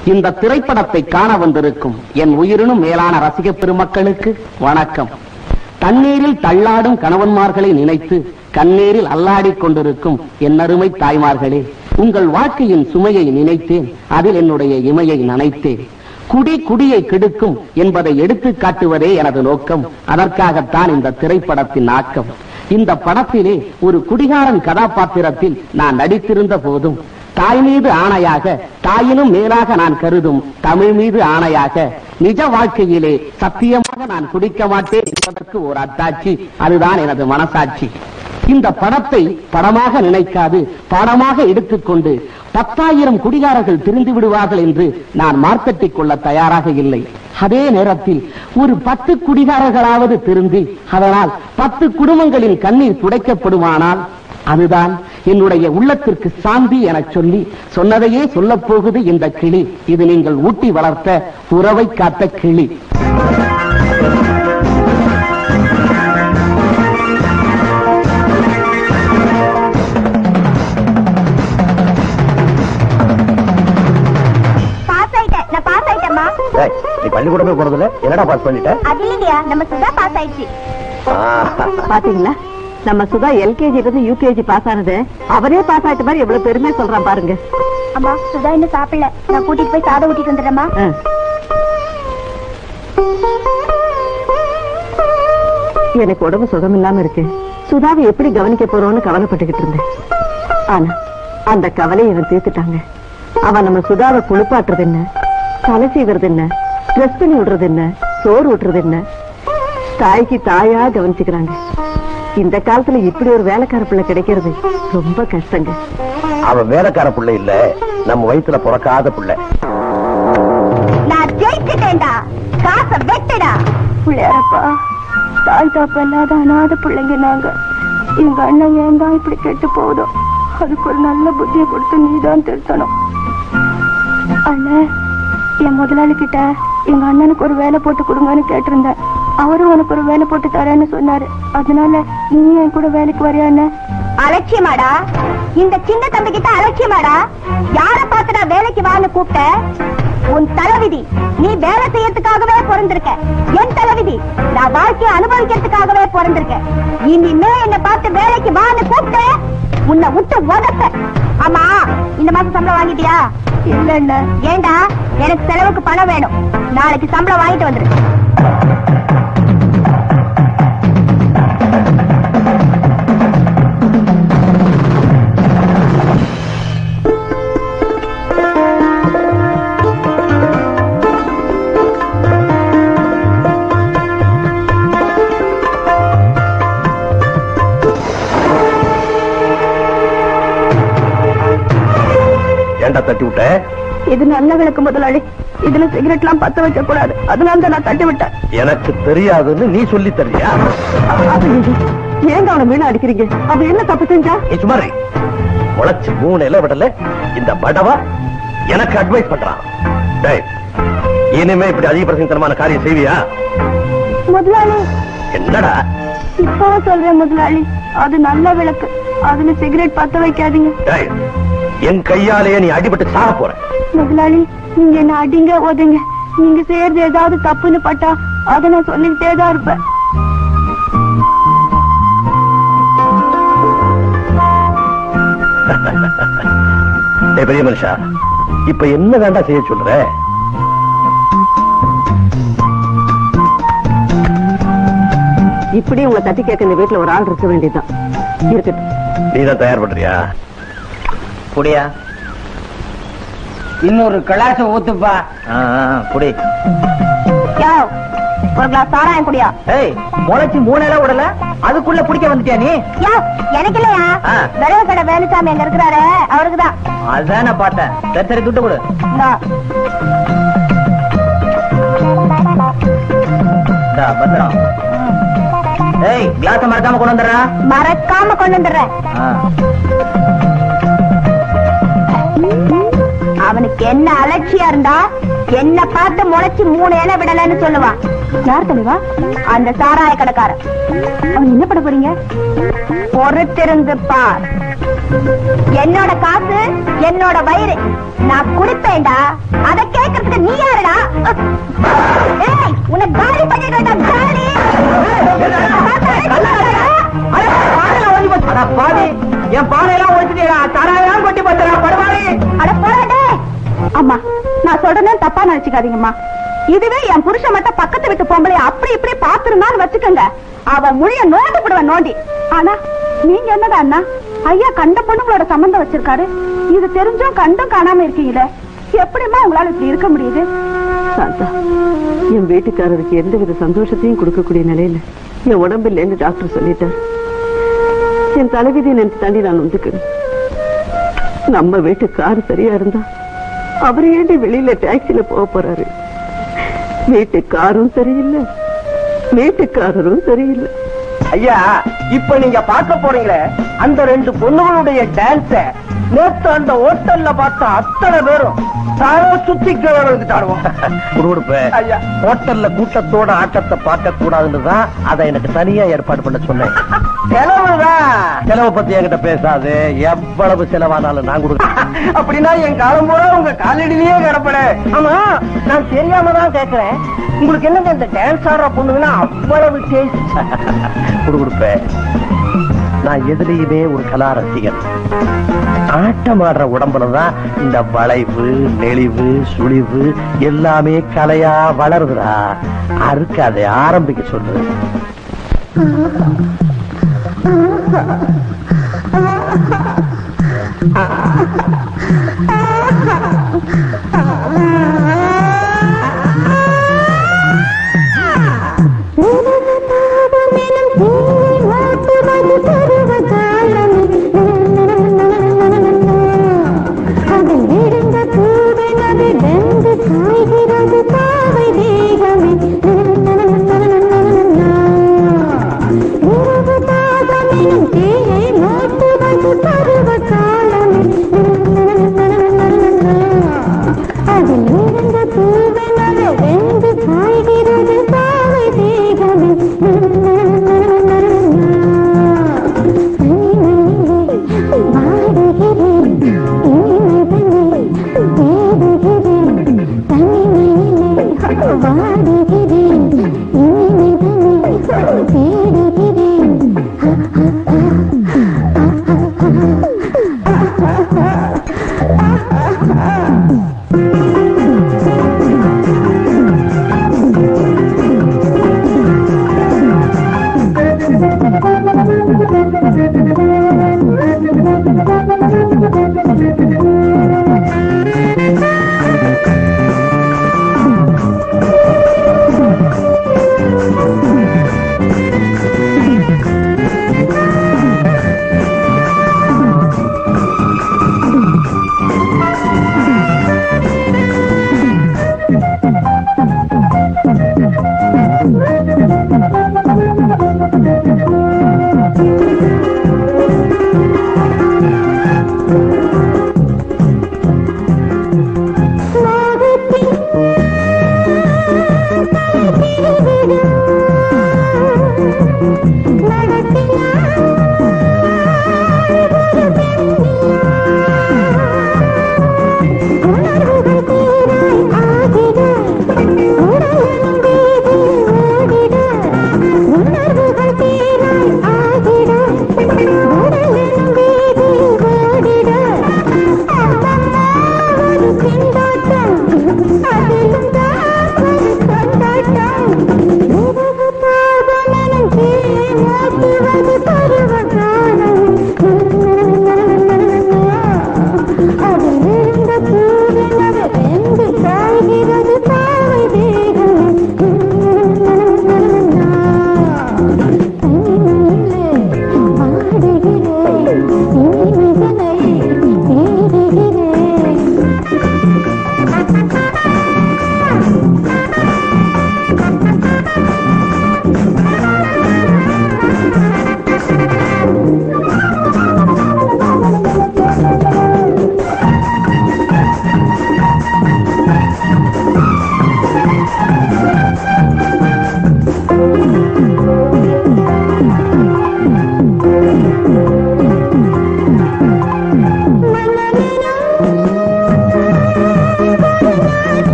இந்த திரைப்படத்தை காண வந்திருக்கும் என் உயிரினும் மேலான ரசிக பெருமக்களுக்கு வணக்கம். தண்ணீரில் தள்ளாடும் கணவன்மார்களை நினைத்து கண்ணீரில் அல்லாடிக் கொண்டிருக்கும் என் அருமை தாய்மார்களே, உங்கள் வாழ்க்கையின் சுமையை நினைத்தேன், அதில் என்னுடைய இமையை நனைத்தேன். குடி குடியை கெடுக்கும் என்பதை எடுத்து காட்டுவதே எனது நோக்கம். அதற்காகத்தான் இந்த திரைப்படத்தின் ஆக்கம். இந்த படத்திலே ஒரு குடிகாரன் கதாபாத்திரத்தில் நான் நடித்திருந்த போதும் தாய் மீது ஆணையாக, தாயினும் மேலாக நான் கருதும் தமிழ் மீது ஆணையாக, நிஜ வாழ்க்கையிலே சத்தியமாக நான் குடிக்க மாட்டேன் என்பதற்கு ஒரு அத்தாட்சி, அதுதான் எனது மனசாட்சி. இந்த படத்தை படமாக நினைக்காது படமாக எடுத்துக்கொண்டு 10,000 குடிகாரர்கள் திரிந்து விடுவார்கள் என்று நான் மார்க்கெட்டிக் கொள்ள தயாராக இல்லை. அதே நேரத்தில் ஒரு 10 குடிகாரர்களாவது திருந்தி அதனால் 10 குடும்பங்களின் கண்ணீர் துடைக்கப்படுமானால் அதுதான் என்னுடைய உள்ளத்திற்கு சாந்தி என சொல்லி சொன்னதையே சொல்ல போகுது இந்த கிளி. இது நீங்கள் ஊட்டி வளர்த்த உறவை காத்த கிளி. நீ பள்ளிக்கூடமே போறதுல என்னடா பாஸ் பண்ணிட்ட? அது இல்லையா, நம்ம சுதா பாஸ் ஆயிடுச்சு. பாத்தீங்களா, நம்ம சுதா எல்கேஜி இருந்து யூகேஜி பாஸ் ஆனது அவரே பாஸ் ஆயிட்ட மாதிரி எவ்வளவு பெருமையா சொல்றான் பாருங்க. அம்மா, சுதா இன்னும் சாப்பிடல, நான் கூட்டிட்டு போய் சாதம் ஊட்டிட்டு வந்துடுறேம்மா. எனக்கு உடம்பு சுகம் இல்லாம இருக்கு, சுதாவை எப்படி கவனிக்க போறோம்னு கவலைப்பட்டுக்கிட்டு இருந்தேன். ஆனா அந்த கவலை இவன் தீர்த்துட்டாங்க. அவன் நம்ம சுதாவை குளிப்பாட்டுறது என்ன, தலை செய்வது என்ன, ட்ரெஸ் பண்ணி விடுறது என்ன, சோறு விட்டுறது என்ன, தாய்க்கு தாயா கவனிச்சுக்கிறாங்க. இந்த காலத்துல இப்படி ஒரு வேலைக்கார பிள்ளை கிடைக்கிறது ரொம்ப கஷ்டங்க. அவன் வேலைக்கார பிள்ளை இல்ல, நம்ம வயிற்றுல பிறக்காத பிள்ளை. நான் ஜெயிச்சுட்டேன்டா, காசை வெட்டுடா. பிள்ளையாரப்பா, தாய் தாப்ப இல்லாத அனாத பிள்ளைங்க நாங்க. எங்க அண்ணன் ஏன் தான் இப்படி கெட்டு போதும், அதுக்கு ஒரு நல்ல புத்தியை கொடுத்து நீதான் திருத்தணும். அண்ணன், என் முதலாளி கிட்ட எங்க அண்ணனுக்கு ஒரு வேலை போட்டு கொடுங்கன்னு கேட்டிருந்தேன். அவரும் உனக்கு ஒரு வேலை போட்டு தரேன்னு சொன்னாரு. அதனால நீ என் கூட வேலைக்கு வரையா? அலட்சியமாடா, இந்த சின்ன தம்பி கிட்ட அலட்சியமாடா. யார பார்த்துடா வேலைக்கு வான்னு கூப்பிட்ட? உன் தலைவிதி, நீ வேலை செய்யறதுக்காகவே பிறந்திருக்க. என் தலைவிதி, நான் வாழ்க்கையை அனுபவிக்கிறதுக்காகவே பிறந்திருக்கேன். இனிமே என்ன பார்த்து வேலைக்கு வான்னு கூப்பிட்ட உன்னை விட்டு உதப்ப. ஆமா, இந்த மாசம் சம்பளம் வாங்கிட்டியா? இல்ல. ஏண்டா? எனக்கு செலவுக்கு பணம் வேணும். நாளைக்கு சம்பளம் வாங்கிட்டு வந்துரு. தட்டி விட்ட? இது நல்ல விளக்கு முதலாளி, இதுல சிகரெட் எல்லாம் பத்த வைக்க கூடாது, அதனால நான் தட்டி விட்டேன். எனக்கு தெரியாதுன்னு நீ சொல்லி தரியா? ஏங்க அவனை மீன் அடிக்கிறீங்க? அவன் என்ன தப்பு செஞ்சா? சுமாரி முளைச்சு 3 இலை விடல இந்த படவா எனக்கு அட்வைஸ் பண்றான். இனிமே இப்படி அதிக பிரசங்கத்தனமான காரியம் செய்வியா? முதலாளி என்னடா இப்போ சொல்றேன் முதலாளி, அது நல்ல விளக்கு, அதுல சிகரெட் பத்த வைக்காதீங்க. என் கையாலேயே நீ அடிபட்டு சாக போற. முதலாளி, நீங்க என்ன அடிங்க உதங்க, நீங்க செய்யறது ஏதாவது தப்புன்னு பட்டா அதை நான் சொல்லிக்கிட்டே தான் இருப்பேன். பெரிய மனுஷா, இப்ப என்ன வேண்டாம் செய்ய சொல்ற? இப்படி உங்களை தட்டி கேட்க இந்த வீட்டுல ஒரு ஆள் இருக்க வேண்டியதுதான். இருக்கட்டும், நீதான் தயார் பண்றியா? புடியா, இன்னொரு கிளாஸ் ஊத்துப்பா. புடி. ஒரு கிளாஸ் சாராயம் குடியா? முளைச்சு 3 இலை விடல, அதுக்குள்ள பிடிக்க வந்துட்டியா நீ? எனக்கு இல்லையா, விரைவு கடை வேலுசாமி எங்க இருக்கிறாரு, அவருக்குதான். அதான் நான் பார்த்தேன். சரி சரி, துட்டு கொடு. பத்திரம். கிளாஸ் மறக்காம கொண்டு வந்துடுறா. மறக்காம கொண்டு வந்துடுறேன். அவனுக்கு என்ன அலட்சியா இருந்தா என்ன பார்த்து முளைச்சு 3 இலை விடலன்னு சொல்லுவான். யார் தெரியுமா? அந்த சாராய கடைக்காரன். அவன் என்ன பண்ண போறீங்க? பொறுத்திருந்து பார். என்னோட காசு, என்னோட வயிறு, நான் குடிப்பேன்டா. அதற்கே உன்னை காலி பண்ணிட்டு காலி. பாதி என் பானையெல்லாம் ஒழிச்சுட்டா தராயெல்லாம் கொட்டி பத்துறா படுவாரி. அட போடே அம்மா, நான் சொல்றேன்னு தப்பா நினைச்சுக்காதீங்கம்மா. இதுவே என் புருஷன் மட்டும் பக்கத்து வீட்டு பொம்பளை அப்படி இப்படி பாத்துருந்தான்னு வச்சுக்கோங்க, அவன் மொழிய நோண்டி போடுவேன் நோண்டி. ஆனா நீங்க என்னடா அண்ணா, ஐயா கண்ட பொண்ணுங்களோட சம்பந்தம் வச்சிருக்காரு, இது தெரிஞ்சும் கண்டும் காணாம இருக்கீங்களே, எப்படிமா உங்களால இப்படி இருக்க முடியுது? சாந்தா, என் வீட்டுக்காரருக்கு எந்தவித சந்தோஷத்தையும் கொடுக்கக்கூடிய நிலையில என் உடம்பு இல்லைன்னு டாக்டர் சொல்லிட்டார். என் தலைவிதியை நினைச்சு தாண்டி நான் வந்துக்கிறேன். நம்ம வீட்டு கார் சரியா இருந்தா அவரு ஏண்டி வெளியில டாக்ஸில போக போறாரு? வீட்டு காரும் சரியில்லை, வீட்டுக்காரரும் சரியில்லை. ஐயா, இப்ப நீங்க பார்க்க போறீங்களே அந்த 2 பொண்ணுகளுடைய டான்ஸ நேத்து அந்த ஹோட்டல்ல பார்த்த அத்தனை பேரும் சுத்தி வந்துட்டாடுவோம். ஐயா, ஹோட்டல்ல கூட்டத்தோட ஆட்டத்தை பார்க்க கூடாதுன்னு தான் அதை எனக்கு தனியா ஏற்பாடு பண்ண சொன்னேன். செலவை பத்தி என்கிட்ட பேசாது, எவ்வளவு செலவானாலும் நான் கொடுக்கிறேன். அப்படின்னா என் காலம் பூரா உங்க காலடியிலேயே கிடப்பட. ஆமா, நான் தெரியாம தான் கேட்கிறேன், உங்களுக்கு என்னங்க இந்த டான்ஸ் ஆடுற பொண்ணுங்கன்னா அவ்வளவு டேஸ்ட்? கொடுப்பேன். நான் எதுலையுமே ஒரு கலா ரசிகன். ஆட்டம் ஆடுற உடம்புலதான் இந்த வளைவு, நெளிவு, சுழிவு எல்லாமே கலையா வளருதுடா. அதுக்கு அதை ஆரம்பிக்க சொல்றது.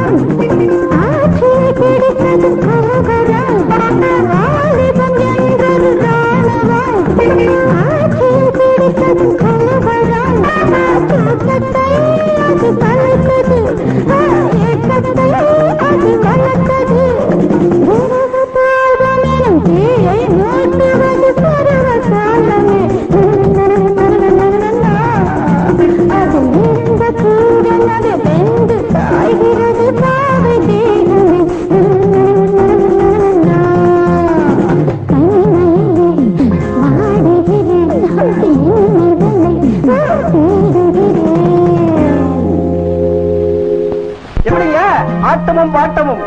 ஆட்டமும் பாட்டமும்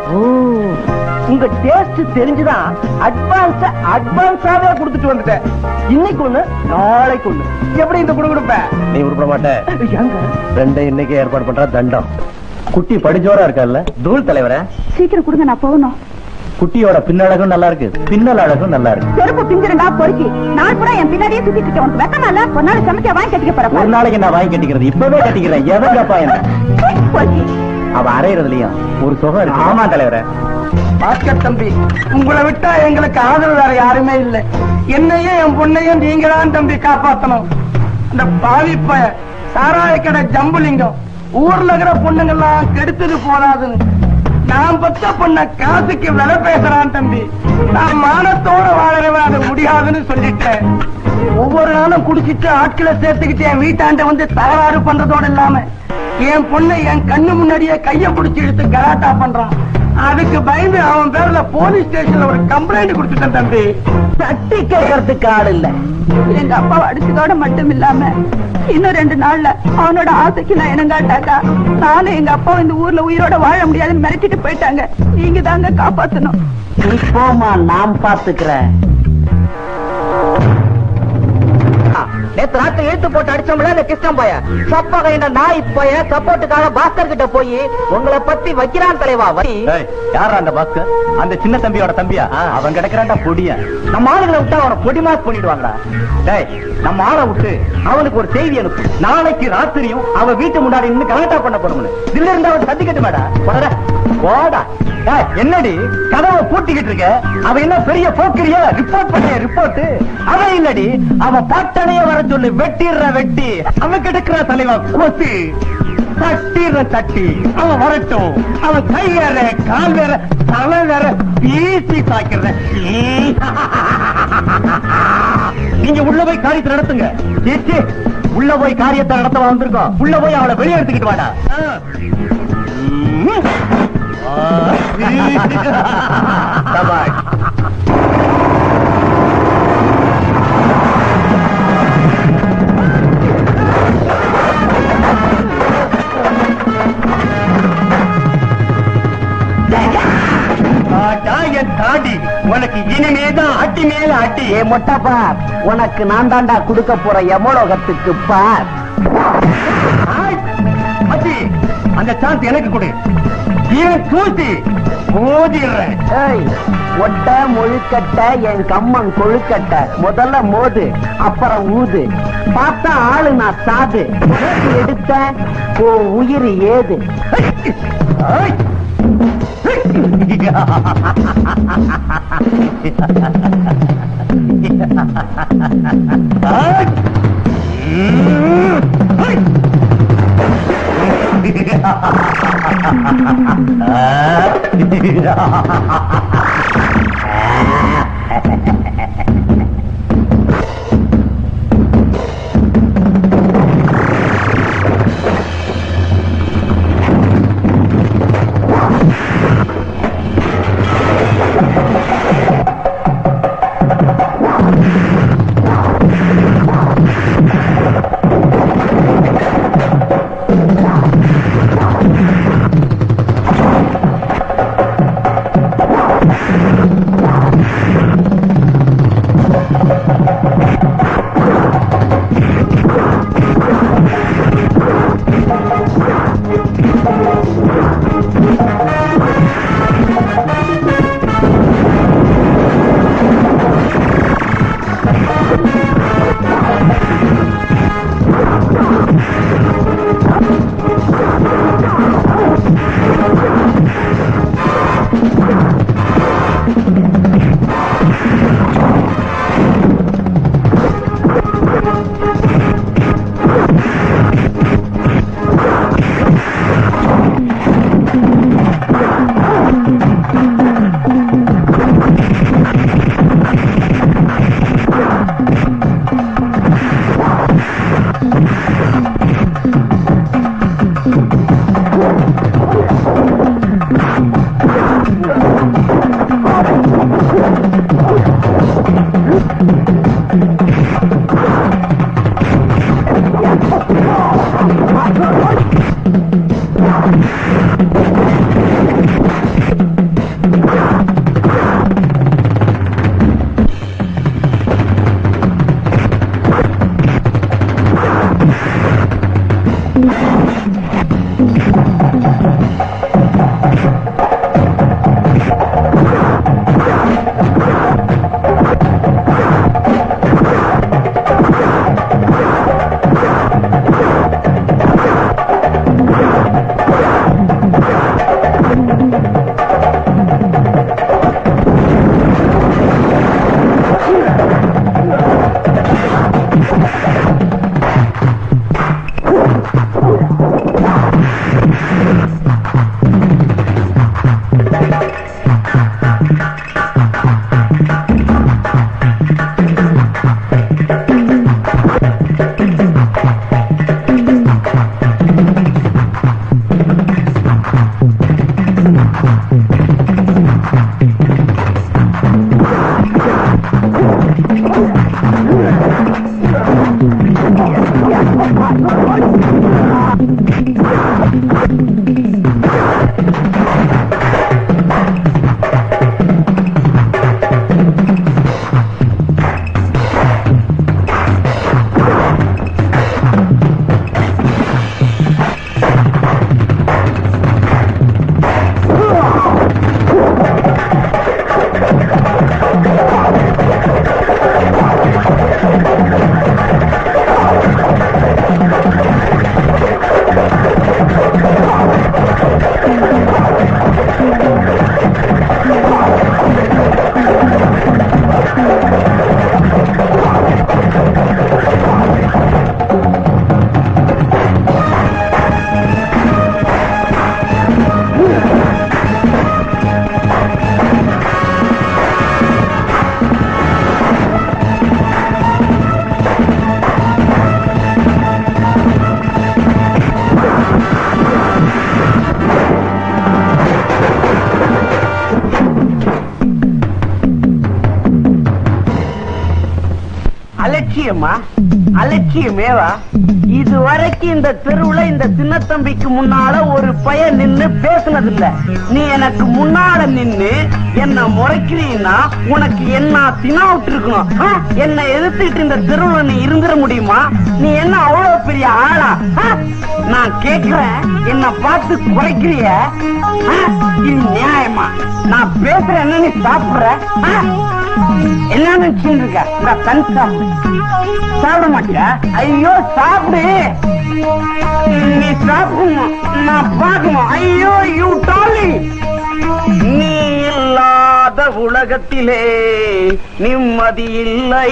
உங்க டேஸ்ட் தெரிஞ்சுதான் அட்வான்ஸாவே கொடுத்துட்டு வந்துட்டேன். இன்னைக்கு ஒண்ணு நாளைக்கு ஒண்ணு. எப்படி இந்த குடுகுடுப்ப நீ உருப்பட மாட்டேன். ரெண்டை இன்னைக்கு ஏற்பாடு பண்ற தண்டம். குட்டி படிச்சோரா இருக்கல்ல தூள் தலைவர சீக்கிரம் கொடுங்க, நான் போகணும். குட்டியோட பின்னழகும் நல்லா இருக்கு, பின்னல் அழகும் நல்லா இருக்கு. செருப்பு பிஞ்சிருந்தா பொறுக்கி நான் கூட என் பின்னாடியே சுத்திட்டு இருக்கேன். உனக்கு வெக்கமால ஒரு நாள் சமைக்க வாங்கி கட்டிக்க போறேன். ஒரு நாளைக்கு நான் வாங்கி கட்டிக்கிறது, இப்பவே கட்டிக்கிறேன். எவங்கப்பா என்ன பொறுக்கி அவ அரைகிறதுலயும் ஒரு சுகம் இருக்கு. ஆமா தலைவர. பாஸ்கர் தம்பி, உங்களை விட்டா எங்களுக்கு ஆதரவு வேற யாருமே இல்ல. என்னையும் என் பொண்ணையும் நீங்க தான் தம்பி காப்பாத்தணும். அந்த பாவிப்ப சாராய கடை ஜம்புலிங்கம் ஊர்ல இருக்கிற பொண்ணுங்கெல்லாம் கெடுத்தது போதாதுன்னு நான் பத்த பொண்ண காசுக்கு விலை பேசுறான் தம்பி. நான் மானத்தோட வாழறவன் அது முடியாதுன்னு சொல்லிட்டேன். ஒவ்வொரு நாளும் குடிச்சிட்டு ஆட்களை சேர்த்துக்கிட்டு என் வீட்டாண்ட வந்து தகராறு பண்றதோடு இல்லாம என் பொண்ணை என் கண்ணு முன்னாடியே கைய பிடிச்சி எடுத்து கலாட்டா பண்றான். அதுக்கு பயந்து அவன் பேர்ல போலீஸ் ஸ்டேஷன்ல ஒரு கம்ப்ளைண்ட் கொடுத்துட்டேன் தம்பி. தட்டி கேட்கறதுக்கு ஆள் இல்ல. எங்க அப்பாவை அடிச்சதோட மட்டும் இல்லாம இன்னும் 2 நாள்ல அவனோட ஆசைக்கு நான் இனங்காட்டாக்கா நானும் எங்க அப்பா இந்த ஊர்ல உயிரோட வாழ முடியாதுன்னு மிரட்டிட்டு போயிட்டாங்க. நீங்க தாங்க காப்பாத்தணும். நீ போமா, நான் பாத்துக்கிறேன். நேத்து ராத்திரி எழுத்து போட்டு அடிச்சோம்ல இந்த கிருஷ்ணன் பைய சப்பா கைண்ட நாய் பைய சப்போர்ட்டுக்காக பாஸ்கர் கிட்ட போய் உங்களை பத்தி வைக்கிறான் தலைவா. யாரா அந்த பாஸ்கர்? அந்த சின்ன தம்பியோட தம்பியா? அவன் கிடக்குறான்டா பொடியா. நம்ம ஆளுங்களை விட்டா அவனை பொடி மாஸ் பண்ணிடுவாங்கடா. டேய், நம்ம ஆளை விட்டு அவனுக்கு ஒரு செய்தி அனுப்பு. நாளைக்கு ராத்திரியும் அவன் வீட்டு முன்னாடி நின்று கலாட்டா பண்ண போறோம்னு. இதுல இருந்து அவன் சந்திக்கட்டு மேடா. போடா. என்னடி கதவை பூட்டிக்கிட்டு இருக்க? அவன் என்ன பெரிய போக்கிரியா? ரிப்போர்ட் பண்ண ரிப்போர்ட் அவன் இல்லடி. அவன் பாட்டனைய வர சொல்லு. வெட்டிடுற வெட்டி அவன் கிடக்குற தலைவா கொத்து தட்டிடுற தட்டி அவன் வரட்டும். அவன் கை வேற கால் வேற தலை வேற பேசி பாக்கிறத. நீங்க உள்ள போய் காரியத்தை நடத்துங்க. உள்ள போய் காரியத்தை நடத்த வந்திருக்கோம். உள்ள போய் அவளை வெளியே எடுத்துக்கிட்டு வாடா. தாண்டி உனக்கு இனிமேதான் அட்டி மேல அட்டி. ஏ மொட்டப்பா, உனக்கு நான் தாண்டா கொடுக்க போற எமலோகத்துக்கு பார். அந்த சான்ஸ் எனக்கு கொடு. ஏன் தூசி மோதிடுறேன். ஒட்ட முழுக்கட்ட என் கம்மன் கொழுக்கட்ட. முதல்ல மோது, அப்புறம் ஊது. பார்த்தா ஆளு நான் சாது. எடுத்த உயிர் ஏது. அலட்சியமா? அலட்சியமேவா? இதுவரைக்கும் இந்த தெருவுல இந்த சின்ன தம்பிக்கு முன்னால ஒரு பையன் நின்னு பேசுனதில்ல. நீ எனக்கு முன்னால நின்னு என்ன முறைக்கிறீன்னா உனக்கு என்ன தினாவிட்டு இருக்கணும். என்ன எதிர்த்துட்டு இந்த தெருவுல நீ இருந்துட முடியுமா? நீ என்ன அவ்வளவு பெரிய ஆளா? நான் கேக்குறேன், என்ன பார்த்து குறைக்கிறிய? இது நியாயமா? நான் பேசுறேன், என்ன நீ சாப்பிடுற? என்ன நினைச்சுட்டு இருக்க? கண் சாப்பிட மாட்டியா? ஐயோ சாப்பிடு, நீ சாப்பிடணும், நான் பார்க்கணும். ஐயோ யூ டாலி, நீ இல்லாத உலகத்திலே நிம்மதி இல்லை.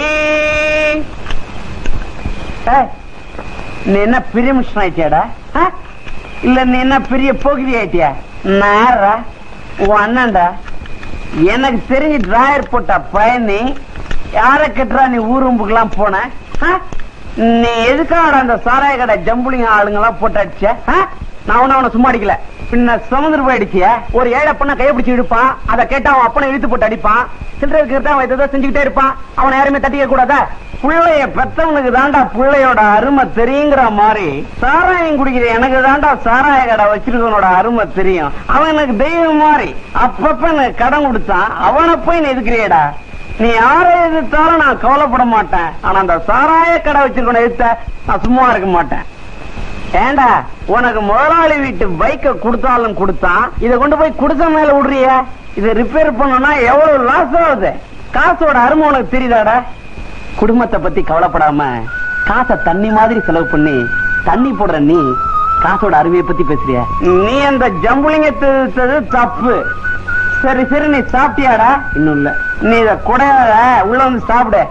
நீ என்ன பெரிய மிஷன் ஆயிட்டியாடா? இல்ல நீ என்ன பெரிய போகிரி ஆயிட்டியா? நாரா உன் அண்ணன்டா. எனக்கு தெரிஞ்சு டிராயர் போட்ட பயணி யார கட்டுறா? நீ ஊரும்புக்கெல்லாம் போன? நீ எதுக்காக அந்த சாராய கடை ஜம்புலிங்க ஆளுங்க எல்லாம் போட்டு அடிச்ச? நான் அவனை சும்மா அடிக்கல, பின்ன சுமந்துட்டு போய் அடிச்சிய. ஒரு ஏழை பொண்ணை கைப்பிடிச்சு இழுப்பான், அதை கேட்டா அவன் அப்பனை இழுத்து போட்டு அடிப்பான். சில்லறை வைத்ததான் செஞ்சுக்கிட்டே இருப்பான். அவனை யாருமே தட்டிக்க கூடாதா? பிள்ளைய பெத்தவனுக்கு தாண்டா பிள்ளையோட அருமை தெரியுங்கிற மாதிரி சாராயம் குடிக்கிற எனக்கு தாண்டா சாராய கடை வச்சிருக்கவனோட அருமை தெரியும். அவன் எனக்கு தெய்வம் மாதிரி அப்பப்ப எனக்கு கடன் கொடுத்தான். அவனை போய் நீ எதுக்குறியடா? நீ யாரை எதிர்த்தாலும் நான் கவலைப்பட மாட்டேன். ஆனா அந்த சாராய கடை வச்சிருக்கவனை எதிர்த்த நான் சும்மா இருக்க மாட்டேன். ஏண்டா உனக்கு முதலாளி வீட்டு பைக்க கொடுத்தாலும் கொடுத்தான், இதை கொண்டு போய் குடிசை மேல விடுறிய? இதை ரிப்பேர் பண்ணணும்னா எவ்வளவு லாஸ் ஆகுது? காசோட அருமை உனக்கு தெரியுதாடா? குடும்பத்தை பத்தி கவலைப்படாம காசை தண்ணி மாதிரி செலவு பண்ணி தண்ணி போடுற நீ காசோட அருமையை பத்தி பேசுறிய? நீ அந்த ஜம்புலிங்க தப்பு. சரி சரி, நீ சாப்பிட்டியாடா? இன்னும் இல்ல. நீ இத கொடையாத, உள்ள வந்து சாப்பிடு.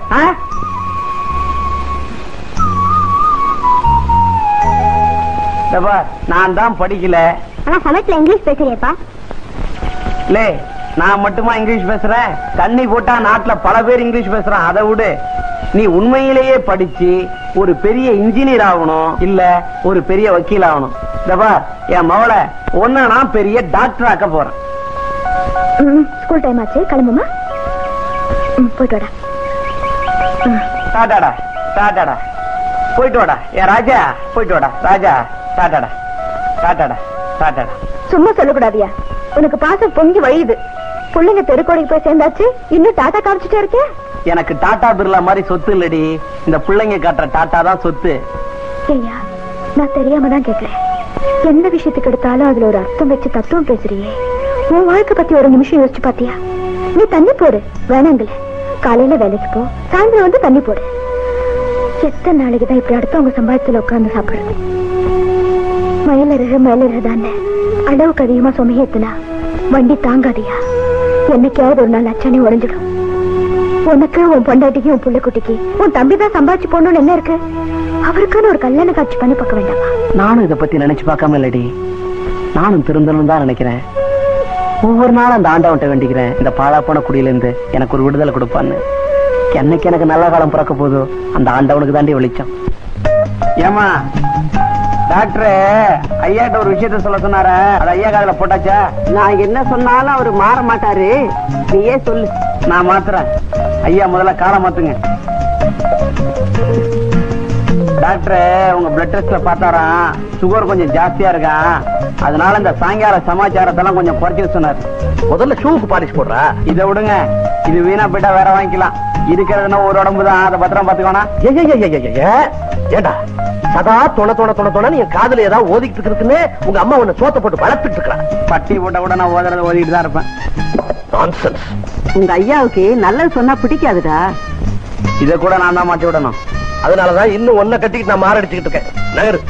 நான் தான் படிக்கல, சமயத்துல இங்கிலீஷ் பேசுறியப்பா? லே நான் மட்டுமா இங்கிலீஷ் பேசுறேன்? தண்ணி போட்டா நாட்டுல பல பேர் இங்கிலீஷ் பேசுறான். அதை விடு, நீ உண்மையிலேயே படிச்சு ஒரு பெரிய இன்ஜினியர் ஆகணும், இல்ல ஒரு பெரிய வக்கீல் ஆகணும். என் மவளை ஒன்ன நான் பெரிய டாக்டர் ஆக்க போறேன். ஸ்கூல் டைம் ஆச்சு, கிளம்புமா? போயிட்டு வாடா. டாடாடா டாடாடா போயிட்டு வாடா. ஏ ராஜா போயிட்டு வாடா. ராஜா டாடாடா டாடாடா டாடாடா. சும்மா சொல்லக்கூடாதியா, உனக்கு பாசம் பொங்கி வழியுது. பிள்ளைங்க தெருக்கோடிக்கு போய் சேர்ந்தாச்சு, இன்னும் டாட்டா காமிச்சிட்டே இருக்கே. எனக்கு டாடா பிர்லா மாதிரி சொத்து இல்லடி, இந்த பிள்ளைங்க காட்டுற டாட்டா தான் சொத்து. ஐயா, நான் தெரியாம தான் கேட்கிறேன். எந்த விஷயத்துக்கு எடுத்தாலும் அதுல ஒரு அர்த்தம் வச்சு தத்துவம் பேசுறியே. உன் வாழ்க்கை பத்தி ஒரு நிமிஷம் யோசிச்சு பாத்தியா? நீ தண்ணி போடு வேணாங்களே, காலையில வேலைக்கு போ, சாயந்தரம் வந்து தண்ணி போடு. எத்தனை நாளைக்குதான் இப்படி அடுத்தவங்க சம்பாதித்துல உட்கார்ந்து சாப்பிடுறது? மயிலருதானே அளவுக்கு அதிகமா சுமையேத்துனா வண்டி தாங்காதியா. என்னைக்காவது ஒரு நாள் அச்சானி உடைஞ்சிடும். உனக்கு, உன் பொண்டாட்டிக்கு, உன் புள்ள குட்டிக்கு உன் தம்பிதான் சம்பாதிச்சு போடணும்னு என்ன இருக்கு? அவருக்குன்னு ஒரு கல்யாண காட்சி பண்ணி பார்க்க வேண்டாமா? நானும் இதை பத்தி நினைச்சு பார்க்காம இல்லடி, நானும் திருந்தணும் தான் நினைக்கிறேன். ஒவ்வொரு நாளும் அந்த ஆண்டவன்ட்ட வேண்டிக்கிறேன், இந்த பாழா போன குடியில இருந்து எனக்கு ஒரு விடுதலை கொடுப்பான்னு. என்னைக்கு எனக்கு நல்ல காலம் பிறக்க போதோ அந்த ஆண்டவனுக்கு தாண்டி வெளிச்சம். ஏமா டாக்டர் ஐயாட்ட ஒரு விஷயத்த சொல்ல சொன்னார, அது ஐயா காதுல போட்டாச்சா? நான் என்ன சொன்னாலும் அவரு மாற மாட்டாரு, நீயே சொல்லு. நான் மாத்துறேன். ஐயா முதல்ல காலம் மாத்துங்க. டாக்டர் உங்க பிளட் டெஸ்ட்ல பார்த்தாராம், சுகர் கொஞ்சம் ஜாஸ்தியா இருக்கா, அதனால இந்த சாயங்கால சமாச்சாரத்தெல்லாம் கொஞ்சம் குறைச்சு சொன்னார். முதல்ல ஷூக்கு பாலிஷ் போடுறா. இதை விடுங்க, இது வீணா போயிட்டா வேற வாங்கிக்கலாம். இருக்கிறதுனா ஒரு உடம்பு தான், அதை பத்திரம் பாத்துக்கோனா. ஏண்டா சதா தொண தொண தொண தொண நீ காதுல ஏதாவது ஓதிக்கிட்டு இருக்குன்னு உங்க அம்மா உன்னை சோத்த போட்டு வளர்த்துட்டு இருக்கா. பட்டி போட்ட கூட நான் ஓதுறத ஓதிட்டு தான் இருப்பேன். நான்சென்ஸ். உங்க ஐயாவுக்கு நல்லது சொன்னா பிடிக்காதுடா. இதை கூட நான் தான் மாட்டி விடணும். அதனாலதான் இன்னும் ஒன்ன கட்டிக்கிட்டு நான் மாரடிச்சுக்கிட்டு இருக்கேன். நகரு.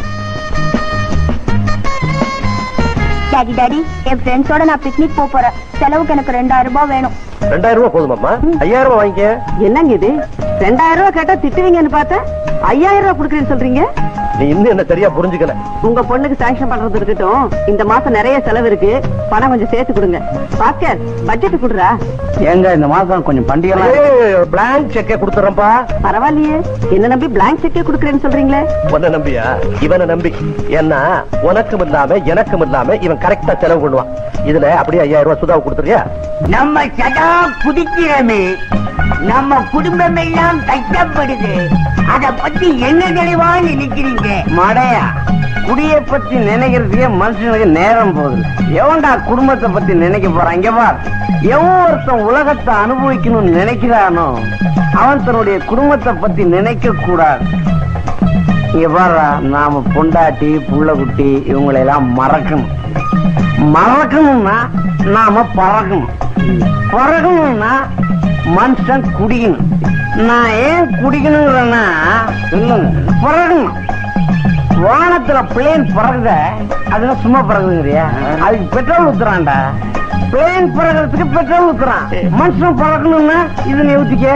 டாடி டாடி, என் ஃப்ரெண்ட்ஸோட நான் பிக்னிக் போறேன். செலவுக்கு எனக்கு 2000 ரூபாய் வேணும். 2000 ரூபாய் போதுமாம்மா? 5000 ரூபாய் வாங்கிக்க. என்னங்க இது, 2000 ரூபாய் கேட்டா திட்டுவீங்கன்னு பார்த்தா 5000 ரூபாய் கொடுக்குறேன்னு சொல்றீங்க. நீ இன்னும் என்ன சரியா புரிஞ்சுக்கல. உங்க பொண்ணுக்கு சாங்ஷன் பண்றது இருக்கட்டும், இந்த மாசம் நிறைய செலவு இருக்கு, பணம் கொஞ்சம் சேர்த்து கொடுங்க. பாஸ்கர், பட்ஜெட் குடுறா. ஏங்க இந்த மாசம் கொஞ்சம் பண்டிகை பிளாங்க் செக்கே கொடுத்துறேன்ப்பா. பரவாயில்லையே, என்ன நம்பி பிளாங்க் செக்கே குடுக்கறேன்னு சொல்றீங்களே. உன்னை நம்பியா? இவனை நம்பி. ஏன்னா உனக்கும் இல்லாம எனக்கும் இல்லாம இவன் கரெக்டா செலவு பண்ணுவான். இதுல அப்படியே 5000 ரூபாய் சுதாவை கொடுத்துறியா? நம்ம சதா குதிக்கிறமே, நம்ம குடும்பம் எல்லாம் கஷ்டப்படுது. அத பத்தி என்ன தெளிவா நினைக்கிறீங்க? மடையா, குடிய பத்தி நினைக்கிறதுக்கே மனுஷனுக்கு நேரம் போகுது. எவன்டா குடும்பத்தை பத்தி நினைக்க போறான்? இங்க பார், எவன் ஒருத்தன் உலகத்தை அனுபவிக்கணும்னு நினைக்கிறானோ அவன் தன்னுடைய குடும்பத்தை பத்தி நினைக்க கூடாது. இங்க பாரு, நாம பொண்டாட்டி புள்ள குட்டி இவங்களை எல்லாம் மறக்கணும். மறக்கணும்னா நாம பறக்கணும். பறக்கணும்னா மனுஷன் குடிக்கணும். நான் ஏன் குடிக்கணுங்கிறேன்னா சொல்லுங்க, பறக்கணும். வானத்துல பிளேன் பறகுத, அதெல்லாம் சும்மா பறகுதுங்கிறியா? அதுக்கு பெட்ரோல் ஊத்துறான்டா. பிளேன் பறகுறதுக்கு பெட்ரோல் ஊத்துறான். மனுஷன் பறக்கணும்னா இது நீ ஊத்திக்க.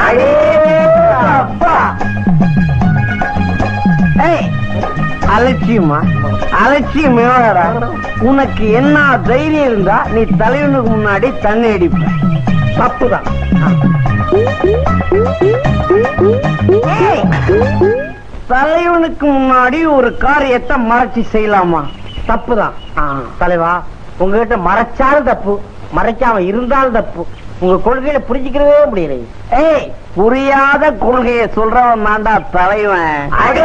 அலட்சியமா? அலட்சியம் எவ்வளோடா? உனக்கு என்ன தைரியம் இருந்தா நீ தலைவனுக்கு முன்னாடி தண்ணி அடிப்ப. தப்புதான். தலைவனுக்கு முன்னாடி ஒரு காரியத்தை மறைச்சு செய்யலாமா? தப்புதான். தலைவா, உங்ககிட்ட மறைச்சாலும் தப்பு, மறைக்காம இருந்தாலும் தப்பு. உங்க கொள்கையில புரிஞ்சுக்கிறவே முடியல. ஏய், புரியாத கொள்கையை சொல்றவன் தாண்டா தலைவன்.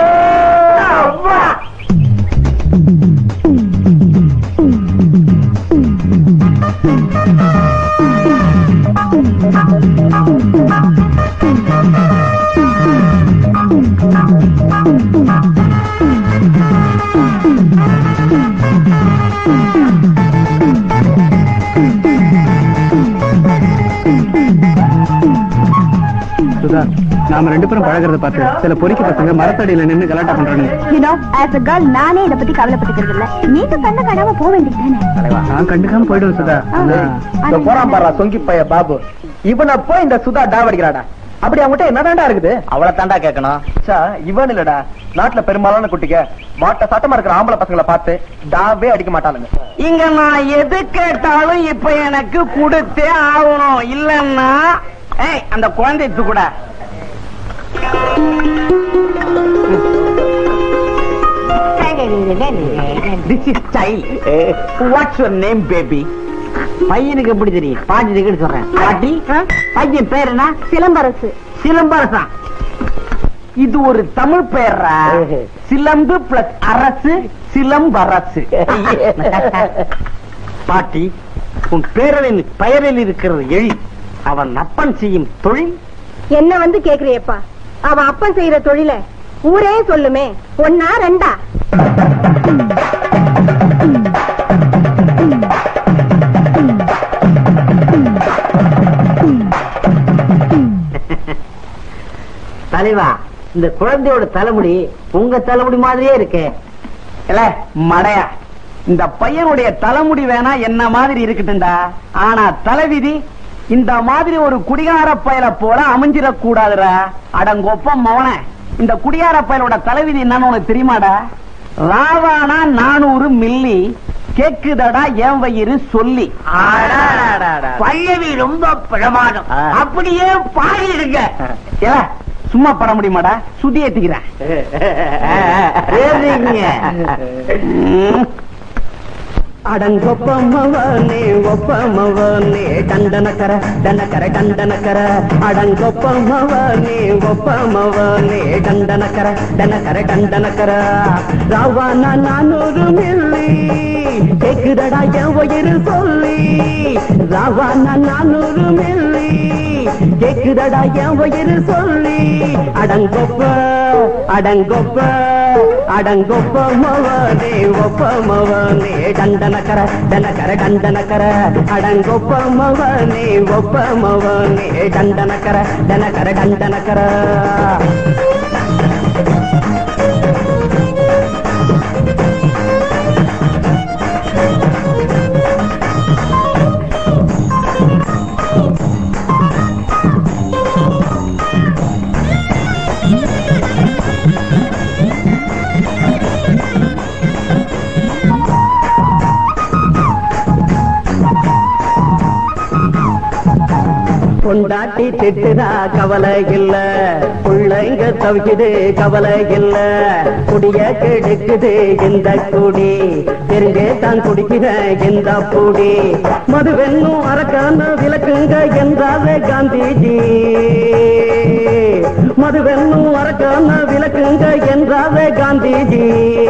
நாம ரெண்டு பேரும் பழகிறத பார்த்து சில பொறிக்க பசங்க மரத்தடியில நின்று கலாட்டா பண்றாங்க. நானே இதை பத்தி கவலைப்பட்டுக்கிறது இல்ல. நீங்க கண்ண காணாம போக வேண்டியதுதானே. நான் கண்டுக்காம போயிடுவேன் சுதா. போறான் பாரா சொங்கி பைய பாபு. இவனை போய் இந்த சுதா டாவடிக்கிறாடா. அப்படி அவங்ககிட்ட என்னதான்டா இருக்குது? அவளை தாண்டா கேட்கணும். இவன் இல்லடா, நாட்டுல பெரும்பாலான குட்டிக்க மாட்ட சட்டமா இருக்கிற ஆம்பளை பசங்களை பார்த்து டாவே அடிக்க மாட்டானுங்க. இங்க நான் எது கேட்டாலும் இப்ப எனக்கு கொடுத்தே ஆகணும். இல்லன்னா அந்த குழந்தை கூட This is style. What's your name, baby? பையனுக்கு எப்படி தெரியும்? பாட்டி டிக்கெட் சொல்றேன். பாட்டி, பையன் பேர் என்ன? சிலம்பரசு. சிலம்பரசா? இது ஒரு தமிழ் பெயரா? சிலம்பு பிளஸ் அரசு, சிலம்பரசு. பாட்டி, உன் பேரலின் பெயரில் இருக்கிறது எழி. அவன் அப்பன் செய்யும் தொழில் என்ன வந்து கேக்குறியப்பா? அவன் அப்பன் செய்யற தொழில ஊரே சொல்லுமே. ஒன்னா ரெண்டா? தலைவா, இந்த குழந்தையோட தலைமுடி உங்க தலைமுடி மாதிரியே இருக்கு. இல்ல மடையா, இந்த பையனுடைய தலைமுடி வேணா என்ன மாதிரி இருக்கட்டும்டா. ஆனா தலைவிதி இந்த மாதிரி ஒரு குடிகார பயல போல அமைஞ்சிடக் கூடாதுடா. அடங்கொப்பம் மவன, இந்த குடிகார பயலோட தலைவிதி என்னன்னு உனக்கு தெரியுமாடா? ராவானா 400 மில்லி கேக்குதடா என் வயிறு சொல்லி. பல்லவி ரொம்ப பிரமாதம். அப்படியே பாடிடுங்க. சும்மா பட முடியுமாடா? சுத்தி ஏத்திக்கிறேன். அடங்கொப்பமவனே ஒப்பமவனே டண்டனக்கர டனக்கர டண்டனக்கர. அடங்கொப்பமவனே ஒப்பமவனே டண்டனக்கர டனக்கர டண்டனக்கர. ராவானா 400 மில்லி கேக்குதடா என் வயிறு சொல்லி. ராவானா 400 மில்லி கேக்குதடா என் வயிறு சொல்லி. அடங்கொப்ப அடங்கொப்ப அடங்கொப்பமவனே ஒப்பமவனே டண்டனக்கர டனக்கர டண்டனக்கர. அடங்கொப்பமவனே ஒப்பமவனே டண்டனக்கர டனக்கர டண்டனக்கர. பொண்டாட்டி திட்டுதா கவலை இல்ல, பிள்ளைங்க தவிக்குது கவலை இல்ல. குடிய கெடுக்குது இந்த குடி, தெரிஞ்சே தான் குடிக்கிற இந்த பூடி. மதுவென்னும் அரக்கான விளக்குங்க என்றாவே காந்திஜி. மதுவென்னும் அரக்கான விளக்குங்க என்றாவே காந்திஜி.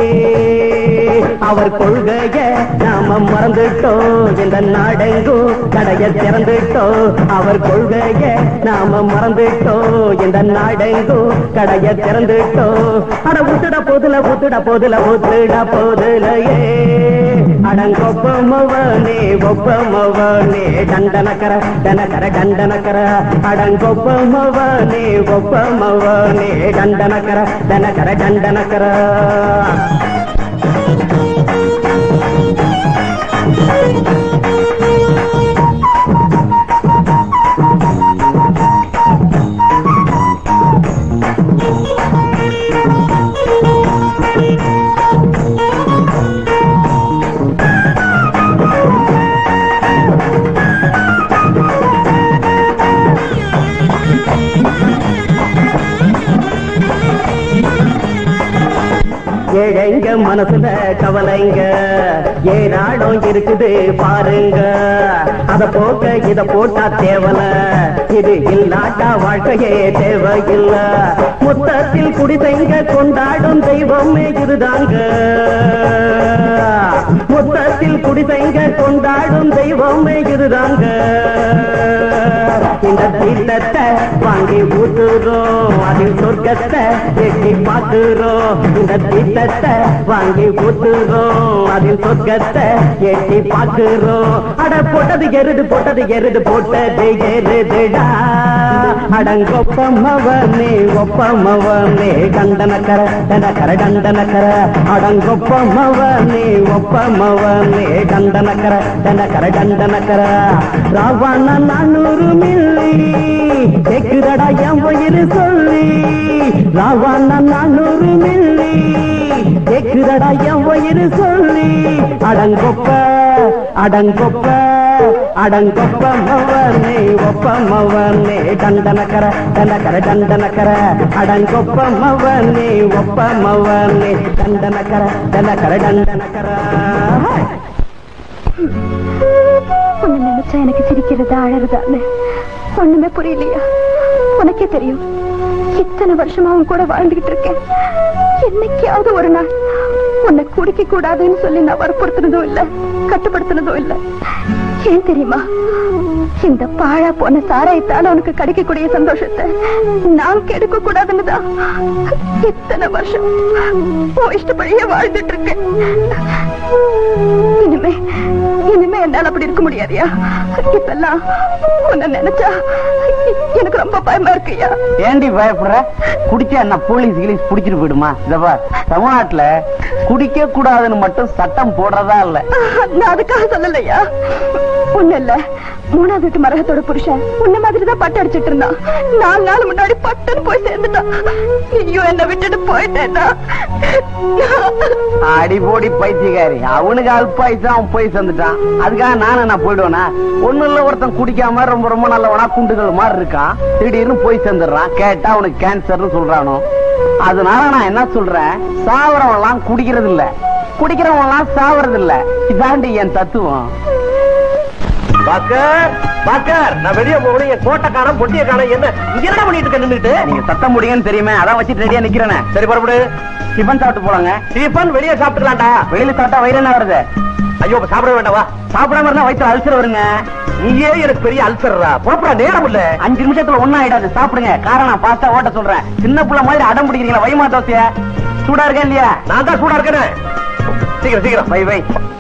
அவர் கொள்கைய நாம மறந்துட்டோம், இந்த நாடெங்கும் கடைய திறந்துட்டோம். அவர் கொள்கைய நாம மறந்துட்டோம், இந்த நாடெங்கும் கடைய திறந்துட்டோம். அட ஊத்துட போதுல ஊத்துட போதுல ஊத்துட போதுலையே. அடங்கொப்பமவனே ஒப்பமவனே டண்டனக்கர டனக்கர டண்டனக்கர. அடங்கொப்பமவனே ஒப்பமவனே டண்டனக்கர டனக்கர டண்டனக்கர. ஏழைங்க மனசுல கவலைங்க ஏராளம் இருக்குது பாருங்க. அத போக்க இத போட்டா தேவல, இது இல்லாட்டா வாழ்க்கையே தேவையில்ல. மொத்தத்தில் குடிசைங்க கொண்டாடும் தெய்வமே இதுதாங்க. மொத்தத்தில் குடிசைங்க கொண்டாடும் தெய்வமே இதுதாங்க. இந்த தீர்த்தத்தை வாங்கி ஊத்துறோம், அதில் சொர்க்கத்தை எட்டி பார்க்கிறோம். இந்த தீர்த்தத்தை வாங்கி ஊத்துறோம், அதில் சொர்க்கத்தை எட்டி பார்க்கிறோம். அட போட்டது எருது போட்டது எருது போட்டது எருதுடா. அடங்கொப்பமவனே ஒப்பமவனே டண்டனக்கர டனக்கர டண்டனக்கர. அடங்கொப்பமவனே ஒப்பமவனே டண்டனக்கர டனக்கர டண்டனக்கர. ராவானா 400 மில்லி கேக்குதடா என் வயிறு சொல்லி. ராவானா 400 மில்லி கேக்குதடா என் வயிறு சொல்லி. அடங்கொப்ப அடங்கொப்ப அடங்கொப்பமவனே ஒப்பமவனே டண்டனக்கர டனக்கர டண்டனக்கர. அடங்கொப்பமவனே ஒப்பமவனே டண்டனக்கர டனக்கர டண்டனக்கர. உன்னை நினைச்சா எனக்கு சிரிக்கிறதா அழறதான்னு ஒண்ணுமே புரியலையா? உனக்கே தெரியும், இத்தனை வருஷமா அவன் கூட வாழ்ந்துகிட்டு இருக்கேன். என்னைக்காவது ஒரு நாள் உன்னை குடிக்க கூடாதுன்னு சொல்லி நான் வற்புறுத்தினதும் இல்ல, கட்டுப்படுத்தினதும் இல்ல. ஏன் தெரியுமா? இந்த பாழா போன சாராயத்தால உனக்கு கிடைக்கக்கூடிய சந்தோஷத்தை நான் கெடுக்க கூடாதுன்னுதான் இத்தனை வருஷம் இஷ்டப்படியே வாழ்ந்துட்டு இருக்கேன். இனிமே என்னால அப்படி இருக்க முடியாதியா? இப்பெல்லாம் உன்னை நினைச்சா எனக்கு ரொம்ப பயமா இருக்குயா. ஏண்டி பயப்படுற? குடிச்சா என்ன போலீஸ் கிலீஸ் புடிச்சிட்டு போயிடுமா? இதப்பா, தமிழ்நாட்டுல குடிக்க கூடாதுன்னு மட்டும் சட்டம் போடுறதா இல்ல. நான் அதுக்காக சொல்லலையா. ஒண்ணு இல்ல, 3வது வீட்டு மரகத்தோட புருஷன் உன்ன மாதிரிதான் பட்டு அடிச்சிட்டு இருந்தான். 4 நாள் முன்னாடி பட்டுன்னு போய் சேர்ந்துட்டான். ஐயோ, என்ன விட்டுட்டு போயிட்டேன்னா. அடிபோடி பைத்தியக்காரி, அவனுக்கு அல்பாயுசா அவன் போய் சேர்ந்துட்டான். அதுக்காக நான் போயிடுவேனா? ஒண்ணு இல்ல, ஒருத்தன் குடிக்காம ரொம்ப ரொம்ப நல்லவனா குண்டுகள் மாதிரி இருக்கான், திடீர்னு போய் சேர்ந்துடுறான். கேட்டா அவனுக்கு கேன்சர்னு சொல்றானோ. அதனால நான் என்ன சொல்றேன், சாவரவன் எல்லாம் குடிக்கிறது இல்ல, குடிக்கிறவன் எல்லாம் சாவறது இல்ல. இதாண்டி என் தத்துவம். பாக்கர், பாக்கர், நான் வெளியே போகணும். என் கோட்டை காணோம், பொட்டிய காணோம். என்ன இங்க என்ன பண்ணிட்டு இருக்க நின்னுட்டு? நீங்க சத்தம் முடியுங்கன்னு தெரியுமே, அதான் வச்சுட்டு ரெடியா நிக்கிறேன். சரி, புறப்படு. டிஃபன் சாப்பிட்டு போலாங்க. டிஃபன் வெளியே சாப்பிட்டுக்கலாம்டா. வெளியில சாப்பிட்டா வயிறு என்ன வருது? ஐயோ, சாப்பிட வேண்டாவா? சாப்பிடாம இருந்தா வயிற்று அல்சர் வருங்க. நீயே எனக்கு பெரிய அல்சர்ரா. புறப்பட நேரம் இல்ல. 5 நிமிஷத்துல ஒண்ணும் ஆயிடாது, சாப்பிடுங்க. காரணம் நான் பாஸ்டா ஓட்ட சொல்றேன். சின்ன புள்ள மாதிரி அடம் பிடிக்கிறீங்களா? வைமா தோசைய சூடா இருக்கா இல்லையா? நான் தான் சூடா இருக்கேன். சீக்கிரம் சீக்கிரம் வை.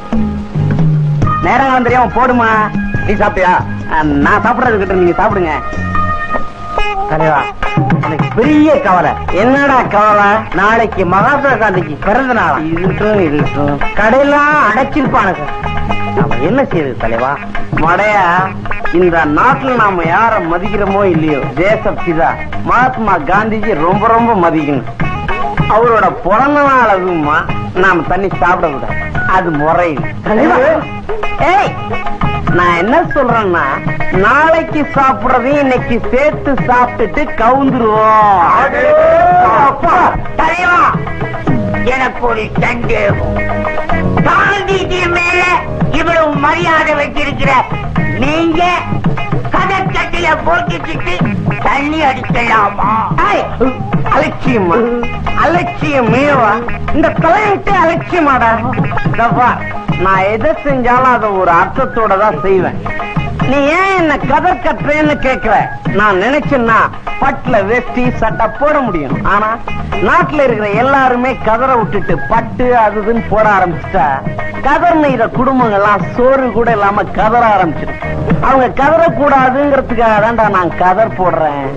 நேரம் தெரியாம போடுமா. நீ சாப்பிட்டியா? நான் சாப்பிடறது கிட்ட நீங்க சாப்பிடுங்க. தலைவா, எனக்கு பெரிய கவலை. என்னடா கவலை? நாளைக்கு மகாத்மா காந்திக்கு பிறந்த நாளா? இருக்கும். கடையெல்லாம் அடைச்சிருப்பானுங்க. நாம என்ன செய்யுது தலைவா? மடையா, இந்த நாட்டுல நாம யார மதிக்கிறோமோ இல்லையோ, தேசப்பிதா மகாத்மா காந்திஜி ரொம்ப ரொம்ப மதிக்கணும். அவரோட பிறந்த நாள் அதுமா நாம தண்ணி சாப்பிட கூடாது, அது முறை. ஏய், நான் என்ன சொல்றேன்னா, நாளைக்கு சாப்பிடுறதையும் இன்னைக்கு சேர்த்து சாப்பிட்டுட்டு கவுந்துருவோம். தலைவா, எனக்கு ஒரு சந்தேகம். காந்திஜி மேல இவ்வளவு மரியாதை வச்சிருக்கிற நீங்க கதக்கட்டில போட்டுக்கிட்டு தண்ணி அடிக்கலாமா? அலட்சியமா? அலட்சியமேவா? இந்த தலையிட்டு அலட்சியமாடா. நான் எதை செஞ்சாலும் அதை ஒரு அர்த்தத்தோட தான் செய்வேன். நீ ஏன் என்ன கதர் கட்டுறேன்னு கேக்குற? நான் நினைச்சேன்னா பட்டுல வேஷ்டி சட்டை போட முடியும். ஆனா நாட்டுல இருக்கிற எல்லாருமே கதரை விட்டுட்டு பட்டு அதுன்னு போட ஆரம்பிச்சுட்டா, கதர் நெய்த குடும்பங்கள்லாம் சோறு கூட இல்லாம கதற ஆரம்பிச்சிடும். அவங்க கதற கூடாதுங்கிறதுக்காக தான்டா நான் கதர் போடுறேன்.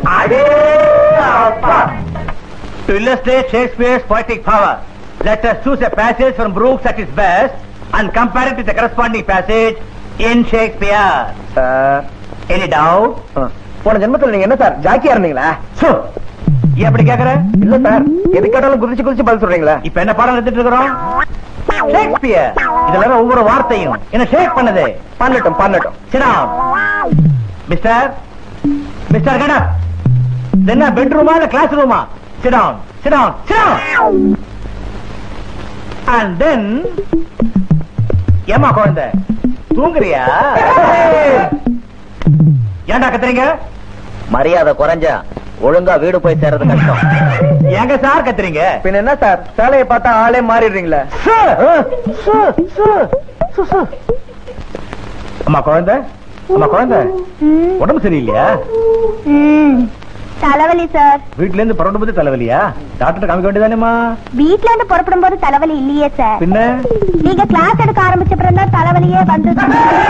To illustrate Shakespeare's poetic power, let us choose a passage from Brooks at its best and compare it with the corresponding passage in Shakespeare. Any doubt? போன ஜென்மத்துல நீங்க என்ன சார் ஜாக்கியா இருந்தீங்களா? எப்படி கேக்குற? இல்ல சார், எது கேட்டாலும் குதிச்சு குதிச்சு பதில் சொல்றீங்களா? இப்ப என்ன பாடம் எடுத்துட்டு இருக்கிறோம்? ஷேக்ஸ்பியர். இதுல ஒவ்வொரு வார்த்தையும் என்ன ஷேக் பண்ணுது. பண்ணட்டும். Sit down. மிஸ்டர் கணா, என்ன பெட்ரூமா இல்ல கிளாஸ் ரூமா? Sit down. And then ஏமா குழந்தை தூங்குறியா? ஏன்டா கத்துறீங்க? மரியாதை குறைஞ்சா ஒழுங்கா வீடு போய் சேர்றது கஷ்டம். எங்க சார் கத்துறீங்க? பின்ன என்ன சார், சேலையை பார்த்தா ஆளே மாறிடுறீங்களா? அம்மா குழந்தை உடம்பு சரியில்லையா? தலைவலி சார். வீட்டுல இருந்து புறப்படும் போது தலைவலியா? டாக்டர் காமிக்க வேண்டியதானேமா? வீட்ல இருந்து புறப்படும் போது தலைவலி இல்லையே சார். பின்ன நீங்க கிளாஸ் எடுக்க ஆரம்பிச்ச பிறகு தான் தலைவலியே வந்தது.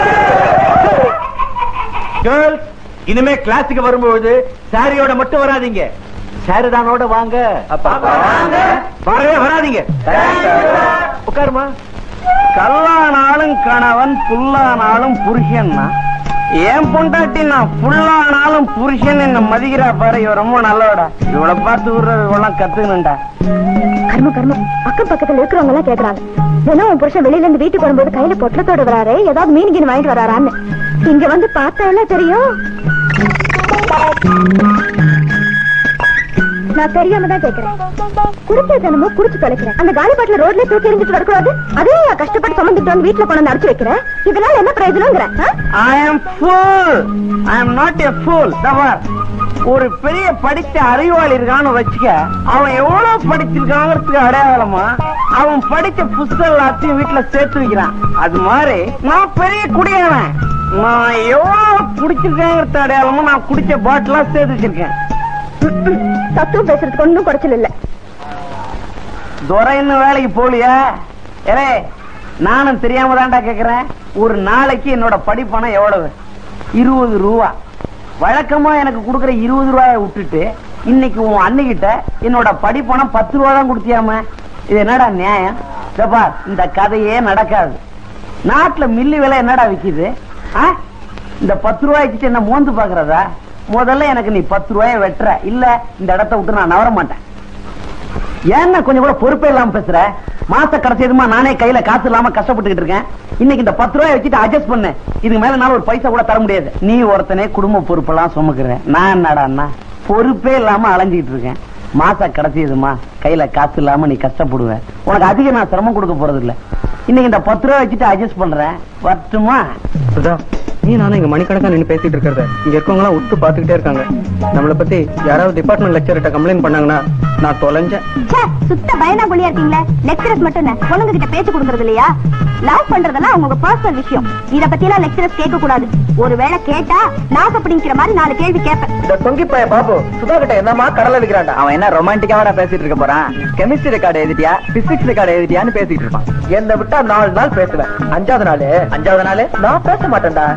கேர்ள்ஸ், இனிமே கிளாஸுக்கு வரும்போது சாரியோட மட்டும் வராதீங்க, சாரிதானோட வாங்க. வரவே வராதீங்க. உட்காருமா. கல்லானாலும் கணவன், புல்லானாலும் புருஷன்னா, என் பொண்டாட்டி நான் புல்லானாலும் புருஷன் என்ன மதிக்கிறா பாரு. இவ ரொம்ப நல்லவடா. இவளை பார்த்து விடுறதெல்லாம் கத்துக்கணும்டா. கர்மம் அக்கம் பக்கத்துல இருக்கிறவங்க எல்லாம் கேக்குறாங்க, தினம் உன் புருஷன் வெளியில இருந்து வீட்டுக்கு வரும்போது கையில பொட்டலத்தோட வராரு, ஏதாவது மீன் கீன் வாங்கிட்டு வராரான்னு. இங்க வந்து பார்த்தால தெரியும். நான் தெரியாம தான் கேட்கிறேன். குடிச்ச தினமும் குடிச்சு தொலைக்கிறேன். அந்த காலி பாட்டில ரோட்ல தூக்கி எறிஞ்சிட்டு வரக்கூடாது. அதையும் கஷ்டப்பட்டு சுமந்துட்டு வந்து வீட்டுல கொண்டு அடிச்சு வைக்கிறேன். இதனால என்ன பிரயோஜனங்கிறேன்? I am fool. I am not a fool. ஒரு பெரிய படித்த அறிவாளி இருக்கான்னு வச்சுக்க, அவன் எவ்வளவு படிச்சிருக்காங்கிறதுக்கு அடையாளமா அவன் படிச்ச புஸ்தகம் எல்லாத்தையும் வீட்டுல சேர்த்து வைக்கிறான். அது மாதிரி நான் பெரிய குடியானேன். நான் எவ்வளவு குடிச்சிருக்கேங்கிறது அடையாளமா நான் குடிச்ச பாட்டிலா சேர்த்து வச்சிருக்கேன். தத்துவம் பேசுறதுக்கு ஒன்னும் குறைச்சல் இல்ல. துரை இன்னும் வேலைக்கு போலியா? ஏலே, நானும் தெரியாம தான்டா கேக்குறேன். ஒரு நாளைக்கு என்னோட படிப்பணம் எவ்வளவு? 20 ரூபா. வழக்கமா எனக்கு கொடுக்கற 20 ரூபாய விட்டுட்டு இன்னைக்கு உன் அண்ணிக்கிட்ட என்னோட படிப்பணம் 10 ரூபா தான் கொடுத்தியாம. இது என்னடா நியாயம்? இந்த கதையே நடக்காது. நாட்டுல மில்லி விலை என்னடா விக்குது? இந்த 10 ரூபாய்க்கு என்ன மோந்து பாக்குறதா? முதல்ல எனக்கு நீ 10 ரூபாய வெட்டுற, இல்ல இந்த இடத்த விட்டு நான் நவர மாட்டேன். ஏன்னா கொஞ்சம் கூட பொறுப்பே இல்லாம பேசுற? மாச கடைசியதுமா நானே கையில காசு இல்லாம கஷ்டப்பட்டுக்கிட்டு இருக்கேன். இன்னைக்கு இந்த 10 ரூபாய் வச்சுட்டு அட்ஜஸ்ட் பண்ணு. இதுக்கு மேல நான் ஒரு பைசா கூட தர முடியாது. நீ ஒருத்தனே குடும்ப பொறுப்பெல்லாம் சுமக்குறேன். நான் என்னடா பொறுப்பே இல்லாம அலைஞ்சிட்டு இருக்கேன். மாச கடைசியதுமா கையில காசு இல்லாம நீ கஷ்டப்படுவேன். உனக்கு அதிக நான் சிரமம் கொடுக்க போறது இல்ல. இன்னைக்கு இந்த 10 ரூபாய் வச்சுட்டு அட்ஜஸ்ட் பண்றேன். வரட்டுமா? சுதா, நீ நானும் இங்க மணிக்கணக்கா நின்று பேசிட்டு இருக்கிறத இங்க இருக்கவங்க எல்லாம் உத்து பாத்துக்கிட்டே இருக்காங்க. நம்மளை பத்தி யாராவது டிபார்ட்மெண்ட் லெக்சர்கிட்ட கம்ப்ளைண்ட் பண்ணாங்கன்னா நான் தொலைஞ்சேன். சுத்த பயனா குழியா இருக்கீங்களே. லெக்சரர்ஸ் மட்டும் இல்ல, பொண்ணுங்க கிட்ட பேச்சு கொடுக்கறது இல்லையா? லவ் பண்றதெல்லாம் உங்க பர்சனல் விஷயம். இத பத்தி எல்லாம் லெக்சரர்ஸ் கேட்க கூடாது. ஒருவேளை கேட்டா நாக்கு பிடிக்கிற மாதிரி 4 கேள்வி கேட்பேன். இந்த தொங்கி பைய பாபு சுதா கிட்ட என்னமா கடலை விக்கிறான்டா. அவன் என்ன ரொமான்டிக்காவா பேசிட்டு இருக்க போறான்? கெமிஸ்ட்ரி ரெக்கார்டு எழுதிட்டியா, பிசிக்ஸ் ரெக்கார்டு எழுதிட்டியான்னு பேசிட்டு இருப்பான். என்ன விட்டா 4 நாள் பேசுவேன். 5வது நாள் நான் பேச மாட்டேன்டா.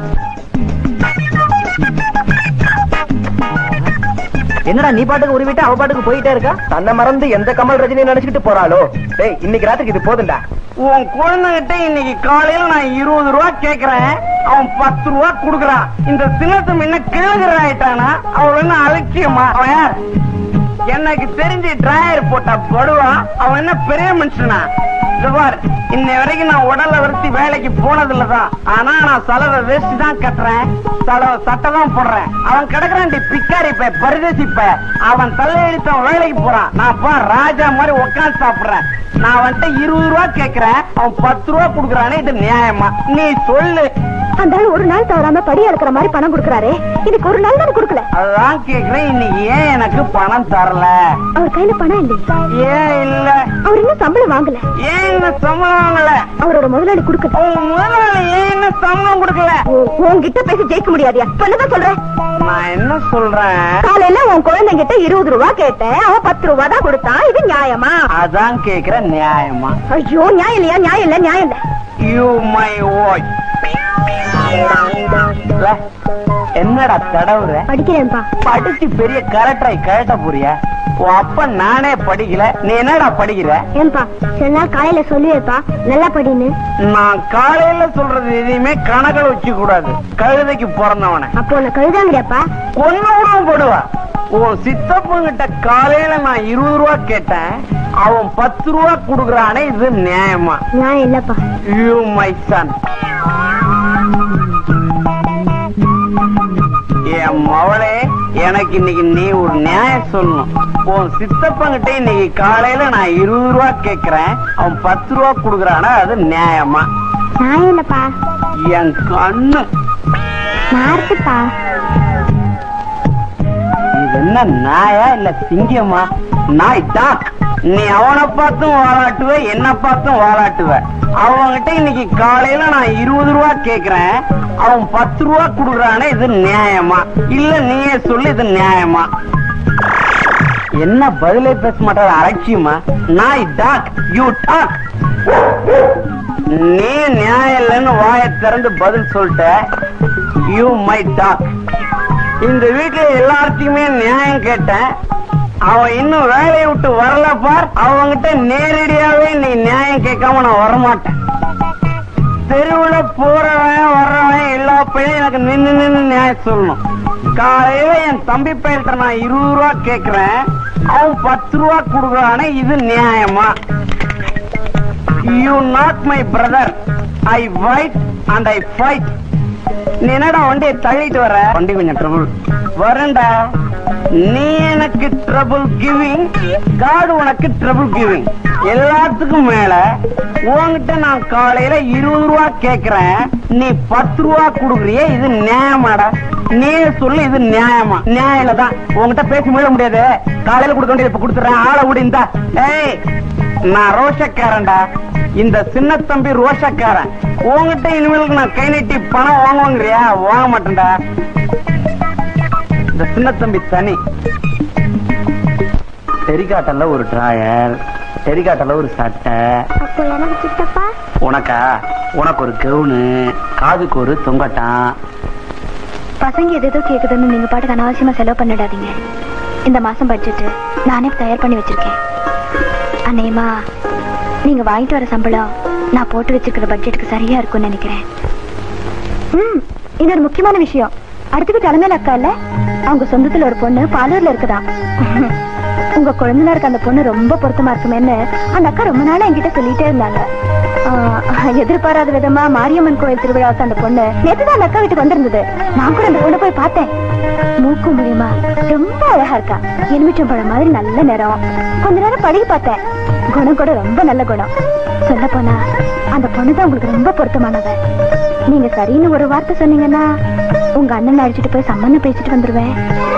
என்னடா நீ பாட்டுக்கு ஒரு வீட்டு அவ பாட்டுக்கு போயிட்டே இருக்கா? தன்னை மறந்து எந்த கமல் ரஜினி நினைச்சுக்கிட்டு போறாளோ? டேய், இன்னைக்கு ராத்திரிக்கு இது போதுண்டா. உன் குழந்தைகிட்ட இன்னைக்கு காலையில நான் 20 ரூபா கேக்குறேன். அவன் 10 ரூபா குடுக்கறான். இந்த சின்னத்தை முன்ன கிழங்குற ஆயிட்டானா அவன் என்ன அலட்சியமா? அவன் யார்? எனக்கு தெரிஞ்சு டிராயர் போட்டா படுவா. அவன் என்ன பெரிய மனுஷனா? இன்னை வரைக்கும் நான் உடல்ல வருத்தி வேலைக்கு போனதில்லதான். ஆனா நான் செலவை வேஸ்ட் தான் கட்டுறேன், செலவை சட்டை தான் போடுறேன். அவன் கிடக்குறான் பிக்காரி பை, பரிதேசி பை. அவன் தலையெழுத்தவன் வேலைக்கு போறான். நான் ராஜா மாதிரி உட்காந்து சாப்பிடுறேன். நான் வந்துட்டு 20 ரூபா கேக்குறேன், அவன் 10 ரூபா குடுக்கறானே. இது நியாயமா? நீ சொல்லு. அந்த ஒரு நாள் தவறாம படி அளக்கிற மாதிரி பணம் கொடுக்கறாரே, இதுக்கு ஒரு நாள் தானே கொடுக்கல? அதான் கேக்குறேன், இன்னைக்கு ஏன் எனக்கு பணம் தரல? அவர் கையில பணம் இல்ல. ஏன் இல்ல? அவர் இன்னும் சம்பளம் வாங்கல. ஏன் இன்னும் சம்பளம் வாங்கல? அவரோட முதலாளி கொடுக்கல. முதலாளி ஏன் இன்னும் சம்பளம் கொடுக்கல? உன்கிட்ட பேசி ஜெயிக்க முடியாதியா? என்னதான் சொல்றேன்? நான் என்ன சொல்றேன்? காலையில உன் குழந்தைகிட்ட 20 ரூபா கேட்டேன், அவன் 10 ரூபா தான் கொடுத்தான். இது நியாயமா? அதான் கேக்குறேன், நியாயமா? ஐயோ, நியாயம் இல்லையா? நியாயம் இல்ல, நியாயம் இல்ல. You my watch. என்னடா தடவுற? படிக்கிறேன்பா. படிச்சு பெரிய கரெக்டாய் கரெக்டா போறியா? அப்ப நானே படிக்கல, நீ என்னடா படிக்கிற? ஏன்பா சில காலையில சொல்லுவேப்பா நல்லா படின்னு. நான் காலையில சொல்றது எதையுமே கணக்கில் வச்சு கூடாது. கழுதைக்கு பிறந்தவன அப்போ உன்னை கழுதாங்கப்பா கொன்னு போடுவா. உன் சித்தப்பங்கிட்ட காலையில நான் 20 ரூபா கேட்டேன், அவன் 10 ரூபா குடுக்கறானே. இது நியாயமா? நியாயம் இல்லப்பா. You my son. என் மவளே, எனக்கு இன்னைக்கு நீ ஒரு நியாயம் சொல்லணும். உன் சித்தப்பங்கிட்ட இன்னைக்கு காலையில நான் 20 ரூபா கேக்குறேன், அவன் 10 ரூபா குடுக்கறானா? அது நியாயமா? நியாயம் இல்லப்பா. என் கண்ணு மாறுப்பா. இது என்ன நாயா இல்ல சிங்கமா? நாய் டாக். நீ அவனை பார்த்தும் வாலாட்டுவ, என்ன பார்த்தும் வாலாட்டுவ. அவன்கிட்ட இன்னைக்கு காலையில நான் 20 ரூபா கேக்குறேன், அவன் 10 ரூபா குடுக்கறானே. இது நியாயமா? இல்ல நீயே சொல்லு, இது நியாயமா? என்ன பதிலே பேச மாட்டாத அலட்சியமா? நாய் டாக், யூ டாக். நீ நியாயம் இல்லைன்னு வாயை திறந்து பதில் சொல்லிட்ட. You my dog. இந்த வீட்டுல எல்லாத்தையுமே நியாயம் கேட்டேன், அவன் இன்னும் வேலையை விட்டு வரல பார். அவங்கிட்ட நேரடியாவே நீ நியாயம் கேட்காம நான் வரமாட்டேன். தெருவுல போறவன் வர்றவன் எல்லா பையனும் எனக்கு நின்னு நியாயம் சொல்லணும். காலையில என் தம்பி பையன்கிட்ட நான் 20 ரூபா கேக்குறேன், அவன் 10 ரூபா குடுக்கறானே. இது நியாயமா? You not my brother. I fight and I fight. நீ என்னடா வண்டியை தள்ளிட்டு வர? வண்டி கொஞ்சம் ட்ரபிள். வரேன்டா. நீ எனக்கு ட்ரபிள் கிவிங், காடு உனக்கு ட்ரபிள் கிவிங். எல்லாத்துக்கும் மேல உன்கிட்ட நான் காலையில 20 ரூபா கேக்குறேன், நீ 10 ரூபா குடுக்குறிய. இது நியாயமாடா? நீ சொல்லு, இது நியாயமா? நியாயம் தான். உன்கிட்ட பேசி மீள முடியாது. காலையில கொடுக்க வேண்டியது இப்ப கொடுத்துறேன். ஆளை விடு. இந்த ஏய், நான் ரோஷக்காரன்டா. இந்த சின்ன தம்பி ரோஷக்காரன். உன்கிட்ட இனிமேலுக்கு நான் கை நீட்டி பணம் வாங்குவாங்கறியா? வாங்க மாட்டேன்டா. இந்த சின்ன தம்பி தனி. டெரிகாட்டல்ல ஒரு டிராயர், டெரிகாட்டல்ல ஒரு சட்டை. அப்போ எனக்கு சித்தப்பா? உனக்கா? உனக்கு ஒரு கவுனு, காதுக்கு ஒரு தொங்கட்டான். பசங்க எதோ கேக்குதுன்னு நீங்க பாட்டுக்கு அனாவசியமா செலவு பண்ணிடாதீங்க. இந்த மாசம் பட்ஜெட் நானே தயார் பண்ணி வச்சிருக்கேன். அநேகமா நீங்க வாங்கிட்டு வர சம்பளம் நான் போட்டு வச்சிருக்கிற பட்ஜெட்டுக்கு சரியா இருக்கும்னு நினைக்கிறேன். இது ஒரு முக்கியமான விஷயம். அடுத்துக்கு தலைமையில அக்கா இல்ல, அவங்க சொந்தத்துல ஒரு பொண்ணு பாலூர்ல இருக்குதான். உங்க குழந்தைனாருக்கு அந்த பொண்ணு ரொம்ப பொருத்தமா இருக்குமேன்னு அந்த அக்கா ரொம்ப நாளா என்கிட்ட சொல்லிட்டே இருந்தாங்க. எதிர்பாராத விதமா மாரியம்மன் கோயில் திருவிழாவுக்கு அந்த பொண்ணு நேற்றுதான் அந்த அக்கா வீட்டுக்கு வந்திருந்தது. நான் கூட அந்த பொண்ணை போய் பார்த்தேன். மூக்கு மூலியமா ரொம்ப அழகா இருக்கா. எலுமிச்சம் பழம் மாதிரி நல்ல நிறம். கொஞ்ச நேரம் பழகி பார்த்தேன். குணம் கூட ரொம்ப நல்ல குணம். சொல்ல போனா அந்த பொண்ணுதான் உங்களுக்கு ரொம்ப பொருத்தமானவ. நீங்க சரின்னு ஒரு வார்த்தை சொன்னீங்கன்னா உங்க அண்ணன் அழைச்சிட்டு போய் சம்மந்தம் பேசிட்டு வந்துருவேன்.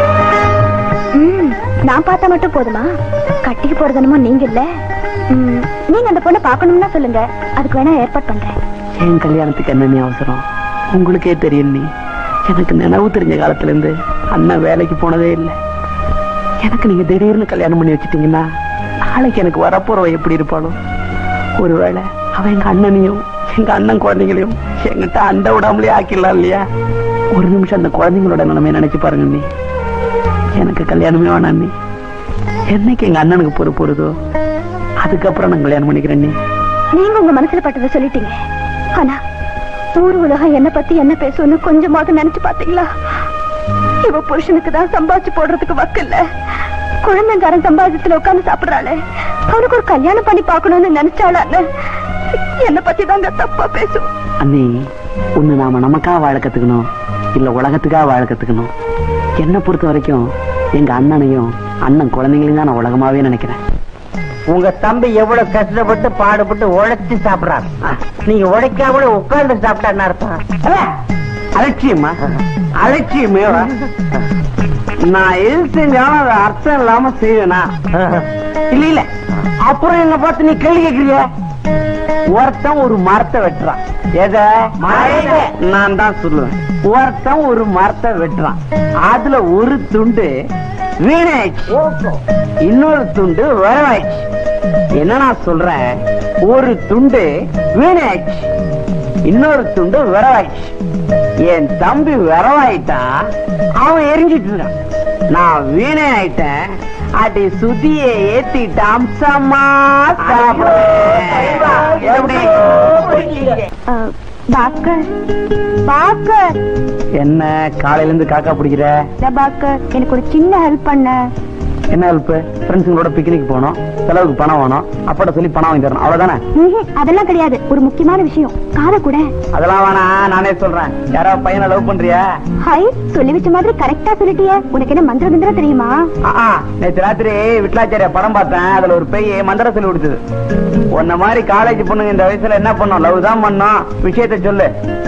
நான் பார்த்தா மட்டும் போதுமா? கட்டிக்கு போறதுனமோ நீங்க இல்ல. நீங்க அந்த பொண்ணை பாக்கணும்னா சொல்லுங்க, அதுக்கு வேணா ஏற்பாடு பண்றேன். என் கல்யாணத்துக்கு என்ன அவசரம்? உங்களுக்கே தெரியும். நீ எனக்கு நினைவு தெரிஞ்ச காலத்துல இருந்து அண்ணன் வேலைக்கு போனதே இல்லை. எனக்கு நீங்க திடீர்னு கல்யாணம் பண்ணி வச்சுட்டீங்கன்னா நாளைக்கு எனக்கு வரப்போறவ எப்படி இருப்பாளோ? ஒருவேளை அவ எங்க அண்ணனையும் எங்க அண்ணன் குழந்தைங்களையும் எங்கிட்ட அண்டை விடாமலே ஆக்கிடலாம் இல்லையா? ஒரு நிமிஷம் அந்த குழந்தைங்களோட நிலைமையை நினைச்சு பாருங்க. நீ எனக்கு கல்யாணமே வேணாம். நீ என்னைக்கு எங்க அண்ணனுக்கு பொறுப்பு வருதோ அதுக்கப்புறம் நான் கல்யாணம் பண்ணிக்கிறேன். நீங்க உங்க மனசுல பட்டதை சொல்லிட்டீங்க. ஆனா ஊர் உலகம் என்ன பத்தி என்ன பேசுன்னு கொஞ்சமாவது நினைச்சு பாத்தீங்களா? இவ புருஷனுக்கு தான் சம்பாதிச்சு போடுறதுக்கு வக்கில்ல. குழந்தைங்காரன் சம்பாதிச்சத்துல உட்கார்ந்து சாப்பிடுறாளே, அவனுக்கு ஒரு கல்யாணம் பண்ணி பாக்கணும்னு நினைச்சாளான்னு என்ன பத்தி தாங்க தப்பா பேசும். அண்ணி, ஒண்ணு நாம நமக்கா வாழ கத்துக்கணும், இல்ல உலகத்துக்காக வாழ கத்துக்கணும். என்ன பொறுத்த வரைக்கும் எங்க அண்ணனையும் அண்ணன் குழந்தைங்களையும் தான் நான் உலகமாவே நினைக்கிறேன். உங்க தம்பி எவ்வளவு கஷ்டப்பட்டு பாடுபட்டு உழைச்சு சாப்பிடறாரு. நீங்க உழைக்காம உட்கார்ந்து சாப்பிட்டான்னு அர்த்தம். அலட்சியமா? அலட்சியமே. நான் எது செஞ்சாலும் அது அர்த்தம் இல்லாம செய்வேனா? இல்ல இல்ல. அப்புறம் என்ன பார்த்து நீ கேள்வி கேட்கறிய? ஒருத்தன் ஒரு மரத்தை வெட்டுறான். எதை? நான் தான் சொல்லுவேன். ஒருத்தன் ஒரு மரத்தை வெட்டுறான். அதுல ஒரு துண்டு வீணாயிடுச்சு, இன்னொரு துண்டு வரவாயிடுச்சு. என்ன நான் சொல்றேன்? ஒரு துண்டு வீணாயிடுச்சு, இன்னொரு துண்டு வரவாயிடுச்சு. என் தம்பி வரவாயிட்டான், அவன் எரிஞ்சிட்டு இருக்கான். நான் வீணை ஆயிட்டேன், அடி சுதியை ஏத்திட்டு அம்சமா பாக்கர். பாக்கர், என்ன காலையில இருந்து காக்கா பிடிக்கிற? பாக்கர், எனக்கு ஒரு சின்ன ஹெல்ப் பண்ண. என்ன ஹெல்ப்? ஃப்ரெண்ட்ஸுங்களோட பிக்னிக் போனோம், செலவுக்கு பணம் வேணும், அப்பாட்ட சொல்லி பணம் வாங்கி தரணும், அவ்வளவுதானே? அதெல்லாம் கிடையாது, ஒரு முக்கியமான விஷயம். காத கூட. அதெல்லாம் வேணா, நானே சொல்றேன். யாராவது பையனை லவ் பண்றியா? ஹை, சொல்லி வச்ச மாதிரி கரெக்டா சொல்லிட்டிய. உனக்கு என்ன மந்திர மந்திரம் தெரியுமா? நேற்று ராத்திரி விட்லாச்சாரிய படம் பார்த்தேன். அதுல ஒரு பெய் மந்திர சொல்லி கொடுத்தது. உன்ன மாதிரி காலேஜ் பொண்ணுங்க இந்த வயசுல என்ன பண்ணும்? லவ் தான் பண்ணும். விஷயத்த சொல்லு.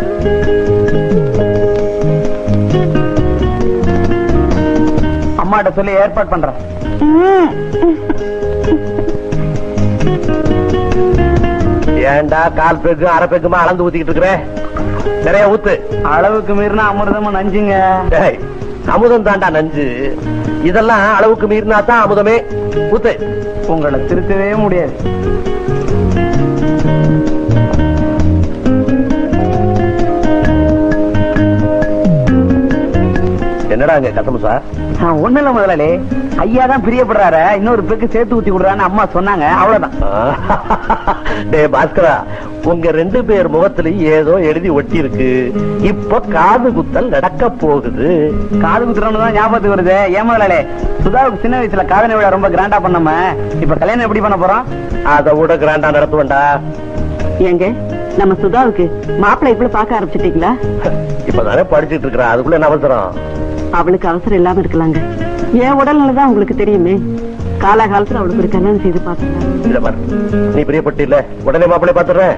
அம்மாட்ட சொல்லி ஏற்பாடு பண்றேன். ஏண்டா கால் பேக்கு அரை பேக்குமா அளந்து ஊத்திக்கிட்டு இருக்கிற? நிறைய ஊத்து. அளவுக்கு மீறினா அமிர்தமும் நஞ்சுங்க. அமுதம் தாண்டா நஞ்சு. இதெல்லாம் அளவுக்கு மீறினா தான் அமுதமே. ஊத்து. உங்களை திருத்தவே முடியாது. என்னடா இங்க கசமுசா? ஒண்ணு இல்ல முதலாளி, ஐயா தான் பிரியப்படுறாரு, இன்னொரு பேருக்கு சேர்த்து ஊத்தி விடுறான்னு அம்மா சொன்னாங்க, அவ்வளவுதான். டே பாஸ்கரா, உங்க 2 பேர் முகத்திலையும் ஏதோ எழுதி ஒட்டி இருக்கு. இப்ப காது குத்தல் நடக்க போகுது. காது குத்துறோம்னு தான் ஞாபகத்துக்கு வருது. ஏன் முதலாளி, சுதாவுக்கு சின்ன வயசுல காதணி விழா ரொம்ப கிராண்டா பண்ணாம இப்ப கல்யாணம் எப்படி பண்ண போறோம்? அதை விட கிராண்டா நடத்துவேன்டா. எங்க நம்ம சுதாவுக்கு மாப்பிள்ளை இப்ப பாக்க ஆரம்பிச்சிட்டீங்களா? இப்பதானே படிச்சுட்டு இருக்கிறா, அதுக்குள்ள என்ன அவசரம்? அவளுக்கு அவசரம் இல்லாம இருக்கலாங்க. என் உடல்நிலைதான் உங்களுக்கு தெரியுமே. காலகாலத்துல அவளுக்கு ஒரு கல்யாணம் செய்து பாத்துருங்க. நீ பிரியப்பட்டு இல்ல, உடனே மாப்பிள்ளை பாத்துறேன்.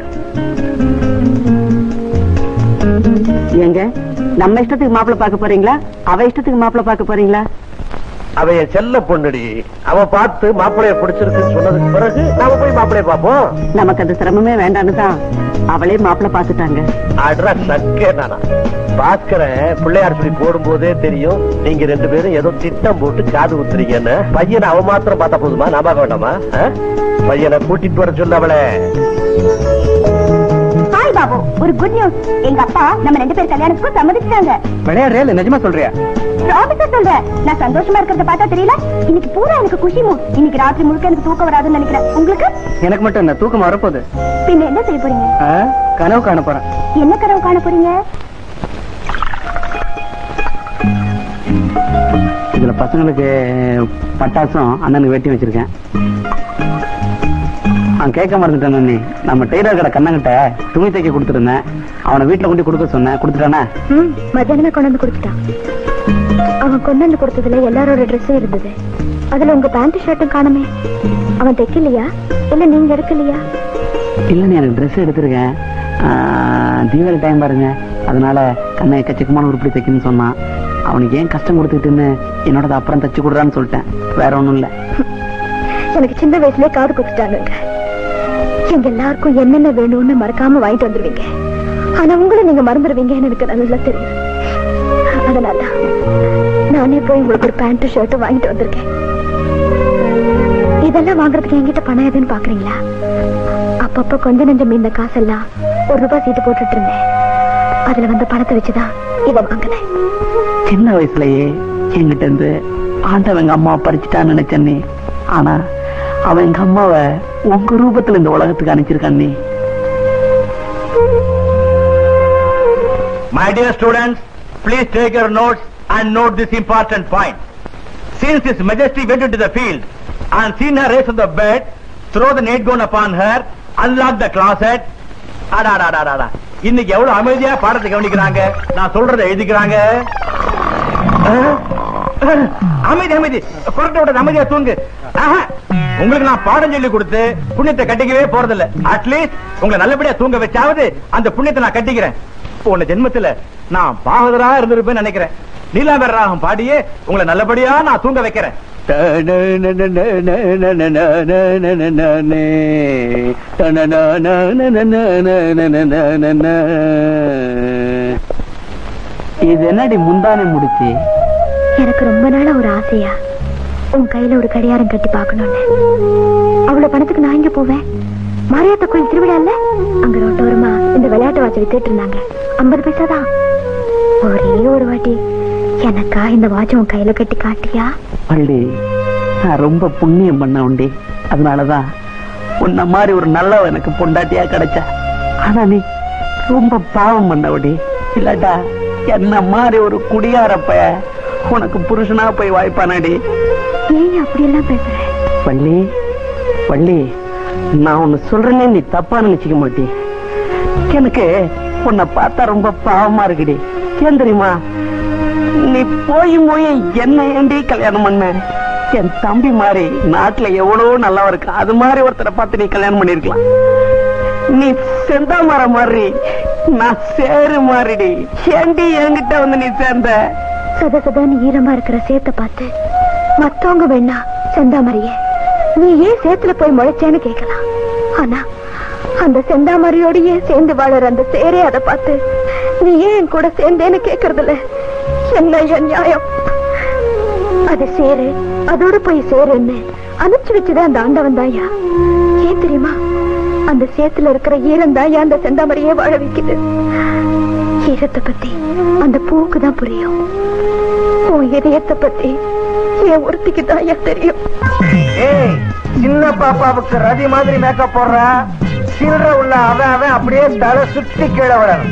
ஏங்க, நம்ம இஷ்டத்துக்கு மாப்பிள்ளை பார்க்க போறீங்களா, அவ இஷ்டத்துக்கு மாப்பிள்ளை பார்க்க போறீங்களா? அவ என் செல்ல பொண்ணுடி. அவ பார்த்து மாப்பிள்ளைய பிடிச்சிருக்குன்னு சொன்னதுக்கு பிறகு நாம போய் மாப்பிள்ளைய பாப்போம். நமக்கு அந்த சிரமமே வேண்டான்னு தான் அவளே மாப்பிள்ளை பார்த்துட்டாங்க. அட்ரா சக்கே நானா பாக்குறேன். பிள்ளையார் சொல்லி போடும் போதே தெரியும் நீங்க 2 பேரும் ஏதோ திட்டம் போட்டு காது குத்துறீங்கன்னு. பையனை அவ மாத்திரம் பார்த்தா போதுமா, நான் பார்க்க வேண்டாமா? பையனை கூட்டிட்டு வர சொல்ல அவளை. ஹாய் பாபு, ஒரு குட் நியூஸ். எங்க அப்பா நம்ம 2 பேர் கல்யாணத்துக்கு சம்மதிச்சிட்டாங்க. விளையாடுறியா இல்ல நிஜமா சொல்றியா? ப்ராமிஸா சொல்றேன். நான் சந்தோஷமா இருக்கிறத பார்த்தா தெரியல, இன்னைக்கு பூரா எனக்கு குஷி மூட். இன்னைக்கு ராத்திரி முழுக்க எனக்கு தூக்கம் வராதுன்னு நினைக்கிறேன். உங்களுக்கு? எனக்கு மட்டும் என்ன தூக்கம் வரப்போகுது. பின்ன என்ன செய்ய போறீங்க? கனவு காண போறேன். என்ன கனவு காண போறீங்க? இதுல பசங்களுக்கு பட்டாசும் அண்ணனுக்கு வெட்டி வச்சிருக்கேன். நான் கேட்க மறந்துட்டேன். நம்ம டெய்லர் கடை கண்ணங்கிட்ட துணி தைக்க கொடுத்துருந்தேன். அவனை வீட்டுல கொண்டு கொடுக்க சொன்னேன். கொடுத்துட்டானே? மத்தியானமே கொண்டு வந்து கொடுத்துட்டான். அவன் கொண்டு வந்து கொடுத்ததுல எல்லாரோட ட்ரெஸ்ஸும் இருந்தது. அதுல உங்க பேண்ட் ஷர்ட்டும் காணுமே. அவன் தைக்கலையா இல்ல நீங்க எடுக்கலையா? இல்லன்னு எனக்கு ட்ரெஸ் எடுத்திருக்கேன். தீபாவளி டைம் பாருங்க, அதனால கண்ணை எக்கச்சக்கமான உருப்படி தைக்கணும்னு சொன்னான். அவனுக்கு ஏன் கஷ்டம் கொடுத்துக்கிட்டுன்னு என்னோட அப்புறம் தச்சு கொடுறான்னு சொல்லிட்டேன். வேற ஒண்ணும் இல்ல. எனக்கு சின்ன வயசுலயே காது கொடுத்துட்டாங்க. எங்க எல்லாருக்கும் என்னென்ன வேணும்னு மறக்காம வாங்கிட்டு வந்துருவீங்க. ஆனா உங்களை நீங்க மறந்துடுவீங்கன்னு எனக்கு நல்லா தெரியும். அதனாலதான் நானே போய் உங்களுக்கு ஒரு பேண்ட் ஷர்ட் வாங்கிட்டு வந்திருக்கேன். இதெல்லாம் வாங்குறதுக்கு என்கிட்ட பணம் எதுன்னு பாக்குறீங்களா? அப்பப்ப கொஞ்சம் நெஞ்சம் இந்த காசெல்லாம் ₹1 சீட்டு போட்டுட்டு இருந்தேன். அதுல வந்து பணத்தை வச்சுதான் இதை வாங்கினேன். சின்ன வயசுலயே என்கிட்ட இருந்து ஆண்டவன் எங்க அம்மாவை பறிச்சுட்டான்னு நினைச்சேன். ஆனா அவன் எங்க அம்மாவை உங்க ரூபத்துல இந்த உலகத்துக்கு அனுப்பிச்சிருக்கான். My dear students, please take your notes and note this important point. Since His Majesty went into the field and seen her raised on the bed, throw the nightgown upon her, unlock the closet. இன்னைக்கு எவ்வளவு அமைதியா பாடத்தை கவனிக்கிறாங்க. நான் சொல்றதை எழுதிக்கிறாங்க. அமைதி அமைதி, குரட்டை விட அமைதியா தூங்கு. உங்களுக்கு நான் பாடம் சொல்லி கொடுத்து புண்ணியத்தை கட்டிக்கவே போறதில்ல. அட்லீஸ்ட் உங்களை நல்லபடியா தூங்க வச்சாவது அந்த புண்ணியத்தை நான் கட்டிக்கிறேன். போன ஜென்மத்துல நான் பாகதரா இருந்திருப்பேன்னு நினைக்கிறேன். நீலாம்பர ராகம் பாடியே உங்களை நல்லபடியா நான் தூங்க வைக்கிறேன். இது என்னடி முந்தானே முடிச்சு? எனக்கு ரொம்ப நாளா ஒரு ஆசையா உன் கையில ஒரு கடியாரம் கட்டி பாக்கணும்னு. அவ்வளவு பணத்துக்கு நான் இங்க போவேன். மாரியாத்த கோயில் திருவிழால அங்க ரோட்டோரமா இந்த விளையாட்டு வாட்ச் வித்துட்டு இருந்தாங்க. 50 பைசா தான். ஒரே ஒரு வாட்டி எனக்கா இந்த வாட்ச் உன் கையில கட்டி காட்டியா? பள்ளி, நான் ரொம்ப புண்ணியம் பண்ண உண்டி. அதனாலதான் உன்ன மாதிரி ஒரு நல்லவ எனக்கு பொண்டாட்டியா கிடைச்சா. ஆனா நீ ரொம்ப பாவம் பண்ண உடி. இல்லாட்டா என்ன மாதிரி ஒரு குடியாரப்ப உனக்கு புருஷனா போய் வாய்ப்பானடி. ஏன் அப்படி எல்லாம் பேசுற? பள்ளி பள்ளி, நான் ஒண்ணு சொல்றேன்னு நீ தப்பா நினைச்சுக்க மாட்டி. எனக்கு உன்னை பார்த்தா ரொம்ப பாவமா இருக்குடி. ஏன் தெரியுமா? நீ போய் என்ன ஏண்டி கல்யாணம் பண்ண? என் தம்பி மாதிரி நாட்டுல எவ்வளவு நல்லா இருக்கு. அது மாதிரி ஒருத்தரை பார்த்து நீ கல்யாணம் பண்ணிருக்கலாம். நீ செந்தாமர மாதிரி, நான் சேரு மாறிடி. ஏண்டி என்கிட்ட வந்து நீ சேர்ந்த? சதசதான்னு ஈரமா இருக்கிற சேத்த பார்த்து மத்தவங்க வேணா செந்தாமரைய நீ ஏன் சேத்துல போய் முளைச்சேன்னு கேட்கலாம். ஆனா அந்த செந்தாமரையோடயே சேர்ந்து வாழற அந்த சேரே அதை பார்த்து நீ ஏன் கூட சேர்ந்தேன்னு கேக்குறதுல என்ன என் நியாயம்? அது சேரு, அதோட போய் சேருன்னு அனுப்பிச்சு வச்சுதான் அந்த ஆண்டவன் தாயா. ஏன் தெரியுமா? அந்த சேத்துல இருக்கிற ஈரம் தாயா அந்த செந்தாமரையே வாழ வைக்குது. ஈரத்தை பத்தி அந்த பூவுக்கு தான் புரியும். உன் இதயத்தை பத்தி என் ஒருத்திக்கு தாயா தெரியும். சின்ன பாப்பாவுக்கு ரதி மாதிரி மேக்கப் போடுற சில்ற உள்ள அவன் அப்படியே தலை சுத்தி கீழே விடணும்.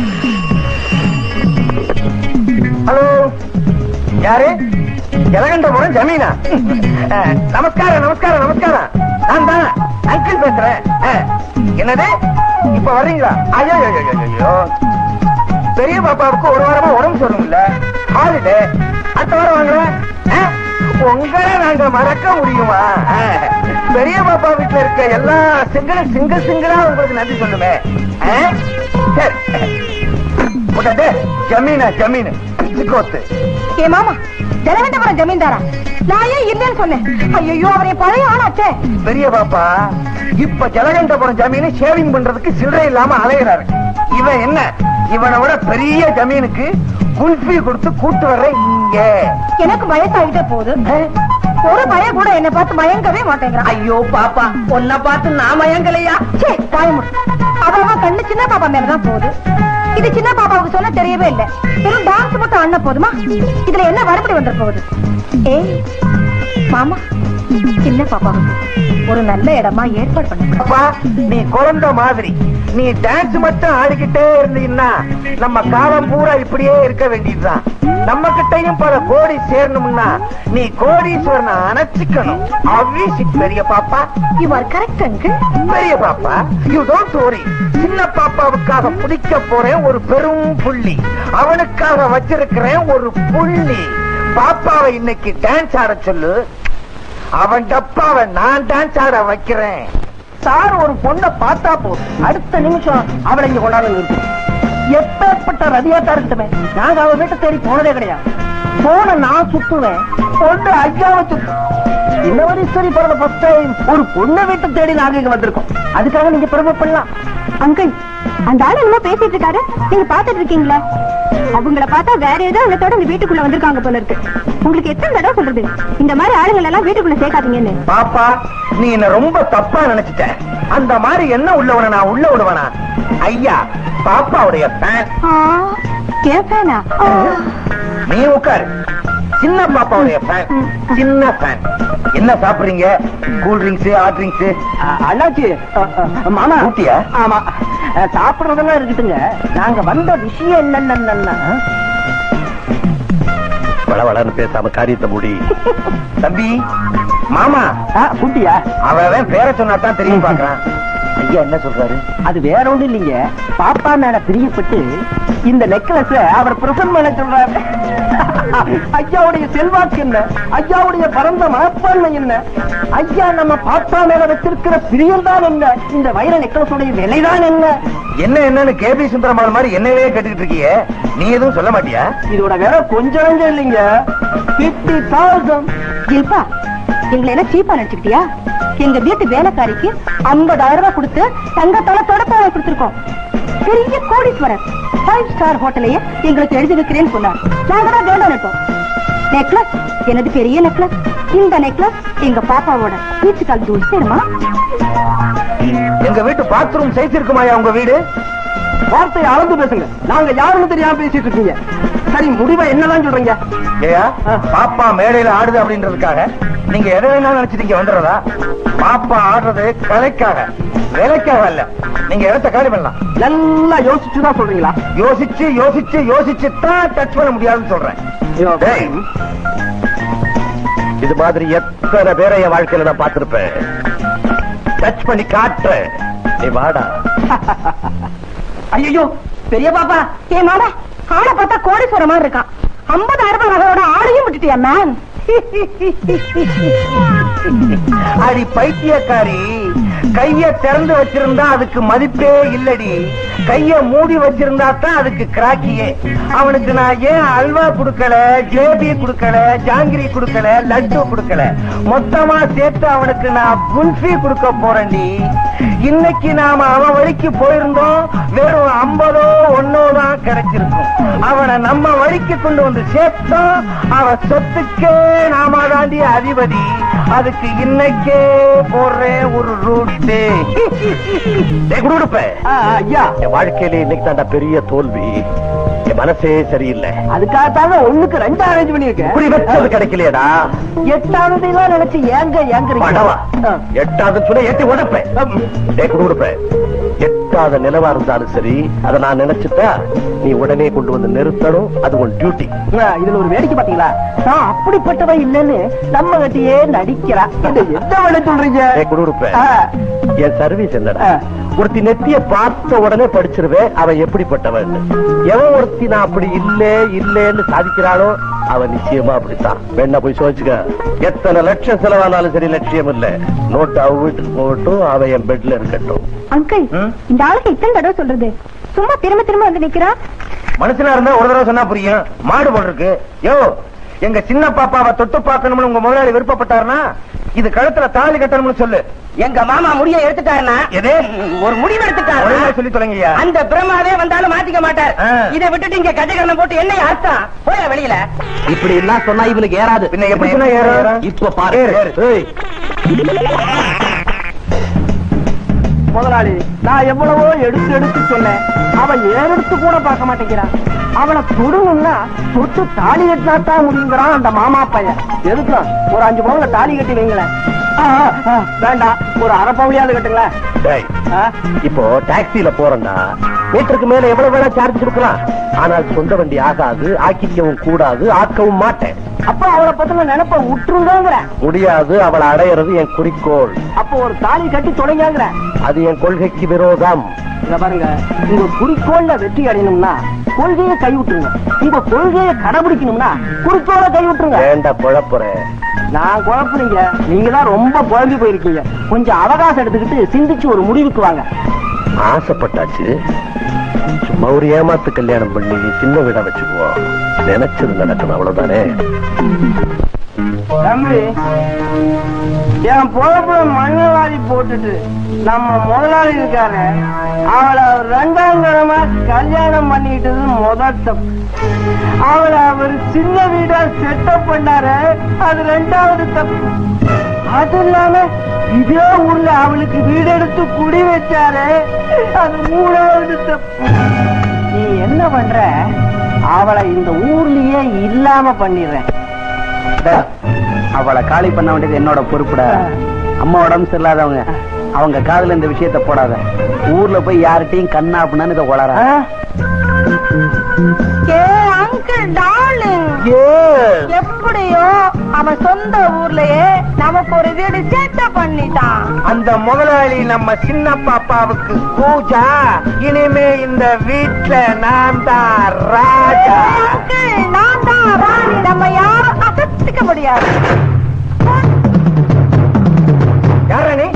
ஹலோ, யாரு? ஜலகண்டபுரம் ஜமீனா? நமஸ்காரம் நமஸ்காரம் நமஸ்காரம். நான் தான் அங்கிள் பேசுறேன். என்னது இப்ப வர்றீங்களா? ஐயோ, பெரிய பாப்பாவுக்கு ஒரு வாரமா உடம்பு சொல்லுங்க. ஹாலிடே உங்களை நாங்க மறக்க முடியுமா? பெரிய பாப்பா வீட்டுல இருக்க எல்லா சிங்கிளா உங்களுக்கு நன்றி சொல்லுமே. ஜமீன் சிக்கோத்து. ஏ மாமா, ஜனகண்டபுரம் ஜமீன்தாரா? நான் ஏன் இல்லைன்னு சொன்னேன்? ஐயோ, அவரை பழைய ஆளாச்சே. பெரிய பாப்பா இப்ப ஜலகண்டபுரம் ஜமீனை ஷேவிங் பண்றதுக்கு சில்லறை இல்லாம அலைகிறாரு. இவன் என்ன, இவனை விட பெரிய ஜமீனுக்கு குல்ஃபி கொடுத்து கூட்டு வர்ற இங்க. எனக்கு வயசாகிட்டே போகுது. ஒரு பையன் கூட என்ன பார்த்து மயங்கவே மாட்டேங்கிறான். ஐயோ பாப்பா, உன்னை பார்த்து நான் மயங்கலையா? அவன் கண்ணு சின்ன பாப்பா மேலதான் போகுது. இது சின்ன பாப்பாவுக்கு சொல்ல தெரியவே இல்லை. வெறும் டான்ஸ் மட்டும் ஆடின போதுமா? இதுல என்ன வரப்படி வந்துட போகுது? ஏய் மாமா, சின்ன பாப்பாவுக்கு ஒரு நல்ல இடமா ஏற்பாடு பண்ண. நீ குழந்தை மாதிரி நீ டான்ஸ் மட்டும் ஆடிக்கிட்டே இருந்தீங்கன்னா நம்ம காலம் பூரா இப்படியே இருக்க வேண்டியதுதான். நம்ம கிட்டையும் பல கோடி சேரணும்னா நீ கோடீஸ்வரனை அணைச்சிக்கணும். பெரிய பாப்பா, யூ ஆர் கரெக்ட் அங்கிள். பெரிய பாப்பா, யூ டோன்ட் வரி. சின்ன பாப்பாவுக்காக பிடிக்க போறேன் ஒரு பெரும் புள்ளி. அவனுக்காக வச்சிருக்கிறேன் ஒரு புள்ளி. பாப்பாவை இன்னைக்கு டான்ஸ் ஆட சொல்லு. அவன் டப்பாவை நான் டான்ஸ் ஆட வைக்கிறேன். சார் ஒரு பொண்ணை பார்த்தா போதும், அடுத்த நிமிஷம் அவளை இங்க கொண்டாந்து நிறுத்தும். எப்பேற்பட்ட ரதியாட்டா இருக்கட்டுமே, நாங்க அவ வீட்டை தேடி போனதே கிடையாது. போன நான் சுத்துவேன், பொண்ணு ஐயாவை சுத்தும். இன்னவரீஸ்வரி பிறந்த ஃபர்ஸ்ட் டைம் ஒரு பொண்ணை வீட்டை தேடி நாங்க இங்க வந்திருக்கோம். அதுக்காக நீங்க பெருமைப்படலாம். அங்கிள், அந்த ஆளு என்னமோ பேசிட்டு இருக்காரு, நீங்க பாத்துட்டு இருக்கீங்களா? அவங்கள பார்த்தா வேற ஏதோ இடத்தோட இந்த வீட்டுக்குள்ள வந்திருக்காங்க போல இருக்கு. உங்களுக்கு எத்தனை தடவை சொல்றது இந்த மாதிரி ஆளுகள் எல்லாம் வீட்டுக்குள்ள சேர்க்காதீங்கன்னு? பாப்பா, நீ என்ன ரொம்ப தப்பா நினைச்சிட்ட. அந்த மாதிரி என்ன உள்ளவன நான் உள்ள விடுவனா? ஐயா பாப்பாவுடைய ஃபேன். கேப்பேனா? நீ உட்காரு. சின்ன பாப்பாவுடைய ஃபேன், சின்ன ஃபேன். என்ன சாப்பிடுறீங்க? Cool drinks, hot drinks? அண்ணாச்சி, மாமா ஊட்டியா? ஆமா, சாப்பிடுறதெல்லாம் இருக்கட்டுங்க. நாங்க வந்த விஷயம் என்னன்னா, வளவளன்னு பேசாம காரியத்தை முடி. தம்பி, மாமா குட்டியா? அவன் பேர சொன்னாதான் தெரியும் பாக்குறான். ஐயா என்ன சொல்றாரு? அது வேற ஒண்ணு இல்லைங்க, பாப்பா மேல பிரியப்பட்டு இந்த நெக்லஸ் அவர் பிரசன்ட் பண்ண சொல்றாரு. ஐயாவுடைய செல்வாக்கு என்ன, ஐயாவுடைய பரந்த மனப்பான்மை என்ன, ஐயா நம்ம பாப்பா மேல வச்சிருக்கிற பிரியம் தான் என்ன, இந்த வைர நெக்லஸ் உடைய விலைதான் என்ன. என்னன்னு கேபி சுந்தரமால் மாதிரி என்னவே கேட்டுக்கிட்டு இருக்கிய, நீ எதுவும் சொல்ல மாட்டியா? இதோட வேற கொஞ்சம் இல்லைங்க, 50,000. ஜில்பா, எங்களை என்ன சீப்பா நினைச்சுக்கிட்டியா? எங்க வீட்டு வேலைக்காரிக்கு 50,000 ரூபாய் கொடுத்து தங்கத்தோட தொடப்பாவை கொடுத்திருக்கோம். பெரிய கோடீஸ்வரர் 5 ஸ்டார் ஹோட்டலையே எங்களுக்கு எழுதி வைக்கிறேன்னு சொன்னார். நாங்க தான் வேண்டாம் நினைப்போம். நெக்லஸ் எனது பெரிய நெக்லஸ். இந்த நெக்லஸ் எங்க பாப்பாவோட வீட்டுக்கால் தூசி தெரியுமா? எங்க வீட்டு பாத்ரூம் சைஸ் இருக்குமாயா உங்க வீடு? வார்த்தையை அளந்து பேசுங்க, நாங்க யாருன்னு தெரியாம பேசிட்டு இருக்கீங்க. சரி, முடிவை என்னதான் சொல்றீங்க? ஏயா பாப்பா மேடையில ஆடுது அப்படின்றதுக்காக நீங்க எதை வேணாலும் நினைச்சிட்டு வந்துடுறதா? பாப்பா ஆடுறது கலைக்காக, வேலைக்காக அல்ல. நீங்க இடத்த காலி பண்ணலாம். நல்லா யோசிச்சுதான் சொல்றீங்களா? யோசிச்சு தான் டச் பண்ண முடியாதுன்னு சொல்றேன். இது மாதிரி எத்தனை பேரை என் வாழ்க்கையில நான் பார்த்திருப்பேன். டச் பண்ணி காட்டுறேன், நீ வாடா. ஐயோ பெரிய பாப்பா, ஏ மாடா, ஆளை பார்த்தா கோடீஸ்வரர் மாதிரி இருக்கான். 50,000 ரூபாய் நகையோட ஆளையும் விட்டுட்டியா மேன்? அடி பைத்தியக்காரி, கைய திறந்து வச்சிருந்தா அதுக்கு மதிப்பே இல்லடி, கைய மூடி வச்சிருந்தா தான் அதுக்கு கிராக்கியே. அவனுக்கு நான் ஏன் அல்வா குடுக்கல, ஜிலேபி குடுக்கல, ஜாங்கிரி குடுக்கல, லட்டு குடுக்கல, மொத்தமா சேர்த்து அவனுக்கு நான் குல்ஃபி குடுக்க போறேன்டி. இன்னைக்கு நாம அவன் வழிக்கு போயிருந்தோம், வெறும் 50 1 தான் கிடைச்சிருக்கும். அவனை நம்ம வழிக்கு கொண்டு வந்து சேர்த்தோம், அவன் சொத்துக்கே நாம தாண்டி அதிபதி. அதுக்கு இன்னைக்கே போடுறேன் ஒரு ரூட்டு. ஐயா, என் வாழ்க்கையில இன்னைக்கு தாண்டா பெரிய தோல்வி. என் மனசே சரியில்லை. அதுக்காக ஒண்ணுக்கு 2 அரேஞ்ச் பண்ணிருக்கேன். இப்படி வச்சது கிடைக்கலையடா. 8வது நினைச்சு ஏங்க 8வது சொல்ல ஏற்றி உடப்பேன். 8வது நிலவா இருந்தாலும் சரி, அதை நான் நினைச்சுட்டா நீ உடனே கொண்டு வந்து நிறுத்தணும். அது உன் டியூட்டி. இதுல ஒரு வேடிக்கை பாத்தீங்களா? நான் அப்படிப்பட்டவன் இல்லைன்னு நம்ம கட்டியே நடிக்கிறா. என்ன சொல்றீங்க? குடுப்பேன். என் சர்வீஸ் என்னடா, ஒருத்தி நெத்திய பார்த்த உடனே படிச்சிருவேன் அவன் எப்படிப்பட்டவன். எவன் ஒருத்தி நான் அப்படி இல்லன்னு சாதிக்கிறாளோ அவன் நிச்சயமா அப்படித்தான். வேணா போய் சோதிச்சுக்க. எத்தனை லட்சம் செலவானாலும் சரி லட்சியம் இல்ல. நோட்டு அவ வீட்டுக்கு போகட்டும், அவன் என் பெட்ல இருக்கட்டும். அங்கிள், இந்த ஆளுக்கு இத்தனை தடவை சொல்றது, சும்மா திரும்ப திரும்ப வந்து நிக்கிறா. மனுஷனா இருந்தா ஒரு தடவை சொன்னா புரியும். மாடு போல் இருக்கு. யோ, எங்க சின்ன பாப்பாவை தொட்டு பார்க்கணும்னு உங்க முதலாளி விருப்பப்பட்டாருன்னா இது கழுத்துல தாலி கட்டணும்னு சொல்லு. எங்க மாமா முடிய எடுத்துட்டாருன்னா எது ஒரு முடிவு எடுத்துட்டாரு. சொல்லி தொலைங்கய்யா. அந்த பிரம்மாவே வந்தாலும் மாத்திக்க மாட்டார். இதை விட்டுட்டு இங்க கஜகரணம் போட்டு என்ன அர்த்தம்? போய வெளியில. இப்படி எல்லாம் சொன்னா இவனுக்கு ஏறாது. பின்ன எப்படி சொன்னா ஏறும்? இப்ப பாரு. முதலாளி, நான் எவ்வளவோ எடுத்து சொன்னேன். அவன் ஏறெடுத்து கூட பார்க்க மாட்டேங்கிறான். அவனை தொடணும்னா தொட்டு தாலி கட்டினாத்தான் முடியுங்கிறான் அந்த மாமா பையன். எதுக்கு ஒரு 5 பவுன்ல தாலி கட்டி வைங்களேன். வேண்டாம், ஒரு அரை பவுலியாவது கட்டுங்களேன். இப்போ டாக்ஸில போறேன்னா மீட்டருக்கு மேல எவ்வளவு வேணா சார்ஜ் கொடுக்கலாம். ஆனால் சொந்த வண்டி ஆகாது, ஆக்கிக்கவும் கூடாது, ஆக்கவும் மாட்டேன். அப்ப அவளை பத்தின நினைப்ப விட்டுருங்கிற முடியாது. அவளை அடையிறது என் குறிக்கோள். அப்போ ஒரு தாலி கட்டி தொடங்கியாங்கிற அது என் கொள்கைக்கு விரோதம். இத பாருங்க, உங்க குறிக்கோள்ல வெற்றி அடையணும்னா கொள்கையை கைவிட்டுருங்க. உங்க கொள்கையை கடைபிடிக்கணும்னா குறிக்கோளை கைவிட்டுருங்க. வேண்ட குழப்புறேன். நான் குழப்பறீங்க, நீங்க தான் ரொம்ப குழம்பி போயிருக்கீங்க. கொஞ்சம் அவகாசம் எடுத்துக்கிட்டு சிந்திச்சு ஒரு முடிவுக்கு வாங்க. ஆசைப்பட்டாச்சு, சும்மா ஒரு ஏமாத்து கல்யாணம் பண்ணி சின்ன வீடா வச்சுக்குவோம். நினைச்சது நடக்கணும், அவ்வளவுதானே. தம்பி, என் பொழப்புல மண்ணவாதி போட்டுட்டு நம்ம முதலாளி இருக்காரு, அவளை 2ஆம் தடவை கல்யாணம் பண்ணிட்டது முதல் தப்பு. அவளை அவர் சின்ன வீடா செட்டப் பண்ணாரு, அது 2வது தப்பு. அது இல்லாம இதே ஊர்ல அவளுக்கு வீடு எடுத்து குடி வச்சாரு, அது 3வது தப்பு. நீ என்ன பண்ற, அவளை இந்த ஊர்லயே இல்லாம பண்ணிடுறேன். அவளை காலி பண்ண வேண்டியது என்னோட பொறுப்புட. அம்மா உடம்பு சரியில்லாதவங்க, அவங்க காதுல இந்த விஷயத்த போடாத. ஊர்ல போய் யார்கிட்டையும் கண்ணா அப்படின்னு இதை உளற. எப்படியோ அவன் சொந்த ஊர்லயே நமக்கு ஒரு வீடு சேட்ட பண்ணிட்டான். அந்த முதலாளி நம்ம சின்ன பாப்பாவுக்கு பூஜா. இனிமே இந்த வீட்டுல நான் தான் ராஜா. நான் தான் ராணி. நம்ம யாரும் அசத்திக்க முடியாது. யாரணி?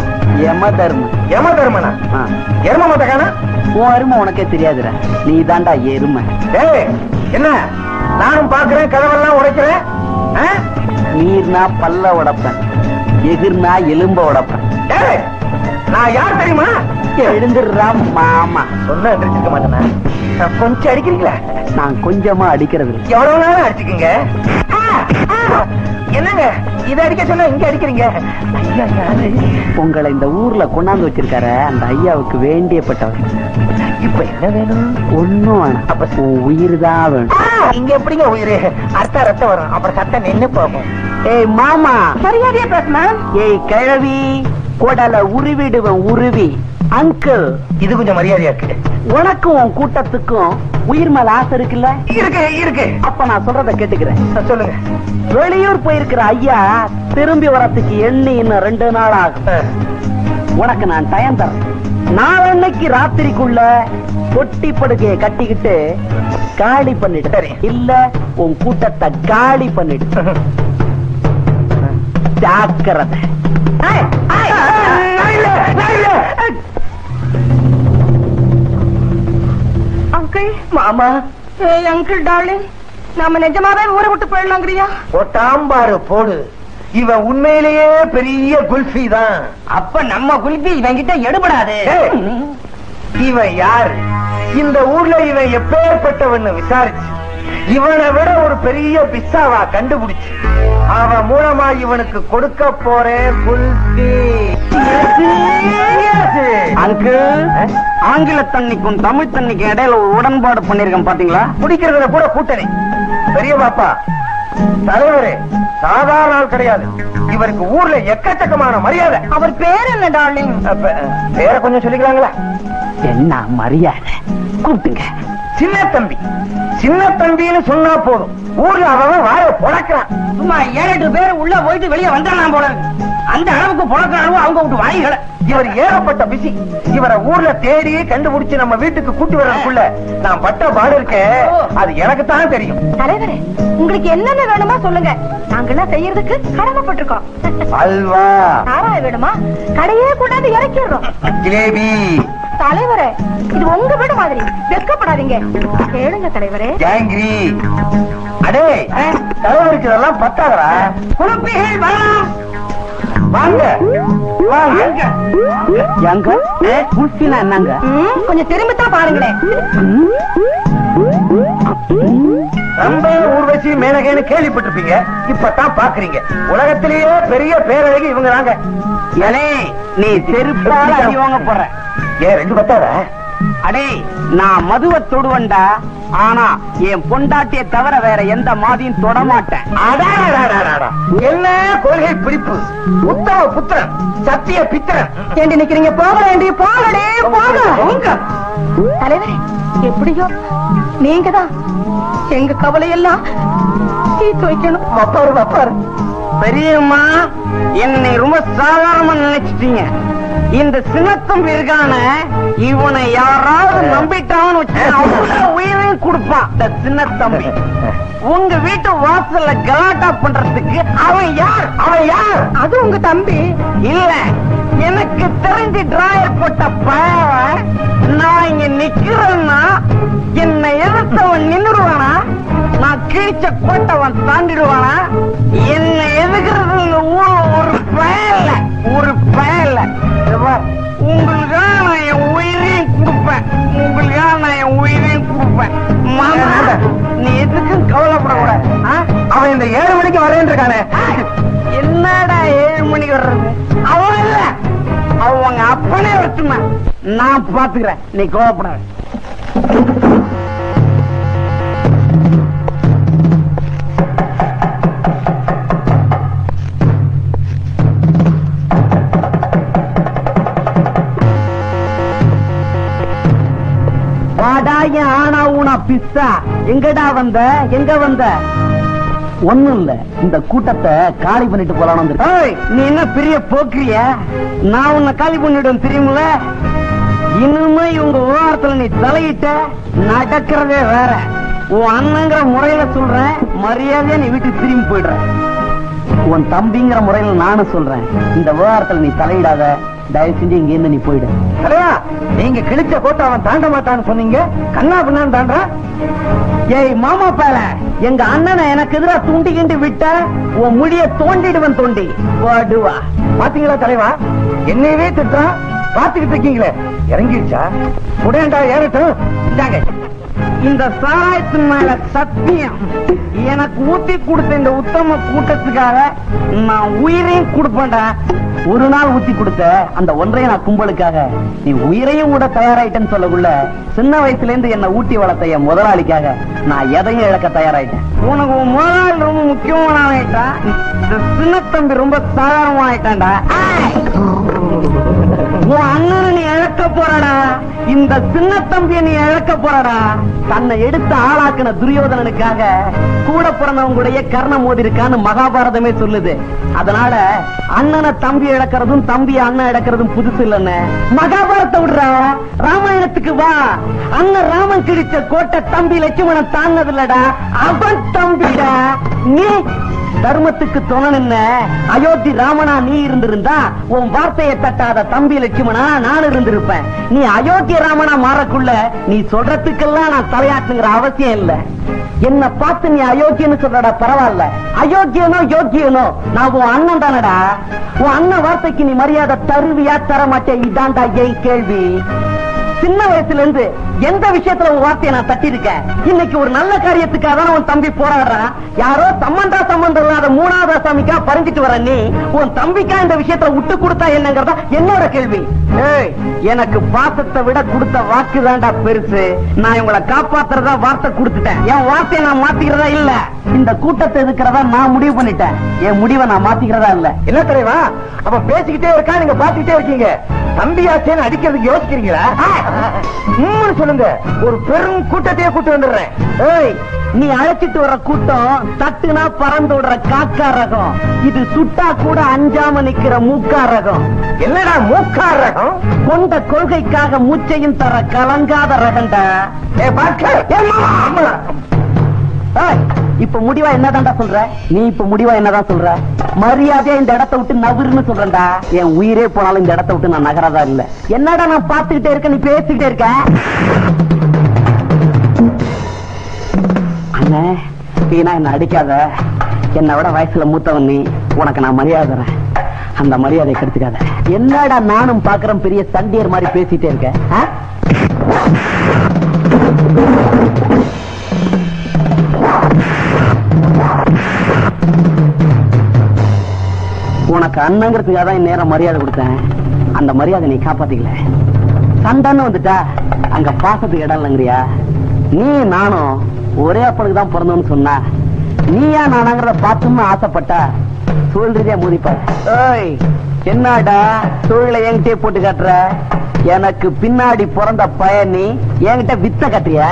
யம தர்மனா? எரும மத்தக்கானா? உன் அருமை உனக்கே தெரியாதுடா, நீ தாண்டா எருமை. என்ன நானும் பாக்குறேன், கதவெல்லாம் உடைக்கிறேன். நீர்னா பல்ல உடைப்பேன், எகிர்னா எலும்ப உடைப்பேன். நான் யார் தெரியுமா? எழுந்துடுறா மாமா. சொன்ன அடிச்சிருக்க மாட்டேனா? கொஞ்சம் அடிக்கிறீங்களா? நான் கொஞ்சமா அடிக்கிறது. எவ்வளவு நேரம் அடிச்சுக்குங்க. என்னங்க இத அடிக்க சொன்னா இங்க அடிக்கிறீங்க? உங்களை இந்த ஊர்ல கொண்டாந்து வச்சிருக்காரு அந்த ஐயாவுக்கு வேண்டியப்பட்டவர். இப்ப என்ன வேணும்? ஒண்ணும் வேணும். அப்ப உன் உயிர் தான் வேணும். இங்க எப்படிங்க உயிர்? அர்த்த ரத்தம் வரும், அப்புறம் சத்தம் நின்னு போகும். ஏய் மாமா, மரியாதையா பேசுனா. ஏய் கிழவி, கொடல உருவிடுவன் உருவி. அங்கிள், இது கொஞ்சம் மரியாதையா இருக்கு. உனக்கும் உன் கூட்டத்துக்கும் உயிர் மேல ஆசை இருக்குல்ல? இருக்கு. அப்ப நான் சொல்றத கேட்டுக்கிறேன். சொல்லுங்க. வெளியூர் போயிருக்கிற ஐயா திரும்பி வரத்துக்கு எண்ணி இன்னும் 2 நாள் ஆகும். உனக்கு நான் டைம் தரேன். நாளன்னைக்கு ராத்திரிக்குள்ள பொட்டி படுக்கையை கட்டிக்கிட்டு காலி பண்ணிட்டு, இல்ல உன் கூட்டத்தை காலி பண்ணிட்டு. ஜாக்கிரதை. அங்கிள், மாமா. ஏய் அங்கிள் டார்லிங், நாம நிஜமாவே ஊரை விட்டு போயிடலாங்கிறியா? போட்டாம்பாரு போடு. இவன் உண்மையிலேயே பெரிய குல்ஃபி தான். அப்ப நம்ம குல்பி இவன் கிட்ட எடுபடாது. இவன் யாரு, இந்த ஊர்ல இவன் எப்பேற்பட்டவன்னு விசாரிச்சு இவனை விட ஒரு பெரிய பிஸ்ஸாவா கண்டுபிடிச்சு அவன் மூலமா இவனுக்கு கொடுக்க போறேன் குல்ஃபி. அங்கிள், ஆங்கில தண்ணிக்கும் தமிழ் தண்ணிக்கும் இடையில ஒரு உடன்பாடு பண்ணிருக்கேன் பாத்தீங்களா? குடிக்கிறதுல கூட கூட்டணி. பெரிய பாப்பா தலைவரே சாதாரண ஆள் கிடையாது. இவருக்கு ஊர்ல எக்கச்சக்கமான மரியாதை. அவர் பேர் என்ன டார்லிங்? பேர கொஞ்சம் சொல்லிக்கலாங்களா? என்ன மரியாதை? கூப்பிட்டுங்க. சின்ன தம்பி. சின்ன தம்பின்னு சொன்னா போதும், ஊர்ல அவன் வாய பொழக்கிறான். சும்மா 7-8 பேர் உள்ள போயிட்டு வெளியே வந்தாலாம் போல அந்த அளவுக்கு பொழக்கிறானோ அவங்க விட்டு வாய்களை. இவர் ஏகப்பட்ட பிசி. இவரை ஊர்ல தேடி கண்டுபிடிச்சு நம்ம வீட்டுக்கு கூட்டி வரக்குள்ள நான் பட்ட பாடு இருக்கேன், அது எனக்கு தான் தெரியும். தலைவரே, உங்களுக்கு என்னென்ன வேணுமா சொல்லுங்க, நாங்கெல்லாம் செய்யறதுக்கு கடமைப்பட்டிருக்கோம். அல்வா, சாராய வேணுமா, கடையே கூடாது இறக்கிடுறோம். ஜிலேபி. தலைவரே, இது உங்க வீடு மாதிரி, வெட்கப்படாதீங்க, கேளுங்க தலைவரே. ஜாங்கிரி. அடே, தலைவருக்கு இதெல்லாம் பத்தாதரா? குழப்பிகள் வரலாம். வாங்க வாங்க. எங்க குல்ஃபினா என்னங்க? கொஞ்சம் திரும்பித்தான் பாருங்களேன். ரொம்ப ஊர்வசி மேனகேன்னு கேள்விப்பட்டிருப்பீங்க, இப்பதான் பாக்குறீங்க. உலகத்திலேயே பெரிய பேரழகி இவங்க தாங்க. ஏனே நீ செருப்பால அடி வாங்க போற. ஏன் 2 பத்தாத? அடே, நான் மதுவை தொடுவண்டா, ஆனா என் பொண்டாட்டியை தவிர வேற எந்த மாதியும் தொட மாட்டேன். அடாடாடாடாடா. என்ன கொள்கை பிடிப்பு! உத்தம புத்திரன், சத்திய பித்திரன். ஏண்டி நிக்கிறீங்க? போகலேண்டி, போகலே போக. தலைவரே, எப்படியோ நீங்க தான் எங்க கவலையெல்லாம் தீர்த்து வைக்கணும். வப்பாரு வப்பாரு. பெரியம்மா, என்னை ரொம்ப சாதாரணமா நினைச்சிட்டீங்க. இந்த சின்னத்தம்பி இருக்கான, இவனை யாராவது நம்பிட்டான்னு வச்சு உயிரையும் கொடுப்பான். இந்த சின்னத்தம்பி உங்க வீட்டு வாசல்ல கலாட்டா பண்றதுக்கு அவன் யார்? அவன் யார்? அது உங்க தம்பி இல்ல, எனக்கு தெரிஞ்சு டிராயர் போட்ட பழவன். நான் இங்க நிக்கிறேன்னா என்னை எதிர்த்தவன் நின்றுடுவானா? நான் கிழிச்ச கோட்டவன் தாண்டிடுவானா? என்னை எதுக்குறது ஒரு பயல, ஒரு பயல. உங்களுக்காக நான் என் உயிரையும் கொடுப்பேன், உங்களுக்காக நான் என் உயிரையும் கொடுப்பேன். மாமா, நீ எதுக்கும் கவலைப்படக்கூடாது. அவன் இந்த 7 மணிக்கு வரேன் இருக்கானே. என்னடா 7 மணிக்கு வர்றது? அவன் இல்ல, அவங்க அப்பனே வரட்டுமா, நான் பாத்துக்கிறேன், நீ கோவப்படாத. ஆனா ஊனா பிஸ்ஸா, எங்கடா வந்த? எங்க வந்த? ஒண்ணும் இல்ல, இந்த கூட்டத்தை காலி பண்ணிட்டு போலாம் வந்து. நீ என்ன பெரிய போக்கிரிய? நான் உன்னை காலி பண்ணிடுவேன் தெரியுமில்ல. இனிமே இவங்க விவகாரத்துல நீ தலையிட்ட நடக்கிறதே வேற. உன் அண்ணங்கிற முறையில சொல்றேன், மரியாதையா நீ வீட்டுக்கு திரும்பி போயிடுற. உன் தம்பிங்கிற முறையில நானும் சொல்றேன், இந்த விவகாரத்துல நீ தலையிடாத, தயவு செஞ்சு இங்க இருந்து நீ போயிடு. தலைவா, நீங்க கிழிச்ச கோட்டை அவன் தாண்ட மாட்டான்னு சொன்னீங்க, கண்ணா பின்னான்னு தாண்டா. ஏய் மாமா பேல, எங்க அண்ணனை எனக்கு எதிராக தூண்டிக்கிண்டு விட்ட உன் முடிய தோண்டிடுவன். தோண்டி வாடுவா. பாத்தீங்களா தலைவா, என்னையவே திட்டம் பாத்துக்கிட்டு இருக்கீங்களே. இறங்கிடுச்சா? உடனேடா ஏறட்டும். இந்தாங்க, இந்த சாராயத்தின் மேல சத்தியம், எனக்கு ஊத்தி கொடுத்த இந்த உத்தம கூட்டத்துக்காக நான் உயிரையும் கொடுப்பேன்டா. ஒரு நாள் ஊத்தி கொடுத்த அந்த ஒன்றைய நான் கும்பலுக்காக நீ உயிரையும் கூட தயாராயிட்டேன்னு சொல்லக்குள்ள, சின்ன வயசுல இருந்து என்ன ஊட்டி வளர்த்த என் முதலாளிக்காக நான் எதையும் இழக்க தயாராயிட்டேன். உனக்கு உன் முதலாளி ரொம்ப முக்கியமான ஆயிட்டான், இந்த சின்ன தம்பி ரொம்ப சாதாரணமா ஆயிட்டான்டா. உன் அண்ணனை நீ இழக்க போறடா, இந்த சின்ன தம்பியை நீ இழக்க போறடா. தன்னை எடுத்து ஆளாக்குன துரியோதனனுக்காக கூட பிறந்தவங்களுடைய கர்ண மோதி இருக்கான்னு மகாபாரதமே சொல்லுது. அதனால அண்ணனை தம்பி இழக்கிறதும் தம்பி அண்ணன் இழக்கிறதும் புதுசு இல்லன்னு மகாபாரத்தை விடுறா. ராமாயணத்துக்கு வா. அண்ணன் ராமன் கிழிச்ச கோட்டை தம்பி லட்சுமணன் தாண்டதில்லடா, அவன் தம்பிடா. நீ தர்மத்துக்கு துணை நின்ன அயோத்தி ராமனா நீ இருந்திருந்தா உன் வார்த்தையை தட்டாத தம்பி லட்சுமணா நான் இருந்திருப்பேன். நீ அயோத்திய ராமனா மாறக்குள்ள நீ சொல்றதுக்கெல்லாம் நான் தலையாட்டுங்கிற அவசியம் இல்ல. என்ன பார்த்து நீ அயோக்கியன்னு சொல்றடா, பரவாயில்ல. அயோக்கியனோ யோக்கியனோ நான் உன் அண்ணன் தானடா. உன் அண்ணன் வார்த்தைக்கு நீ மரியாதை தருவியா தர மாட்டே? இதாண்டா என் கேள்வி. சின்ன வயசுல இருந்து எந்த விஷயத்துல உன் வார்த்தையை நான் தட்டி இருக்கேன். இன்னைக்கு ஒரு நல்ல காரியத்துக்காக தான் உன் தம்பி போராடுறான். யாரோ சம்பந்தம் இல்லாத 3வது சாமிக்கா பறிஞ்சிட்டு வர நீ உன் தம்பிக்கா இந்த விஷயத்துல விட்டு கொடுத்தா என்னங்கறதா என்னோட கேள்வி. எனக்கு பாசத்தை விட கொடுத்த வாக்கு தான்டா பெருசு. நான் உங்களை காப்பாத்துறதா வார்த்தை கொடுத்துட்டேன். என் வார்த்தையை நான் மாத்திக்கிறதா இல்ல. இந்த கூட்டத்தை எதுக்கிறதா நான் முடிவு பண்ணிட்டேன். என் முடிவை நான் மாத்திக்கிறதா இல்ல. என்ன தலைவா, அவன் பேசிக்கிட்டே இருக்கா, நீங்க பாத்துக்கிட்டே இருக்கீங்க. தம்பியாச்சேன்னு அடிக்கிறதுக்கு யோசிக்கிறீங்களா? சொல்லுங்க, ஒரு பெரும் கூட்டத்தையே கூட்டு வந்துடுறேன். ஏய், நீ அழைச்சிட்டு வர்ற கூட்டம் தட்டுனா பறந்து விடுற காக்கா ரகம். இது சுட்டா கூட அஞ்சாம நிக்கிற மூக்கா ரகம். என்னடா மூக்கா ரகம்? கொண்ட கொள்கைக்காக மூச்சையும் தர கலங்காத ரகண்டா. இப்ப முடிவா என்னதான்டா சொல்ற? நீ இப்ப முடிவா என்னதான் சொல்ற? மரியாதையா இந்த இடத்தை விட்டு நகருன்னு சொல்றேன்டா. என் உயிரே போனாலும் இந்த இடத்தை விட்டு நான் நகரதா இல்ல. என்னடா நான் பாத்துக்கிட்டே இருக்க, நீ பேசிக்கிட்டே இருக்க. அண்ணே, வீணா என்ன அடிக்காத. என்னை விட வயசுல மூத்தவன் நீ. உனக்கு நான் மரியாதை தரேன். அந்த மரியாதை கெடுத்துக்காத. என்னடா நானும் பாக்குறேன் பெரிய சண்டியர் மாதிரி பேசிட்டே இருக்க. உனக்கு அண்ணங்கிறதுக்காக தான் நேரம் மரியாதை கொடுத்தேன். அந்த மரியாதை நீ காப்பாத்திக்கல. சண்டைன்னு வந்துட்டா அங்க பாசத்துக்கு இடம் இல்லைங்கிறியா? நீ நானும் ஒரே அப்பனுக்கு தான் பிறந்தோம்னு சொன்னா, நீயா நானாங்கிறத பார்த்துன்னு ஆசைப்பட்டா சூழல் ரீதியா மோதிப்ப. ஏய், என்னடா சூழலை என்கிட்டயே போட்டு காட்டுற? எனக்கு பின்னாடி பிறந்த பையன் நீ என்கிட்ட வித்த கட்டுறியா?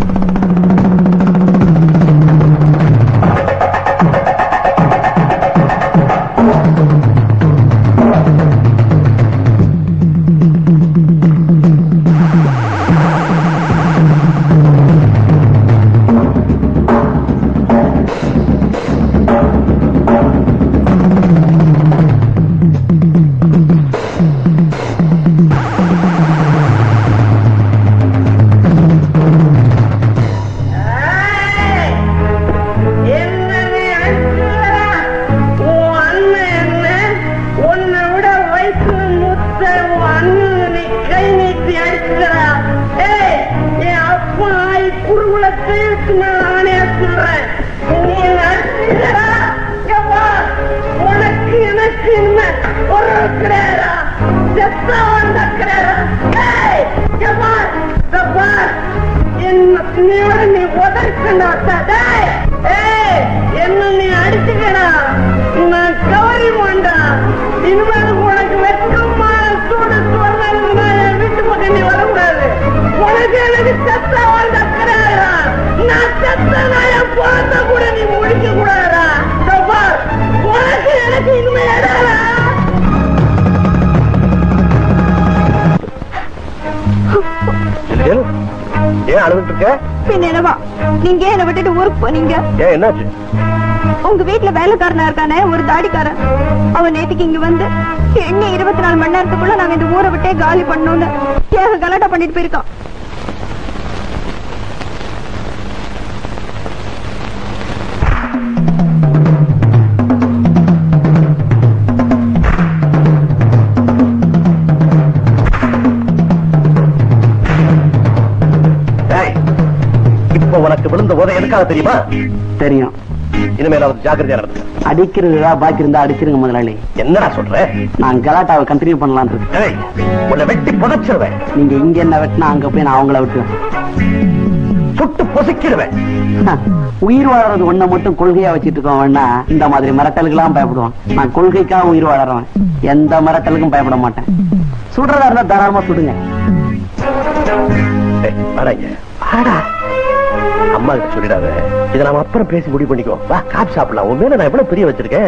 என்ன நீ அடிச்சுக்கடா, நான் கவரி மாண்டா. இனிமேல் உனக்கு வெட்கமா சூடு சொன்னா என் வீட்டு பக்கம் நீ வரக்கூடாது. உனக்கு எனக்கு செத்த வாழ்ந்தாக்கிறா. நான் செத்தனா என் குழந்தை கூட நீ முடிக்க கூடாதா? உனக்கு எனக்கு இனிமே இடாதா? ஏன் அழுதுட்டு இருக்க? பின்ன என்னவா, நீங்க என்ன விட்டுட்டு ஊருக்கு போனீங்க? ஏன் என்னாச்சு? உங்க வீட்டுல வேலைக்காரனா இருக்கானே ஒரு தாடிக்காரன், அவன் நேற்றுக்கு இங்க வந்து எண்ணி 24 மணி நேரத்துக்குள்ள நாங்க இந்த ஊரை விட்டே காலி பண்ணோம்னு ஏக கலாட்டா பண்ணிட்டு போயிருக்கான். உனக்கு விழுந்த போதை எதுக்காக தெரியுமா? தெரியும். இனிமேல் அவர் ஜாக்கிரதையா நடந்து. அடிக்கிறதா பாக்கி இருந்தா அடிச்சிருங்க முதலாளி. என்னடா சொல்ற? நான் கலாட்டாவை கண்டினியூ பண்ணலாம் இருக்கேன். உன்னை வெட்டி புதைச்சிருவேன். நீங்க இங்க என்ன வெட்டினா அங்க போய் நான் அவங்கள விட்டுவேன். சுட்டு பொசுக்கிடுவேன். உயிர் வாழறது ஒண்ண மட்டும் கொள்கையா வச்சிட்டு இருக்கோம்னா இந்த மாதிரி மிரட்டலுக்கு எல்லாம் பயப்படுவான். நான் கொள்கைக்காக உயிர் வாழறவன். எந்த மிரட்டலுக்கும் பயப்பட மாட்டேன். சுடுறதா இருந்தா தாராளமா சுடுங்க. அம்மா கிட்ட சொல்லிடாத. இதை நாம அப்புறம் பேசி முடிவு பண்ணிக்கோ. வா, காப்பி சாப்பிடலாம். உன் மேல நான் எவ்வளவு பெரிய வச்சிருக்கேன்.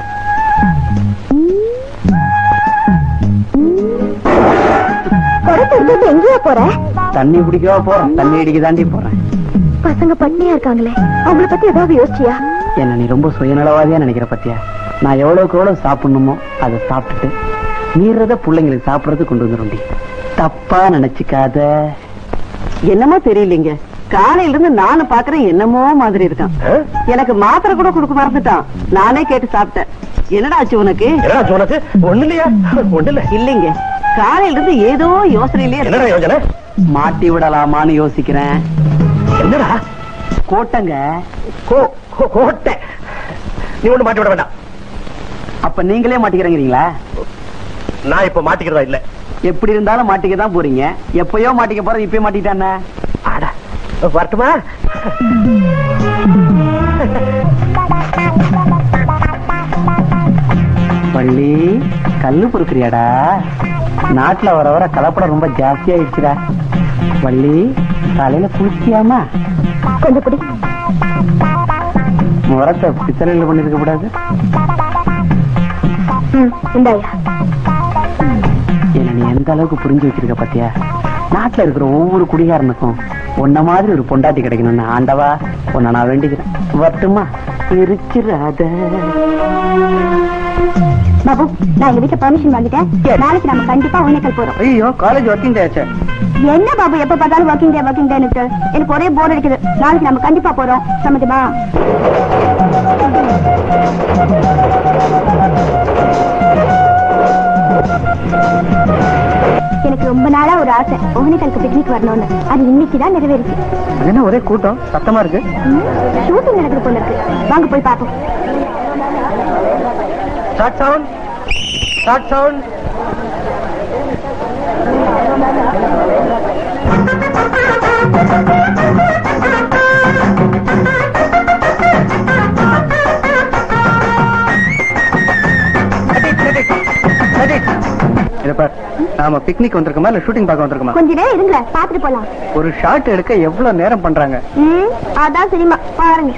எங்கேயா போற? தண்ணி பிடிக்கவா போறேன்? தண்ணி அடிக்க தாண்டி போறேன். பசங்க பட்னியா இருக்காங்களே, அவங்கள பத்தி ஏதாவது யோசிச்சியா? என்ன நீ ரொம்ப சுயநலவாதியா நினைக்கிற பத்தியா? நான் எவ்வளவுக்கு எவ்வளவு சாப்பிடணுமோ அதை சாப்பிட்டுட்டு மீறத பிள்ளைங்களுக்கு சாப்பிடறது கொண்டு வந்துருண்டி. தப்பா நினைச்சுக்காத. என்னமோ தெரியலீங்க, காலையில இருந்து நானும் பாக்குறேன் என்னமோ மாதிரி இருக்கான். எனக்கு மாத்திரை கூட கொடுக்க மறந்துட்டான். நானே கேட்டு சாப்பிட்டேன். என்னடா ஆச்சு உனக்கு? ஒண்ணு இல்லையா? ஒண்ணு இல்ல. இல்லைங்க, காலையில இருந்து ஏதோ யோசனையிலே. என்னடா யோசனை? மாட்டி விடலாமான்னு யோசிக்கிறேன். என்னடா? கோட்டைங்க. கோட்டை? நீ ஒண்ணு மாட்டி விட வேண்டாம். அப்ப நீங்களே மாட்டிக்கிறீங்களா? நான் இப்ப மாட்டிக்கிறதா இல்ல. எப்படி இருந்தாலும் மாட்டிக்கதான் போறீங்க. எப்பயோ மாட்டிக்க போற, இப்பயே மாட்டிட்டானே. வரட்டுமா? பள்ளி கல்லு பொறுக்கிறியாடா? நாட்டுல வர வர கலப்படம் ரொம்ப ஜாஸ்தியாயிடுச்சுடா. வள்ளி காலையில குளிச்சியாமா? கொஞ்சம் குடி. முறத்தை பித்தளையில பண்ணிருக்க கூடாது. இந்தாயா. என்ன நீ எந்த அளவுக்கு புரிஞ்சு வச்சிருக்க பாத்தியா? நாட்டுல இருக்கிற ஒவ்வொரு குடிகாரனுக்கும் உன்ன மாதிரி ஒரு பொண்டாட்டி கிடைக்கணும்னு ஆண்டவா உன்னை நான் வேண்டிக்கிறேன். வரட்டுமா? இருக்கிறாத பாபு, நான் எங்க வீட்டுல பெர்மிஷன் வாங்கிட்டேன். நாளைக்கு நம்ம கண்டிப்பா ஒன்னேக்கல் போறோம். ஐயோ, காலேஜ் ஒர்க்கிங் டே ஆச்சு. என்ன பாபு எப்ப பார்த்தாலும் ஒர்க்கிங் டே எனக்கு ஒரே போர் அடிக்குது. நாளைக்கு நம்ம கண்டிப்பா போறோம். சம்மதமா? எனக்கு ரொம்ப நாளா ஒரு ஆசை, ஒகேனக்கலுக்கு பிக்னிக் வரணும்னு. அது இன்னைக்குதான் நிறைவேறிச்சு. என்ன ஒரே கூட்டம் சத்தமா இருக்கு? ஷூட்டிங் நடக்குது போல இருக்கு. வாங்க போய் பார்ப்போம். Start sound, start sound. நாம பிக்னிக் வந்திருக்கோமா இல்ல ஷூட்டிங் பார்க்க வந்திருக்கோமா? கொஞ்ச நேரம் இருங்க, பாத்துட்டு போலாம். ஒரு ஷாட் எடுக்க எவ்வளவு நேரம் பண்றாங்க? அதான் சினிமா பாருங்க.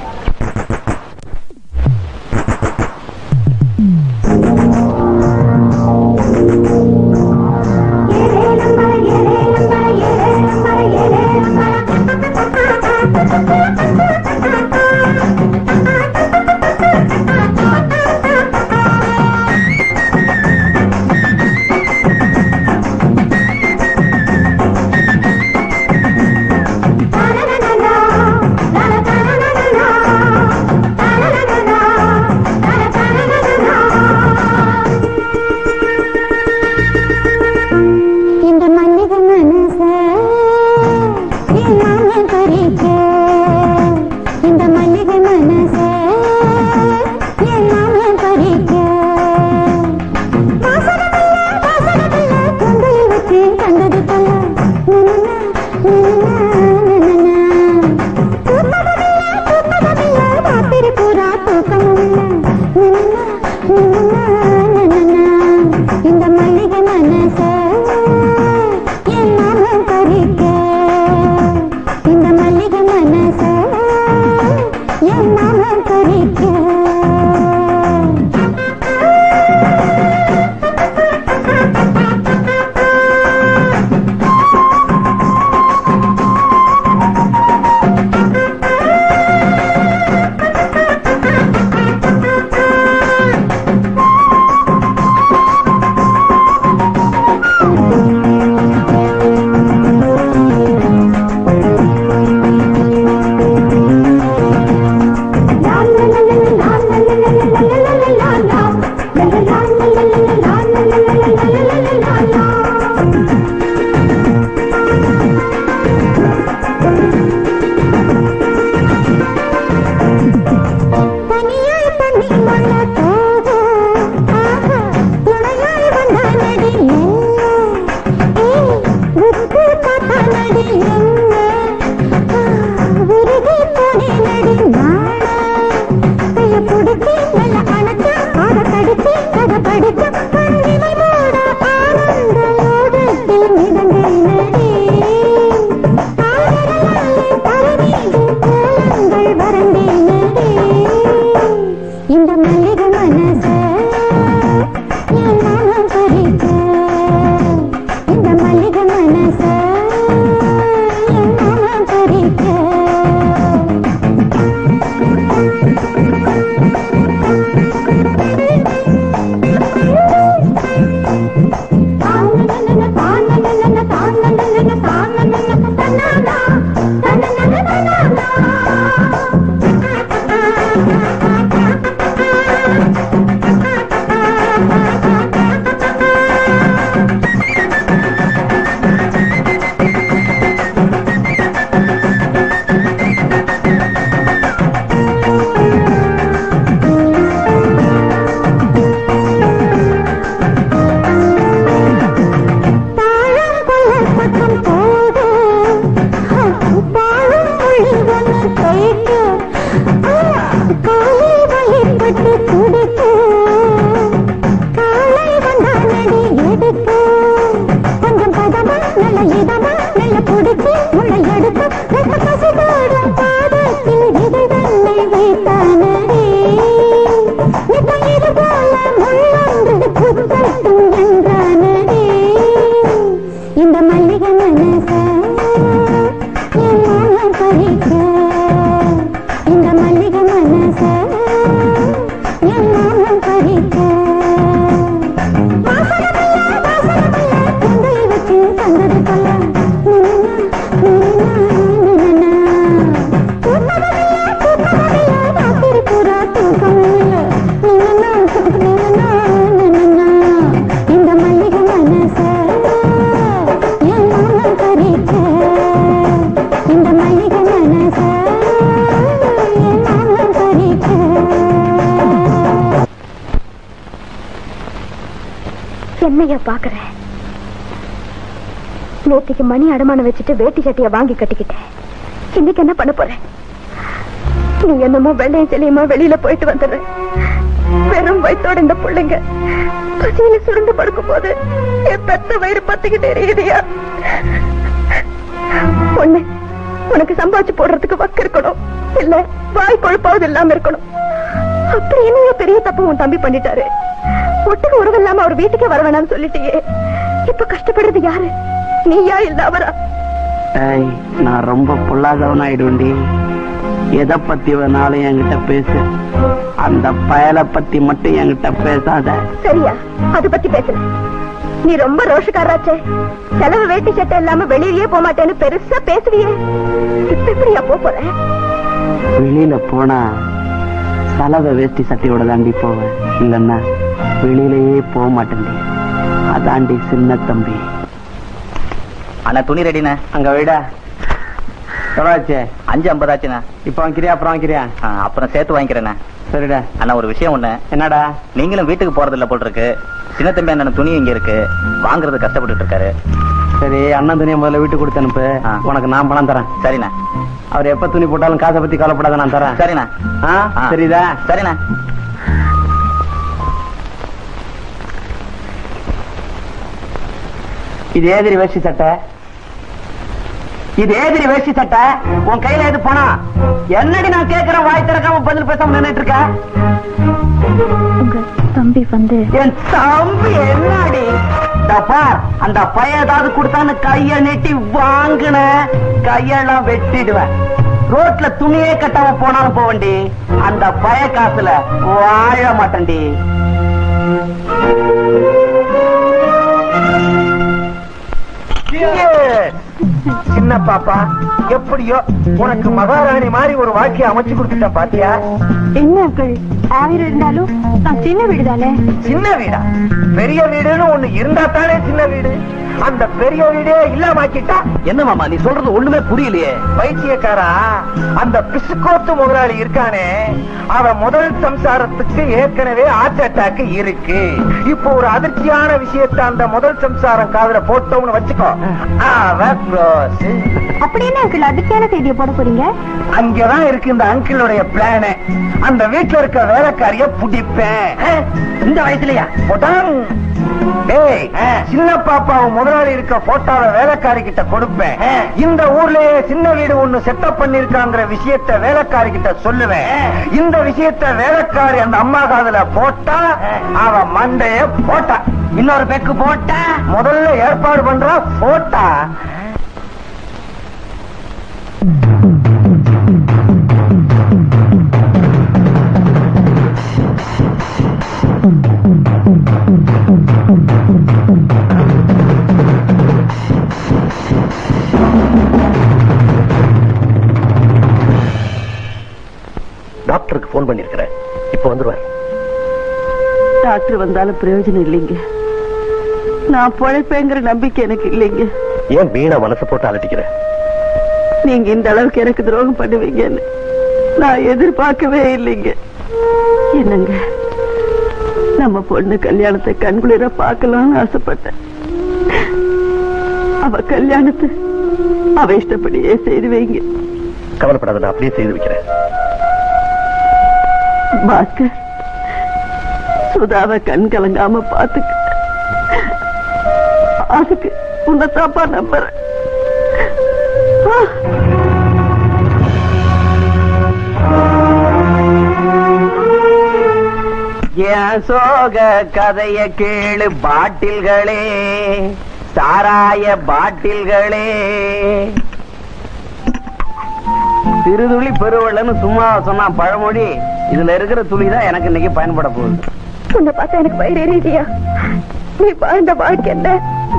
என்னையா பாக்குறேன்? நேற்றுக்கு மணி அடமானம் வச்சுட்டு வேட்டி சட்டைய வாங்கி கட்டிக்கிட்டேன். இன்னைக்கு என்ன பண்ண போறேன்? நீ என்னமோ வெள்ளையும் செல்லியுமா வெளியில போயிட்டு வந்துடுறேன். வெறும் வயிற்றோட இந்த பிள்ளைங்க பசியில சுருண்டு படுக்கும் போது என் பெத்த வயிறு பத்திக்கிட்டே எரியுதியா? ஒண்ணு, உனக்கு சம்பாதிச்சு போடுறதுக்கு வக்கு இருக்கணும், இல்ல வாய் கொழுப்பாவது இல்லாம இருக்கணும். அப்படி என்ன பெரிய தப்பு உன் தம்பி பண்ணிட்டாரு. ஒட்டுக்கு உறவு இல்லாம அவர் வீட்டுக்கே வர வேணாம்னு சொல்லிட்டியே. இப்ப கஷ்டப்படுறது யாரு? நீயா இல்ல அவரா? நான் ரொம்ப பொல்லாதவனாயிடுவேண்டி. எதை பத்தி வேணாலும் என்கிட்ட பேசு, அந்த பயலை பத்தி மட்டும் என்கிட்ட பேசாத. சரியா? அது பத்தி பேசல. நீ ரொம்ப ரோஷக்காராச்சே. செலவு வேட்டி சட்டை இல்லாம வெளியிலேயே போக மாட்டேன்னு பெருசா பேசுவியே. இப்ப எப்படியா போற? வெளியில போனா செலவை வேஷ்டி சட்டையோட தாண்டி போவேன், இல்லன்னா வெளியிலேயே போக மாட்டேன். அதாண்டி சின்ன தம்பி. அண்ணா துணி ரெடிண்ணே. அங்க விட எவ்வளோச்சு? 5.50 ஆச்சுண்ணா. இப்ப வாங்கிக்கிறியா அப்புறம் வாங்கிக்கிறியா? அப்புறம் சேர்த்து வாங்கிக்கிறேண்ணே. சரிடா. அண்ணா ஒரு விஷயம் ஒண்ணு. என்னடா? நீங்களும் வீட்டுக்கு போறது இல்ல போல் இருக்கு. சின்ன தம்பி அண்ணன் துணி இங்க இருக்கு, வாங்குறது கஷ்டப்பட்டு இருக்காரு. சரி, அண்ணன் துணியை முதல்ல வீட்டுக்கு கொடுத்து அனுப்பு. உனக்கு நான் பணம் தரேன். சரிண்ணா. அவர் எப்ப துணி போட்டாலும் காசை பத்தி கவலைப்படாத, நான் தரேன். சரிண்ணா. சரிதா? சரிண்ணா. இது ஏதிரி வேஷ்டி சட்டை, இது ஏதிரி வேஷ்டி சட்டை. உன் கையில எது போனா? என்னடி நான் கேட்கிறேன், வாய் திறக்காம பதில் பேசாம நின்னுட்டு இருக்க? உங்க தம்பி வந்து. என் தம்பி என்னடி? அந்த பையன் ஏதாவது கொடுத்தான்னு கைய நீட்டி வாங்கின கையெல்லாம் வெட்டிடுவேன். ரோட்ல துணியே கட்டாம போனாலும் போவண்டி, அந்த பய காசுல வாழ மாட்டேன்டி. சின்ன பாப்பா, எப்படியோ உனக்கு மகாராணி மாதிரி ஒரு வாழ்க்கையை அமைச்சு கொடுத்துட்ட பாத்தியா? என்ன அக்கள், 1000 இருந்தாலும் நான் சின்ன வீடு தானே. சின்ன வீடா? பெரிய வீடுன்னு ஒண்ணு இருந்தா தானே சின்ன வீடு. அந்த பெரிய வீடே இல்லாமக்கிட்டா என்ன மாமா நீ சொல்றது ஒண்ணுமே புரியலையே. பைத்தியக்காரா, அந்த பிசுக்கோத்து முதலாளி இருக்கானே, அவன் முதல் சம்சாரத்துக்கு ஏற்கனவே ஹார்ட் அட்டாக் இருக்கு. இப்போ ஒரு அதிர்ச்சியான விஷயத்தை அந்த முதல் சம்சாரம் காதுல போட்டோம்னு வச்சுக்கோ, அவன் க்ளோஸ். அப்படி என்ன அங்கிள் அதிர்ச்சியான செய்தியை போட போறீங்க? அங்கதான் இருக்கு இந்த அங்கிளுடைய பிளான். அந்த வீட்டுல இருக்க வேலைக்காரிய புடிப்பேன். இந்த வயசுலயா போட்டான்? சின்ன பாப்பாவை முதலாளி இருக்க போட்டோவை வேலைக்காரி கிட்ட கொடுப்பேன். இந்த ஊர்லயே சின்ன வீடு ஒண்ணு செட்டப் பண்ணிருக்காங்கிற விஷயத்த வேலைக்காரி கிட்ட சொல்லுவேன். இந்த விஷயத்த வேலைக்காரி அந்த அம்மா காதுல போட்டா அவ மண்டைய போட்டா, இன்னொரு பெக்கு போட்டா, முதல்ல ஏற்பாடு பண்றா போட்டா. டாக்டருக்கு போன் பண்ணிருக்கிறேன், இப்ப வந்துருவார். டாக்டர் வந்தாலும் பிரயோஜனம் இல்லைங்க. நான் பொழைப்பேங்கிற நம்பிக்கை எனக்கு இல்லைங்க. ஏன் வீணா மனசை போட்டு அலட்டிக்கிற? நீங்க இந்த அளவுக்கு எனக்கு துரோகம் பண்ணுவீங்கன்னு நான் எதிர்பார்க்கவே இல்லைங்க. என்னங்க, நம்ம பொண்ணு கல்யாணத்தை கண்குளிர பார்க்கலாம்னு ஆசைப்பட்டேன். அவ கல்யாணத்தை அவ இஷ்டப்படியே செய்து வைங்க. கவலைப்படாத, நான் அப்படியே செய்து வைக்கிறேன். பாஸ்கர், சுதாவை கண் கலங்காம பாத்துக்க. அதுக்கு உன்னை தாப்பா நம்புறேன். என் சோக கதைய கேளு பாட்டில்களே, சாராய பாட்டில்களே. சிறுதுளி பெருவெள்ளன்னு சும்மா சொன்னா பழமொழி. இதுல இருக்கிற துளிதான் எனக்கு இன்னைக்கு பயன்பட போகுது. உன்னை பார்த்தா எனக்கு வயிறு எரியுதியா? நீ வாழ்ந்த வாழ்க்கை என்ன?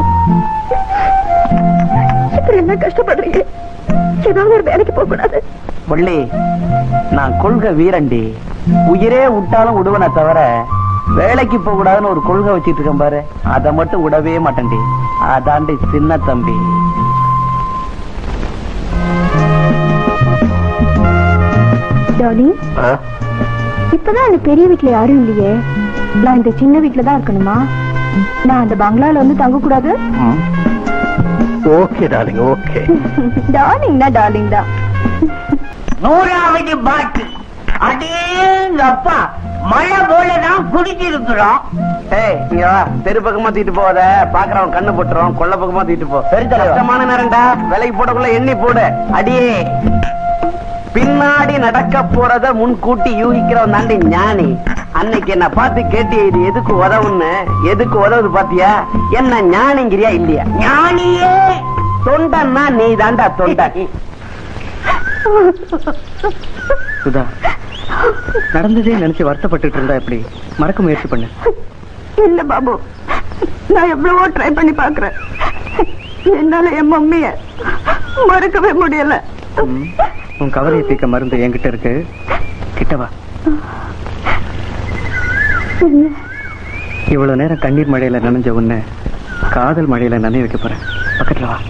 இப்படி என்ன கஷ்டப்படுறீங்க? ஏதாவது ஒரு வேலைக்கு போக கூடாது? வள்ளி, நான் கொள்கை வீரண்டி. உயிரே விட்டாலும் விடுவன தவிர வேலைக்கு போக கூடாதுன்னு ஒரு கொள்கை வச்சிட்டு இருக்கேன் பாரு, அதை மட்டும் விடவே மாட்டேன்டி. அதாண்டி சின்ன தம்பி. இப்பதான் அந்த பெரிய வீட்டுல யாரும் இல்லையே, நான் இந்த சின்ன வீட்டுலதான் இருக்கணுமா? நான் அந்த பங்களால வந்து தங்க கூடாது? Okay darling, okay. டார்லிங்னா டார்லிங் தான். 100வது பாட்டு. அடேங்கப்பா, மழை போலதான் குடிச்சிருக்கிறோம். தெரு பக்கமா தூக்கிட்டு போத பாக்குறவன் கண்ணு போட்டுறோம். கொள்ள பக்கமா தூக்கிட்டு போ. கஷ்டமான நேரம்டா. விலைக்கு போடக்குள்ள எண்ணி போடு. அடியே, பின்னாடி நடக்க போறத முன்கூட்டி யூகிக்கிறவன் தாண்டி ஞானி. அன்னைக்கு என்ன பார்த்து கேட்டிய இது எதுக்கு உதவுன்னு. எதுக்கு உதவுது பாத்தியா? என்ன ஞானிங்கிறியா இல்லையா? ஞானியே தொண்டன்னா நீ தாண்டா தொண்ட. சுதா, நடந்ததே நினைச்சு வருத்தப்பட்டு இருந்தா எப்படி? மறக்க முயற்சி பண்ணு. இல்ல பாபு, நான் எவ்வளவோ ட்ரை பண்ணி பாக்குறேன். என்னால என் மம்மிய மறக்கவே முடியல. உன் கவலையை தீர்க்க மருந்து என்கிட்ட இருக்கு. கிட்டவா. இவ்வளவு நேரம் கண்ணீர் மழையில நனைஞ்ச உன்னை காதல் மழையில நனைய வைக்க போறேன். பக்கத்துல வா.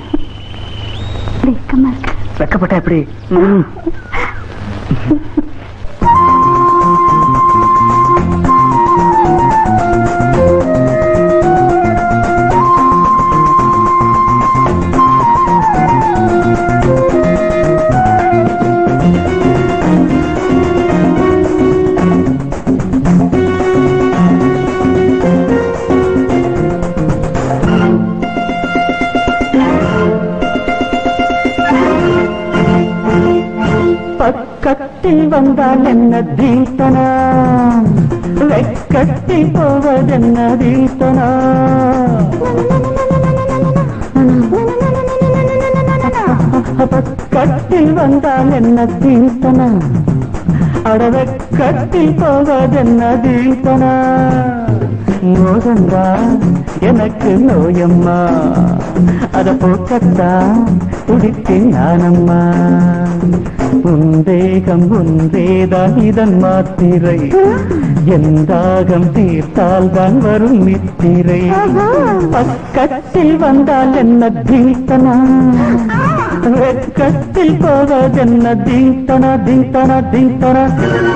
வெக்கப்பட்ட எப்படி? பக்கத்தில் வந்தால் என்ன தீர்த்தனா, வெக்கத்தில் போவதென்ன தீர்த்தனா. பக்கத்தில் வந்தால் என்ன தீர்த்தனா, அடவெக்கத்தில் போவதென்ன தீர்த்தனா. மோகந்தா எனக்கு நோயம்மா, அத போக்கத்தா துடித்தேன் நானம்மா. உந்தேகம் ஒன்றேதான் இதன் மாத்திரை, எந்தாகம் தீர்த்தால் தான் வரும் நித்திரை. பக்கத்தில் வந்தால் என்ன தீர்த்தனா, வெக்கத்தில் போவதென்ன தீர்த்தனா தீர்த்தனா தீர்த்தனா.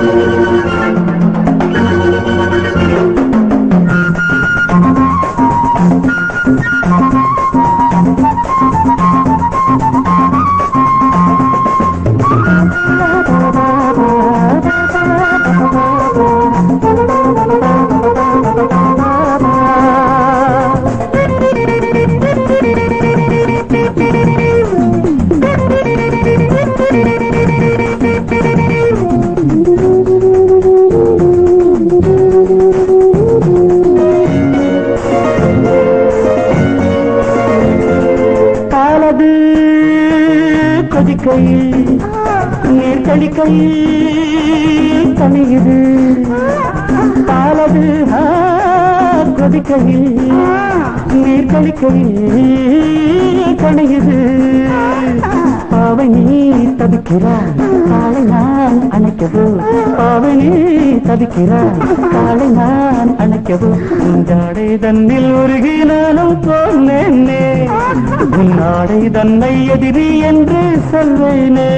நீர் கடிக்கையில் தனியுது பாலது. கொதிக்கையில் நீர் கடிக்கையில் தனியுது. பாவை நீ தவிக்கிறாய், காலை நான் அணைக்கவோ. பாவை நீ தவிக்கிறாய், காலை நான் அணைக்கவோ. உண்டாடை தன்னில் உருகி நானும் போனேனே, உன்னாடை தன்னை எதிரி என்று சொல்வேனே.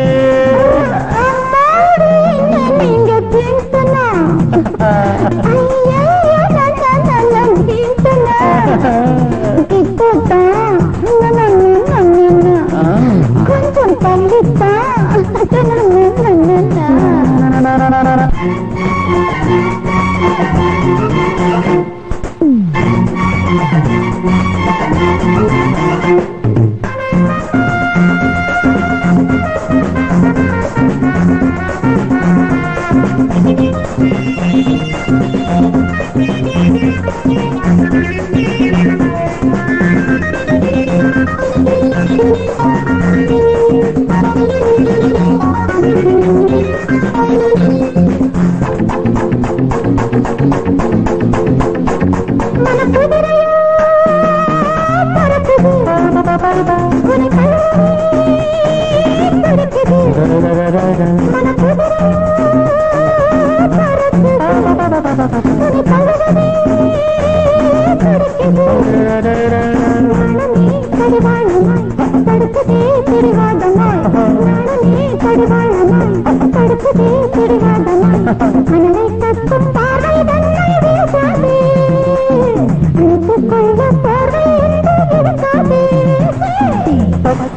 கொஞ்சம் தள்ளித்தா.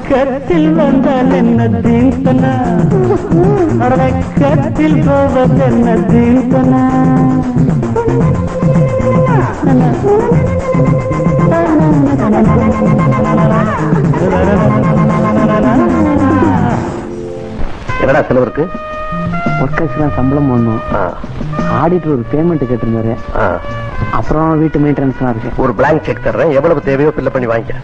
பக்கத்தில் வந்தால் என்ன தீர்த்தனா பக்கத்தில் போவது என்ன தீர்த்தனா என்னடா செலவுக்கு ஒர்க்கர்ஸ் எல்லாம் சம்பளம் போடணும். ஆடிட்டர் ஒரு பேமெண்ட் கேட்டிருந்தாரு. அப்புறம் வீட்டு மெயின்டெனன்ஸ் இருக்கு. ஒரு பிளாங்க் செக் தர்றேன், எவ்வளவு தேவையோ ஃபில் பண்ணி வாங்கிக்க.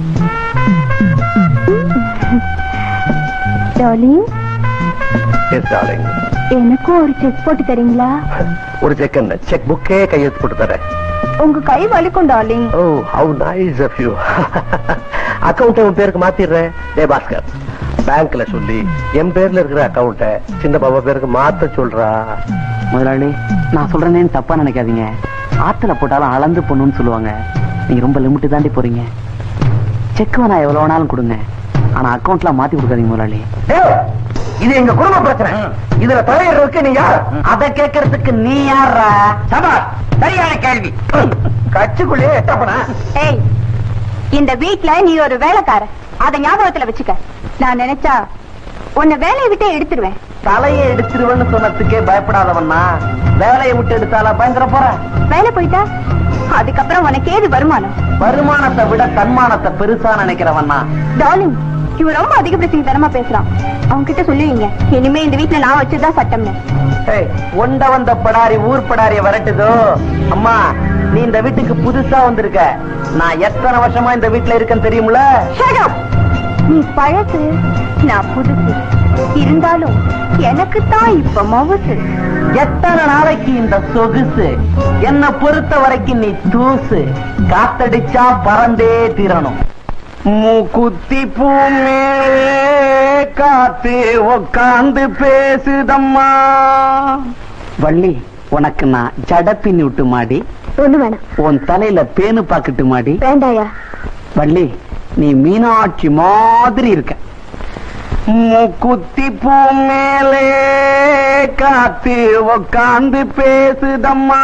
Darling, yes darling. எனக்கும் ஒரு செக் போட்டு தரீங்களா? ஒரு செக் என்ன, செக் புக்கே கையெழுத்து போட்டு தரேன். உங்க கை வலிக்கும் darling. Oh, how nice of you. Account உன் பேருக்கு மாத்திடுறேன். டே பாஸ்கர், பேங்க்ல சொல்லி என் பேர்ல இருக்கிற அக்கவுண்ட சின்ன பாபா பேருக்கு மாத்த சொல்றா. முதலாளி, நான் சொல்றேன்னு தப்பா நினைக்காதீங்க. ஆத்துல போட்டாலும் அளந்து பொண்ணுன்னு சொல்லுவாங்க. நீங்க ரொம்ப லிமிட் தாண்டி போறீங்க. செக் வேணா எவ்வளவு வேணாலும் கொடுங்க, ஆனா அக்கவுண்ட்ல மாத்தி கொடுக்காதீங்க முதலாளி. இது எங்க குடும்ப பிரச்சனை. இதுல தலையிடுறதுக்கு நீ யார்? அதை கேட்கறதுக்கு நீ யாரா? சபாஷ், சரியான கேள்வி. கட்சிக்குள்ளேயே எட்டப்பனா? ஏய், இந்த வீட்ல நீ ஒரு வேலைக்கார, அத ஞாபகத்துல வச்சுக்க. நான் நினைச்சா உன்னை வேலையை விட்டே எடுத்துருவேன். தலையை எடுத்துருவேன்னு சொன்னதுக்கே பயப்படாதவன்னா வேலையை விட்டு எடுத்தாலா பயங்கர போற? வேலை போயிட்டா அதுக்கப்புறம் உனக்கு ஏது வருமானம்? வருமானத்தை விட தன்மானத்தை பெருசா நினைக்கிறவன்னா. டார்லிங், இவன் ரொம்ப அதிக பிரச்சனை தரமா பேசுறான். அவங்க கிட்ட சொல்லுவீங்க, இனிமே இந்த வீட்டுல நான் வச்சதுதான் சட்டம்னு. ஒண்ட வந்த படாரி ஊர் படாரிய வரட்டுதோ. அம்மா, நீ இந்த வீட்டுக்கு புதுசா வந்திருக்க. நான் எத்தனை வருஷமா இந்த வீட்டுல இருக்கேன்னு தெரியும்ல? நீ பழசு, நான் புதுசு. இருந்தாலும் எனக்கு தான் இப்ப மவுசு. எத்தனை நாளைக்கு இந்த சொகுசு? என்ன பொறுத்த வரைக்கும் நீ தூசு. காத்தடிச்சா பறந்தே தீரணும். மூக்குத்தி பூமே காத்து உக்காந்து பேசுதம்மா. வள்ளி, உனக்கு நான் ஜட பின்னி விட்டு மாடி. ஒண்ணு வேணாம். உன் தலையில பேனு பாக்கிட்டு மாடி. வேண்டாயா? வள்ளி, நீ மீனாட்சி மாதிரி இருக்க. மூக்குத்தி பூ மேலே காத்து உக்காந்து பேசுதம்மா.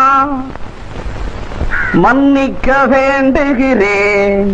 மன்னிக்க வேண்டுகிறேன்.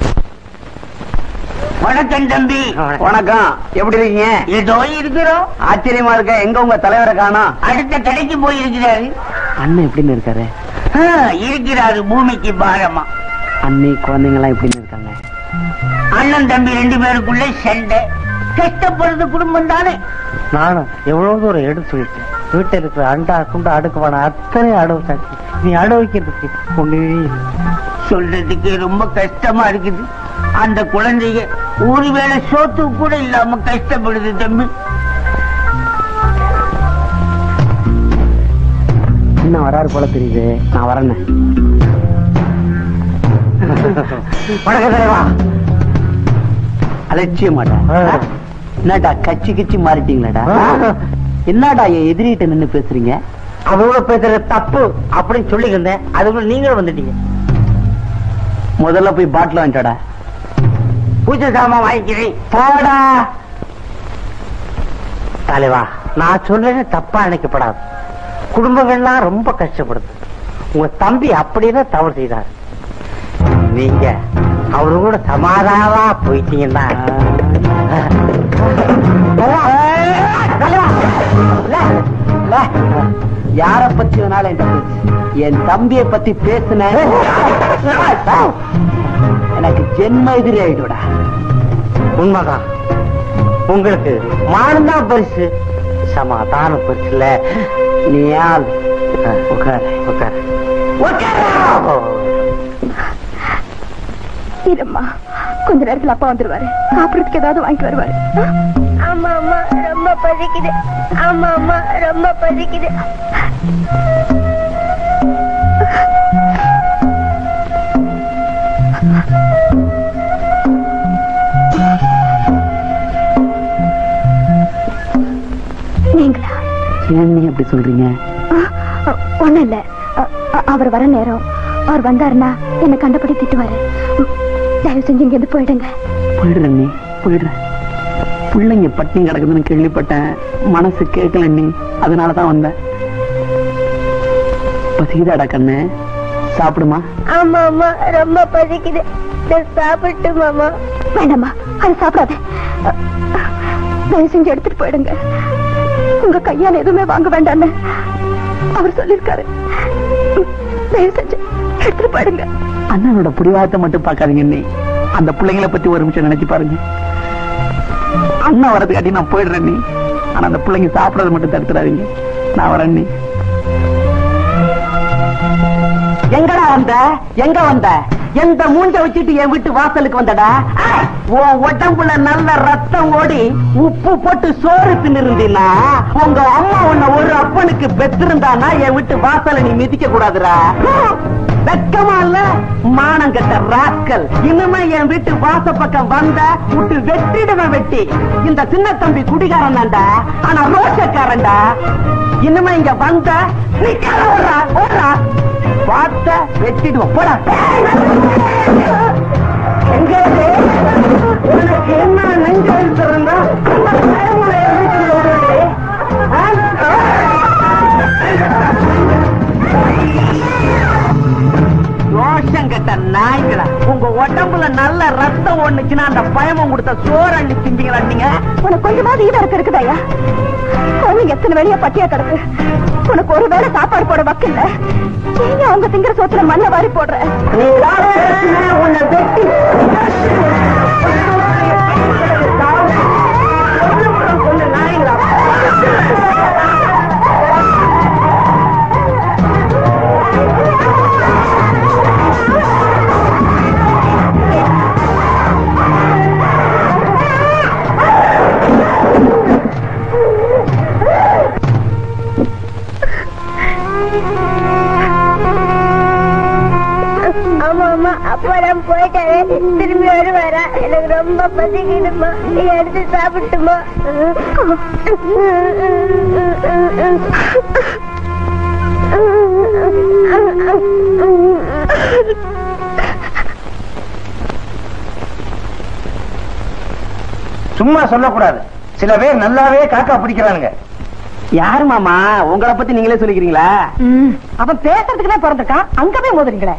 வணக்கம் தம்பி. வணக்கம், எப்படி இருக்கீங்க? ஏதோ இருக்கிறோம். ஆச்சரியமா இருக்க. எங்க உங்க தலைவரை காணோம்? அடுத்த கடைக்கு போயிருக்கிறாரு. அண்ணன் எப்படின்னு இருக்காரு? இருக்கிறாரு பூமிக்கு பாரமா. அண்ணி குழந்தைங்க எல்லாம் எப்படின்னு இருக்காங்க? அண்ணன் தம்பி 2 பேருக்குள்ள சண்டை. கஷ்டப்படுறது குடும்பம் தானே. நானும் எவ்வளவு தூரம் எடுத்து சொல்லிட்டேன். வீட்டில் இருக்கிற அண்டா குண்டா அடுக்குவான அத்தனை அடவுச்சாச்சு. நீ அடவைக்கிறதுக்கு ஒண்ணு சொல்றதுக்கு ரொம்ப கஷ்டமா இருக்குது. அந்த குழந்தைங்க ஒருவேளை சோத்து கூட இல்லாம கஷ்டப்படுது தம்பி. இன்னும் வராரு போல தெரியுது. நான் வரேன். வணக்கம் தலைவா. அலட்சிய மாட்டா. என்னடா கச்சி கிச்சி மாறிட்டீங்களாடா? என்னடா என் எதிரிட்ட நின்னு பேசுறீங்க? அவங்களோட பேசுறது தப்பு அப்படின்னு சொல்லிக்கிறேன். அதுக்குள்ள நீங்களும் வந்துட்டீங்க. முதல்ல போய் பாட்டில் வாங்கிட்டடா. பூஜை சாமான் வாங்கிக்கிறேன். போடா தலைவா, நான் சொல்றேன்னு தப்பா நினைக்கப்படாது. குடும்பங்கள்லாம் ரொம்ப கஷ்டப்படுது. உங்க தம்பி அப்படியே தவறு செய்தார். நீங்க அவரு கூட சமாதானமா போயிட்டீங்கன்னா யார பத்தி வேணாலும் என்கிட்ட பேசு. என் தம்பியை பத்தி பேசுன எனக்கு ஜென்ம எதிரி ஆயிடுடா. உண்மைதான். உங்களுக்கு மானம் தான் பரிசு, சமாதானம் பரிசு இல்ல. நீ யார்? உட்கார உட்கார. இரும்மா, கொஞ்ச நேரத்துல அப்பா வந்துருவாரு. சாப்பிடறதுக்கு ஏதாவது வாங்கிட்டு வருவாரு. ஆமா அம்மா, ரொம்ப பசிக்குது. ஆமா அம்மா, ரொம்ப பசிக்குது. நீங்களா? ஏன் நீ அப்படி சொல்றீங்க? ஒண்ணும் இல்ல. அவர் வர நேரம். அவர் வந்தாருன்னா என்ன கண்டபடி திட்டுவாரு. தயவு செஞ்சு இங்க இருந்து போயிடுங்க. போயிடுறேன் நீ, போயிடுறேன். பிள்ளைங்க பட்டினி கிடக்குதுன்னு கேள்விப்பட்டேன். மனசு கேட்கல நீ, அதனாலதான் வந்தேன். பசிக்குதாடா கண்ணு? சாப்பிடுமா? ஆமா அம்மா, ரொம்ப பசிக்குது. சாப்பிட்டு மாமா. வேண்டாமா, அது சாப்பிடாத. தயவு செஞ்சு எடுத்துட்டு போயிடுங்க. உங்க கையால எதுவுமே வாங்க வேண்டான்னு அவர் சொல்லிருக்காரு. தயவு செஞ்சு எடுத்துட்டு போயிடுங்க. அண்ணனோட புடிவாதத்தை மட்டும் பார்க்காதீங்க. நீ அந்த பிள்ளைங்களை பத்தி ஒரு நிமிஷம் நினைச்சு பாருங்க. அண்ணன் வரதுக்காட்டி நான் போயிடுறேன். நீ ஆனா அந்த பிள்ளைங்க சாப்பிடறது மட்டும் தடுத்துறாதீங்க. நான் வரேன். நீ எங்கடா வந்த? எங்க வந்த? எந்த மூஞ்ச வச்சுட்டு என் வீட்டு வாசலுக்கு வந்தடா? உன் உடம்புல நல்ல ரத்தம் ஓடி உப்பு போட்டு சோறு தின்னிருந்தீன்னா உங்க அம்மா உன்னை ஒரு அப்பனுக்கு பெற்றிருந்தானா என் வீட்டு வாசலை நீ மிதிக்க கூடாதுடா. வெக்கமா இல்ல? மானம் கட்ட ராஸ்கல். இனிமே என் வீட்டு வாச பக்கம் வந்த விட்டு வெட்டிடுவேன். வெட்டி இந்த சின்ன தம்பி குடிகாரன் தான்டா, ஆனா ரோஷக்காரன்டா. இனிமே இங்க வந்த நீ ஓடுறா பார்த்த வெட்டிடுவோம். போடா. எங்க உனக்கு என்ன நெஞ்ச இருந்தா ரோஷங்கட்ட நாய்களா, உங்க உடம்புல நல்ல ரத்தம் ஒண்ணுச்சுன்னா அந்த பயமம் கொடுத்த சோறு அள்ளி திம்பிங்களா நீங்க? உனக்கு கொஞ்சமாவது ஈட இருக்குதாயா? குழந்தைங்க எத்தனை வெளியே பட்டியா கிடக்கு. உனக்கு ஒரு வேளை சாப்பாடு போட வக்கில்ல. நீங்க அவங்க திங்கிற சோத்துல மண்ணை வாரி போடுற. உன்னை வெட்டி நாய்களா. ஆமா, அப்பா நான் போயிட்டேன். திரும்பி வருவாரா? எனக்கு ரொம்ப பசிக்குதுமா. நீ எடுத்து சாப்பிட்டுமா? சும்மா சொல்லக்கூடாது. சில பேர் நல்லாவே காக்கா பிடிக்கிறானுங்க. யாரு மாமா? உங்களை பத்தி நீங்களே சொல்லிக்கிறீங்களா? அவன் பேசுறதுக்குதான் பிறந்திருக்கான். அங்க போய் மோதுறீங்களே.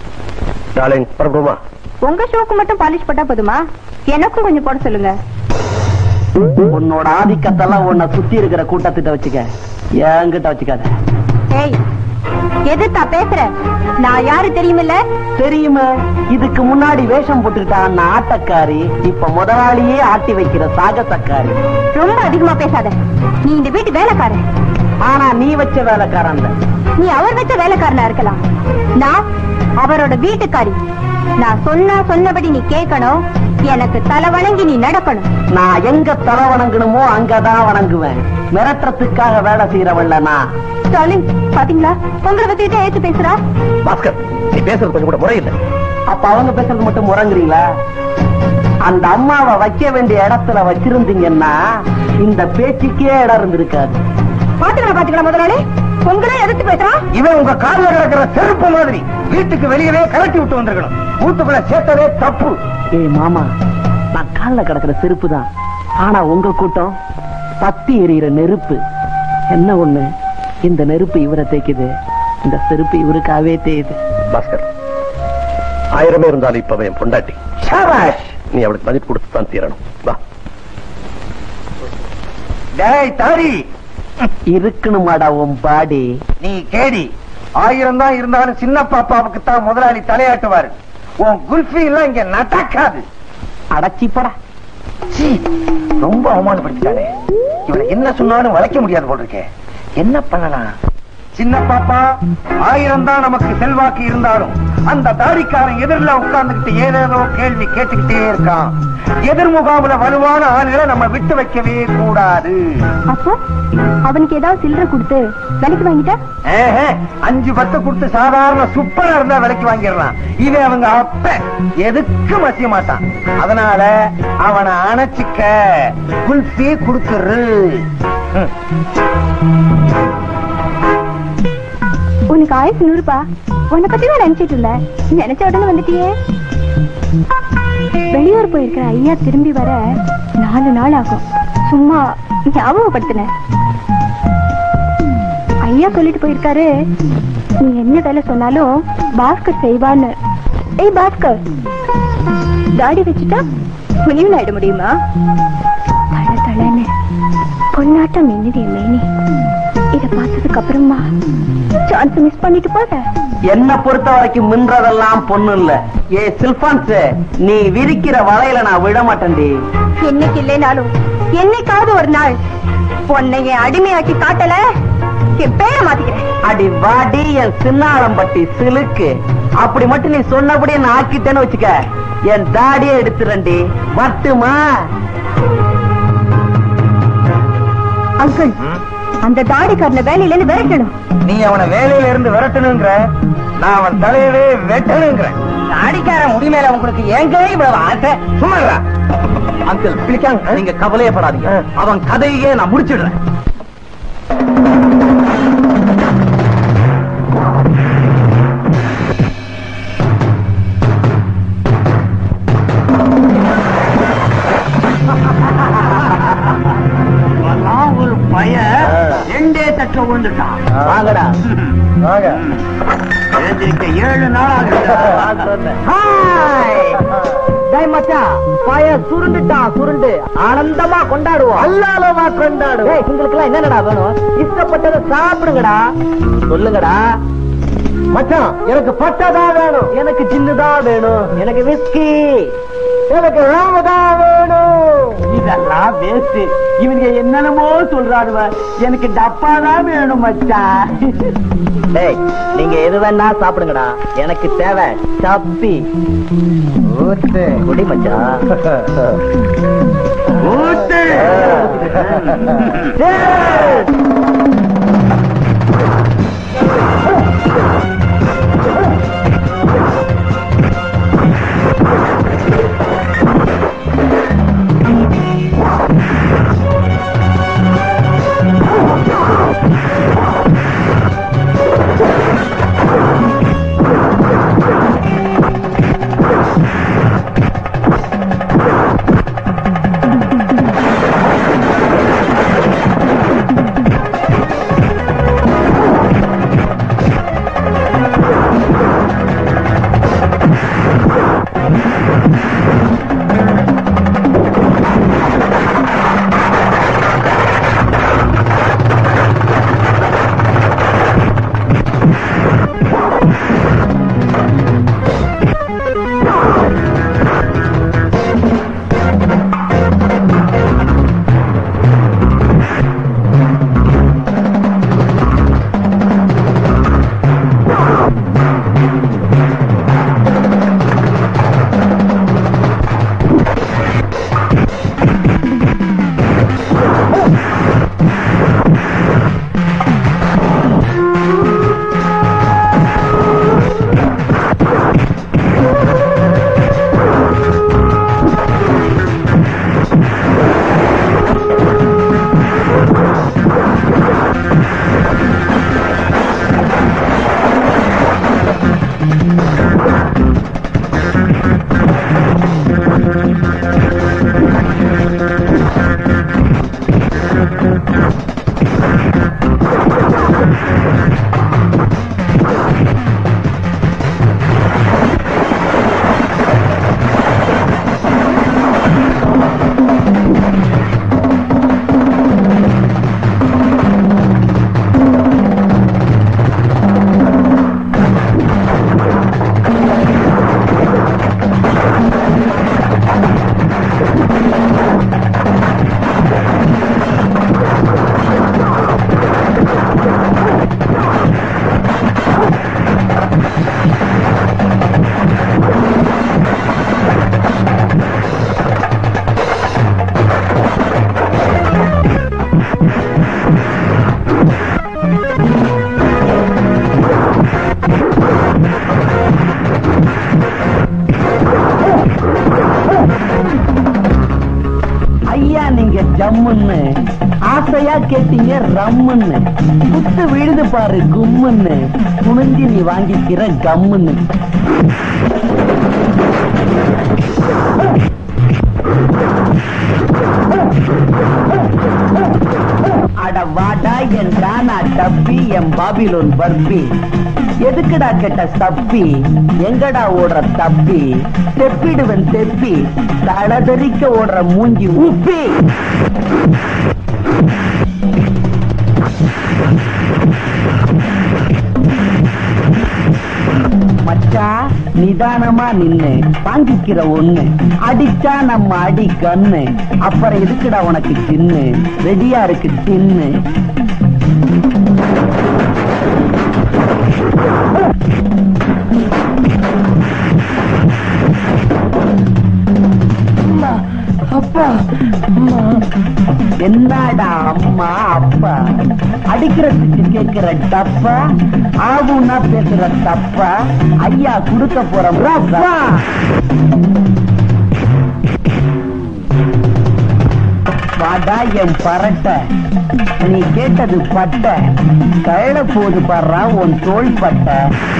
உங்க ஷோக்கு மட்டும் பாலிஷ் போட்டா போதுமா? எனக்கும் கொஞ்சம் போட சொல்லுங்க. உன்னோட ஆதிக்கத்தெல்லாம் உன்னை சுத்தி இருக்கிற கூட்டத்திட்ட வச்சுக்க, என்கிட்ட வச்சுக்காத. ஏய், எதுக்கா பேசுற? நான் யாரு தெரியுமில்ல? தெரியுமா? இதுக்கு முன்னாடி வேஷம் போட்டுக்கிட்டான் ஆட்டக்காரி, இப்ப முதலாளியே ஆட்டி வைக்கிற சாகசக்காரி. ரொம்ப அதிகமா பேசாத. நீ இந்த வீட்டு வேலைக்காரன். ஆனா நீ வச்ச வேலைக்காரன். நீ அவர் வச்ச வேலைக்காரனா இருக்கலாம். நான் அவரோட வீட்டுக்காரி. நான் சொன்னபடி நீ கேட்கணும். எனக்கு தலை வணங்கி நீ நடக்கணும். நான் எங்க தலை வணங்கணுமோ அங்கதான் வணங்குவேன். மிரட்டுறதுக்காக வேலை செய்யறவல்ல நான். ஸ்டாலின், பாத்தீங்களா? உங்களை பத்திட்டு ஏத்து பேசுறா. பாஸ்கர், நீ பேசுறது கொஞ்சம் கூட முறையில்லை. அப்ப அவங்க பேசுறது மட்டும் முறங்குறீங்களா? அந்த அம்மாவை வைக்க வேண்டிய இடத்துல வச்சிருந்தீங்கன்னா இந்த பேச்சுக்கே இடம் இருந்திருக்காது. பாத்துக்கலாம் முதலாளி, உங்களே எதிர்த்து பேசுறான். இவன் உங்க காலில் கிடக்கிற செருப்பு மாதிரி வீட்டுக்கு வெளியவே கலட்டி விட்டு வந்திருக்கணும். வீட்டுக்குள்ள சேர்த்ததே தப்பு. ஏய் மாமா, நான் காலில் கிடக்கிற செருப்பு தான். ஆனா உங்க கூட்டம் பத்தி எரியிற நெருப்பு. என்ன ஒண்ணு, இந்த நெருப்பு இவரை தேய்க்குது, இந்த செருப்பு இவருக்காவே தேயுது. பாஸ்கர், 1000 இருந்தாலும் இப்ப என் பொண்டாட்டி. நீ அவளுக்கு மதிப்பு கொடுத்து தான் தீரணும். வா. டேய் தாடி, இருக்கணுமாடா உன் பாடி. நீ கேடி. 1000 தான் இருந்தாலும் சின்ன பாப்பாவுக்கு தான் முதலாளி தலையாட்டுவாரு. உன் குல்ஃபி எல்லாம் இங்க நடக்காது. அடச்சிப்படா. ரொம்ப அவமானப்படுத்திட்டானே. இவனை என்ன சொன்னாலும் வளைக்க முடியாது போல் இருக்கே. என்ன பண்ணலாம்? சின்ன பாப்பா, 1000 தான் நமக்கு செல்வாக்கு இருந்தாலும் அந்த தாடிக்காரன் எதிரில உட்கார்ந்துகிட்டு ஏதேதோ கேள்வி கேட்டுக்கிட்டே இருக்கான். எதிர்முகாமுல வலுவான ஆளுகளை நம்ம விட்டு வைக்கவே கூடாது. அப்போ அவனுக்கு ஏதாவது சில்லறை கொடுத்து விலைக்கு வாங்கிட்ட? 5-10 கொடுத்து சாதாரண சுப்பரா இருந்தா விலைக்கு வாங்கிடலாம். இவன் அவங்க அப்ப எதுக்கும் வசிய மாட்டான். அதனால அவனை அணைச்சிக்க குல்ஃபி கொடுத்துரு. உனக்கு 1100 உன்னை பத்தி தான் நினைச்சிட்டு இருந்தேன். நினைச்ச உடனே வந்துட்டியே. வெளியூர் போயிருக்கிற ஐயா திரும்பி வர 4 நாள் ஆகும். சும்மா ஞாபகப்படுத்தினேன். ஐயா சொல்லிட்டு போயிருக்காரு, நீ என்ன வேலை சொன்னாலும் பாஸ்கர் செய்வான்னு. ஏய் பாஸ்கர், தாடி வச்சுட்டா முனிவன் ஆயிட முடியுமா? தள தளன்னு பொன்னாட்டம் மின்னுதே மேனி. இத பார்த்ததுக்கு அப்புறமா சான்ஸ் மிஸ் பண்ணிட்டு போத. என்ன பொறுத்த வரைக்கும் மின்றதெல்லாம் பொண்ணு இல்ல. ஏ சில்பான்ஸ், நீ விரிக்கிற வலையில நான் விட மாட்டேன்டி. என்னைக்கு இல்லைனாலும் என்னைக்காவது ஒரு நாள் பொன்னைய அடிமையாக்கி காட்டல என் பேரை மாத்திக்கிறேன். அடி வாடி என் சின்னாளம்பட்டி சிலுக்கு. அப்படி மட்டும் நீ சொன்னபடியே நான் ஆக்கிட்டேன்னு வச்சுக்க, என் தாடியே எடுத்துறண்டி. மட்டுமா அங்கிள், அந்த தாடிக்காரன வேலையில இருந்து விரட்டணும். நீ அவனை வேலையில இருந்து விரட்டணுங்கிற, நான் அவன் தலையவே வெட்டணுங்கிற. தாடிக்கார முடிமேல உங்களுக்கு எங்க இவ்வளவு ஆசை? சும்மா அங்கிள் பிளிக்காங்க, நீங்க கவலையப்படாதீங்க. அவன் கதையே நான் முடிச்சிடுறேன். ஒரு பையன் 2 தட்டுல விழுந்துட்டான். வாங்கடா வாங்க. எழுந்திருக்க 7 நாள் ஆகுது. சுருண்டுட்டான், சுருண்டு ஆனந்தமா கொண்டாடுவோம். அல்லாலமா கொண்டாடுவோம். உங்களுக்கு எல்லாம் என்னடா வேணும்? இஷ்டப்பட்டதை சாப்பிடுங்கடா. சொல்லுங்கடா. மச்சான், எனக்கு பட்டதா வேணும். எனக்கு சின்னதா வேணும். எனக்கு விஸ்கி. எனக்கு ராமதா வேணும். இதெல்லாம் வேஸ்ட். இவங்க என்னென்னமோ சொல்றாருவ. எனக்கு டப்பாதான் வேணும் மச்சான். டேய், நீங்க எது வேணா சாப்பிடுங்கடா. எனக்கு தேவை சப்பி. ஊத்து. குடி மச்சான். ஊத்து. ஜம்முன்னு ஆசையா கேட்டீங்க ரம்முன்னு குத்து விழுது பாரு கும்முன்னு குனிஞ்சி நீ வாங்கிக்கிற கம்முன்னு. அட வாடா என்றான் டப்பி என் பாபிலோன் பர்பி. எதுக்குடா கேட்ட தப்பி, எங்கடா ஓடுற தப்பி, தெப்பிடுவன் தெப்பி, தளதறிக்க ஓடுற மூஞ்சி உப்பி. மச்சா நிதானமா நின்னு வாங்கிக்கிற ஒண்ணு, அடிச்சா நம்ம அடி கண்ணு, அப்புறம் எதுக்குடா உனக்கு சின்னு, ரெடியா இருக்கு தின்னு. அப்பா என்னடா அம்மா அப்பா அடிக்கிறதுக்கு கேட்கிற டப்பா, ஆவுன்னா பேசுற தப்பா, ஐயா குடுக்க போறோம் ரப்பா. வாடா என் பரட்ட, நீ கேட்டது பட்ட, கழ போது பாடுறா உன் தோல் பட்ட.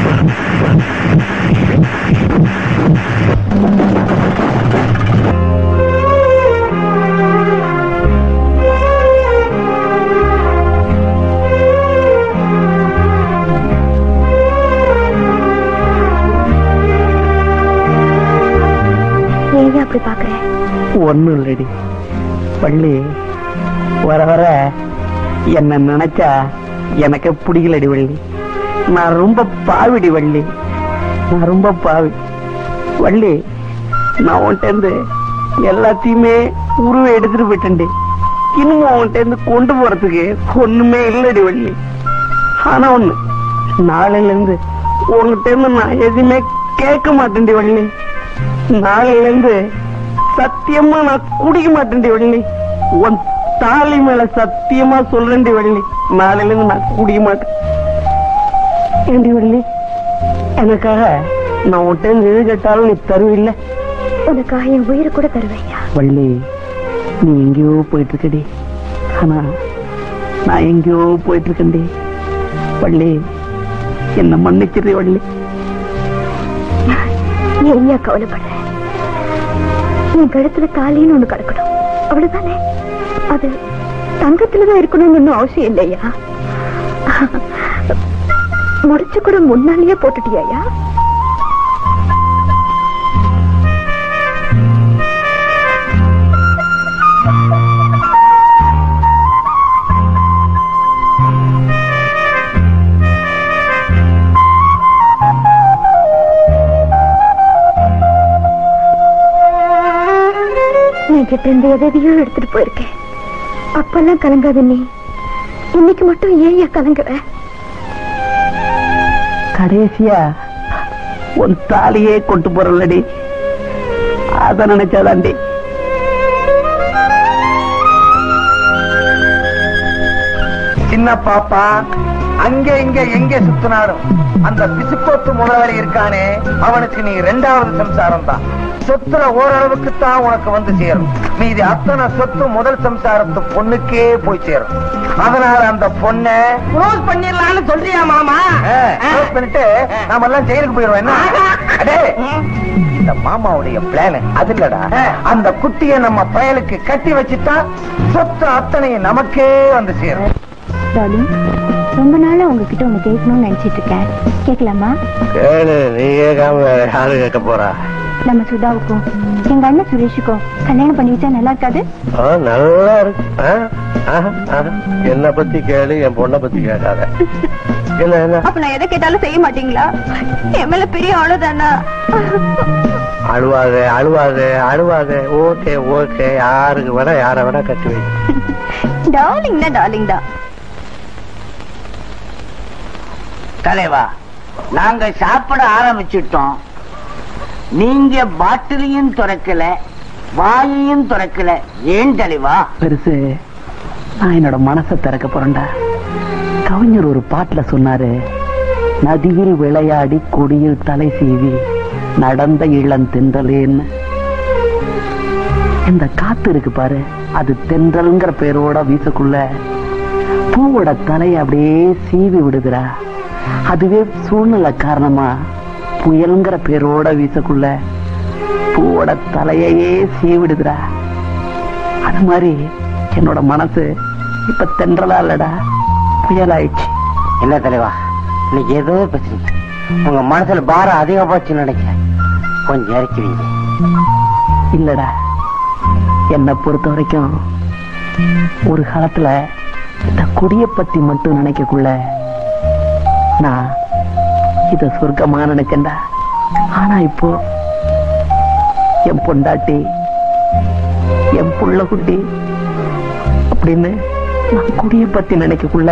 அப்படி பாக்குறேன் ஒண்ணும் இல்லடி பள்ளி, வர வர என்ன நினைச்சா எனக்கு பிடிக்கலடி வள்ளி. நான் ரொம்ப பாவிடி வள்ளி, நான் ரொம்ப பாவி வள்ளி. நான் உன்கிட்ட இருந்து எல்லாத்தையுமே உருவ எடுத்துட்டு போயிட்டேன்டி. இன்னும் உன்கிட்ட இருந்து கொண்டு போறதுக்கு ஒண்ணுமே இல்லடி வள்ளி. ஆனா ஒண்ணு, நாளையில இருந்து உன்கிட்ட இருந்து நான் எதுவுமே கேட்க மாட்டேன்டி வள்ளி. நாளையில இருந்து சத்தியமா நான் குடிக்க மாட்டேன்டி வள்ளி. உன் தாலி மேல சத்தியமா சொல்றேன்டி வள்ளி, நாளையில இருந்து நான் குடிக்க மாட்டேன். ஏண்டி வள்ளி, எனக்காக நான் உன்கிட்ட எது கேட்டாலும் நீ தருவில்லை? உனக்காக என் உயிரை கூட தருவையா வள்ளி. நீ எங்கேயோ போயிட்டு இருக்கடி, ஆனா நான் எங்கேயோ போயிட்டு இருக்கேன்டி வள்ளி. என்ன மன்னிச்சிரு வள்ளி. ஏன் கவலைப்படுற? என் கழுத்துல தாலின்னு ஒண்ணு கிடக்கணும், அவ்வளவுதானே. அது தங்கத்துலதான் இருக்கணும்னு ஒன்னும் அவசியம் இல்லையா? முடிச்சு கூட முன்னாலேயே போட்டுட்டியா? கிட்ட இருந்து எதையோ எடுத்துட்டு போயிருக்கேன். அப்பெல்லாம் கலங்காத நீ, இன்னைக்கு மட்டும் ஏன் கலங்குற? கடைசியா உன் தாலியே கொண்டு போறல்லடி, அத நினைச்சாதாண்டி. சின்ன பாப்பா அங்க இங்க எங்க சுத்தினாலும் அந்த பிசுக்கோத்து முதலாளி இருக்கானே, அவனுக்கு நீ இரண்டாவது சம்சாரம் தான். சொத்துல ஓரளவுக்கு தான் உனக்கு வந்து சேரும், மீதி அத்தனை சொத்து முதல் சம்சாரத்து பொண்ணுக்கே போய் சேரும். அதனால அந்த பொண்ணை க்ளோஸ் பண்ணிடலாம்னு சொல்றியா மாமா? க்ளோஸ் பண்ணிட்டு நாம எல்லாம் ஜெயிலுக்கு போயிடுவோம். என்ன அடே, இந்த மாமாவுடைய பிளான் அது இல்லடா. அந்த குட்டியை நம்ம பயலுக்கு கட்டி வச்சுட்டா சொத்து அத்தனையும் நமக்கே வந்து சேரும். ரொம்ப நாளா உங்ககிட்ட ஒண்ணு கேட்கணும்னு நினைச்சிட்டு இருக்கேன், கேட்கலாமா? நீ கேட்காம யாரு கேட்க போறா? நம்ம சுதாவுக்கும் எங்க அண்ணன் சுரேஷுக்கும் கல்யாணம் பண்ணி வச்சா நல்லா இருக்காது? நல்லா இருக்கு. என்ன பத்தி கேளு, என் பொண்ணை பத்தி கேட்காத. என்ன அப்ப நான் எதை கேட்டாலும் செய்ய மாட்டீங்களா? என் மேல பெரிய அவ்வளவுதானா? அழுவாத அழுவாத அழுவாத. ஓகே ஓகே, யாருக்கு வேணா யார வேணா கட்டி வை. டார்லிங் தான், டார்லிங் தான். தலைவா, நாங்க சாப்பிட ஆரம்பிச்சிட்டோம். நீங்க பாட்டிலையும் துறக்கல, வாயையும் துறக்கல. ஏன் தலைவா? பெருசு, நான் என்னோட மனசை திறக்க போறேன்டா. கவிஞர் ஒரு பாட்டுல சொன்னாரு, நதியில் விளையாடி கொடியில் தலை சீவி நடந்த இளம் தென்றலேன்னு. இந்த காத்து இருக்கு பாரு, அது தென்றல்ங்கிற பேரோட வீசக்குள்ள பூவோட தலையை அப்படியே சீவி விடுதுரா. அதுவே சூழ்நிலை காரணமா புயல்ங்கிற பேரோட வீசக்குள்ள பூவோட தலையையே சீவிடுதுரா. அது மாதிரி என்னோட மனசு இப்ப தென்றலா இல்லடா, புயல் ஆயிடுச்சு. என்ன தலைவா, இன்னைக்கு ஏதோ பேசுறீங்க. உங்க மனசுல பாரம் அதிகமாச்சுன்னு நினைக்கிறேன். கொஞ்சம் இறக்கிவீங்க. இல்லடா, என்னை பொறுத்த வரைக்கும் ஒரு காலத்துல இந்த குடிய பத்தி மட்டும் நினைக்கக்குள்ள நான் இத சொர்க்கமா நினைச்சேன்டா. ஆனா இப்போ என் பொண்டாட்டி, என் புள்ள குட்டி அப்படின்னு நான் குடிய பத்தி நினைக்கக்குள்ள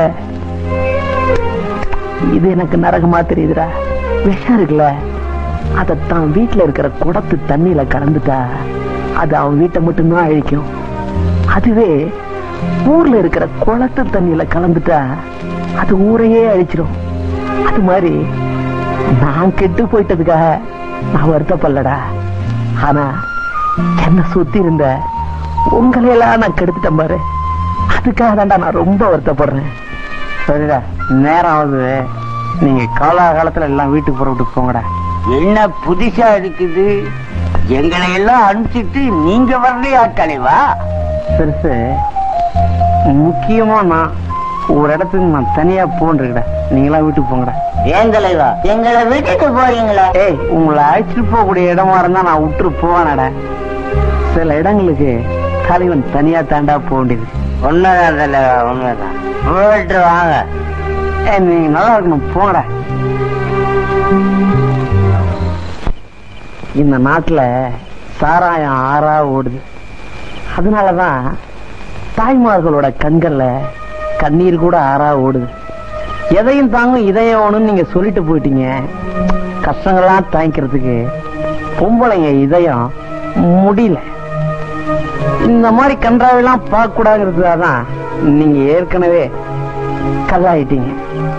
இது எனக்கு நரகமா தெரியுதுடா. விஷம் இருக்குல்ல, அதத்தான் வீட்டுல இருக்கிற குடத்து தண்ணியில கலந்துட்டா அது அவன் வீட்டை மட்டும்தான் அழிக்கும். அதுவே ஊர்ல இருக்கிற குளத்து தண்ணியில கலந்துட்டா அது ஊரையே அழிச்சிடும். அது மாதிரி நான் கெட்டு போயிட்டதுக்காக நான் வருத்தப்படலடா. ஆனா என்ன சுத்தி இருந்த உங்களையெல்லாம் நான் கெடுத்துட்டேன் பாரு, அதுக்காக தான்டா நான் ரொம்ப வருத்தப்படுறேன். சரிடா, நேரம் ஆகுது. நீங்க காலகாலத்துல எல்லாம் வீட்டுக்கு புறப்பட்டு போங்கடா. என்ன புதுசா இருக்குது? எங்களை எல்லாம் அனுப்பிச்சிட்டு நீங்க வரலையா தலைவா? பெருசு, முக்கியமா நான் ஒரு இடத்துக்கு நான் தனியா போன்றிருக்கடா. நீங்களா வீட்டுக்கு போங்கடா. ஏன் தலைவா எங்களை விட்டுட்டு போறீங்களா? ஏய், உங்களை அழைச்சிட்டு போகக்கூடிய இடமா இருந்தா நான் விட்டுரு போவானடா. சில இடங்களுக்கு தலைவன் தனியா தாண்டா போக வேண்டியது. உண்மைதான் தலைவா, உண்மைதான். விட்டு வாங்க. நீங்க நல்லா இருக்கணும், போங்கடா. இந்த நாட்டுல சாராயம் ஆறா ஓடுது. அதனாலதான் தாய்மார்களோட கண்கள்ல கண்ணீர் கூட ஆறா ஓடுது. எதையும் தாங்கும் இதயம் நீங்க சொல்லிட்டு போயிட்டீங்க. கஷ்டங்கள்லாம் தாங்கிக்கிறதுக்கு பொம்பளைங்க இதயம் முடியல. இந்த மாதிரி கன்றாவெல்லாம் பார்க்க கூடாதுங்கிறதுக்காகதான் நீங்க ஏற்கனவே கல்லாயிட்டீங்க.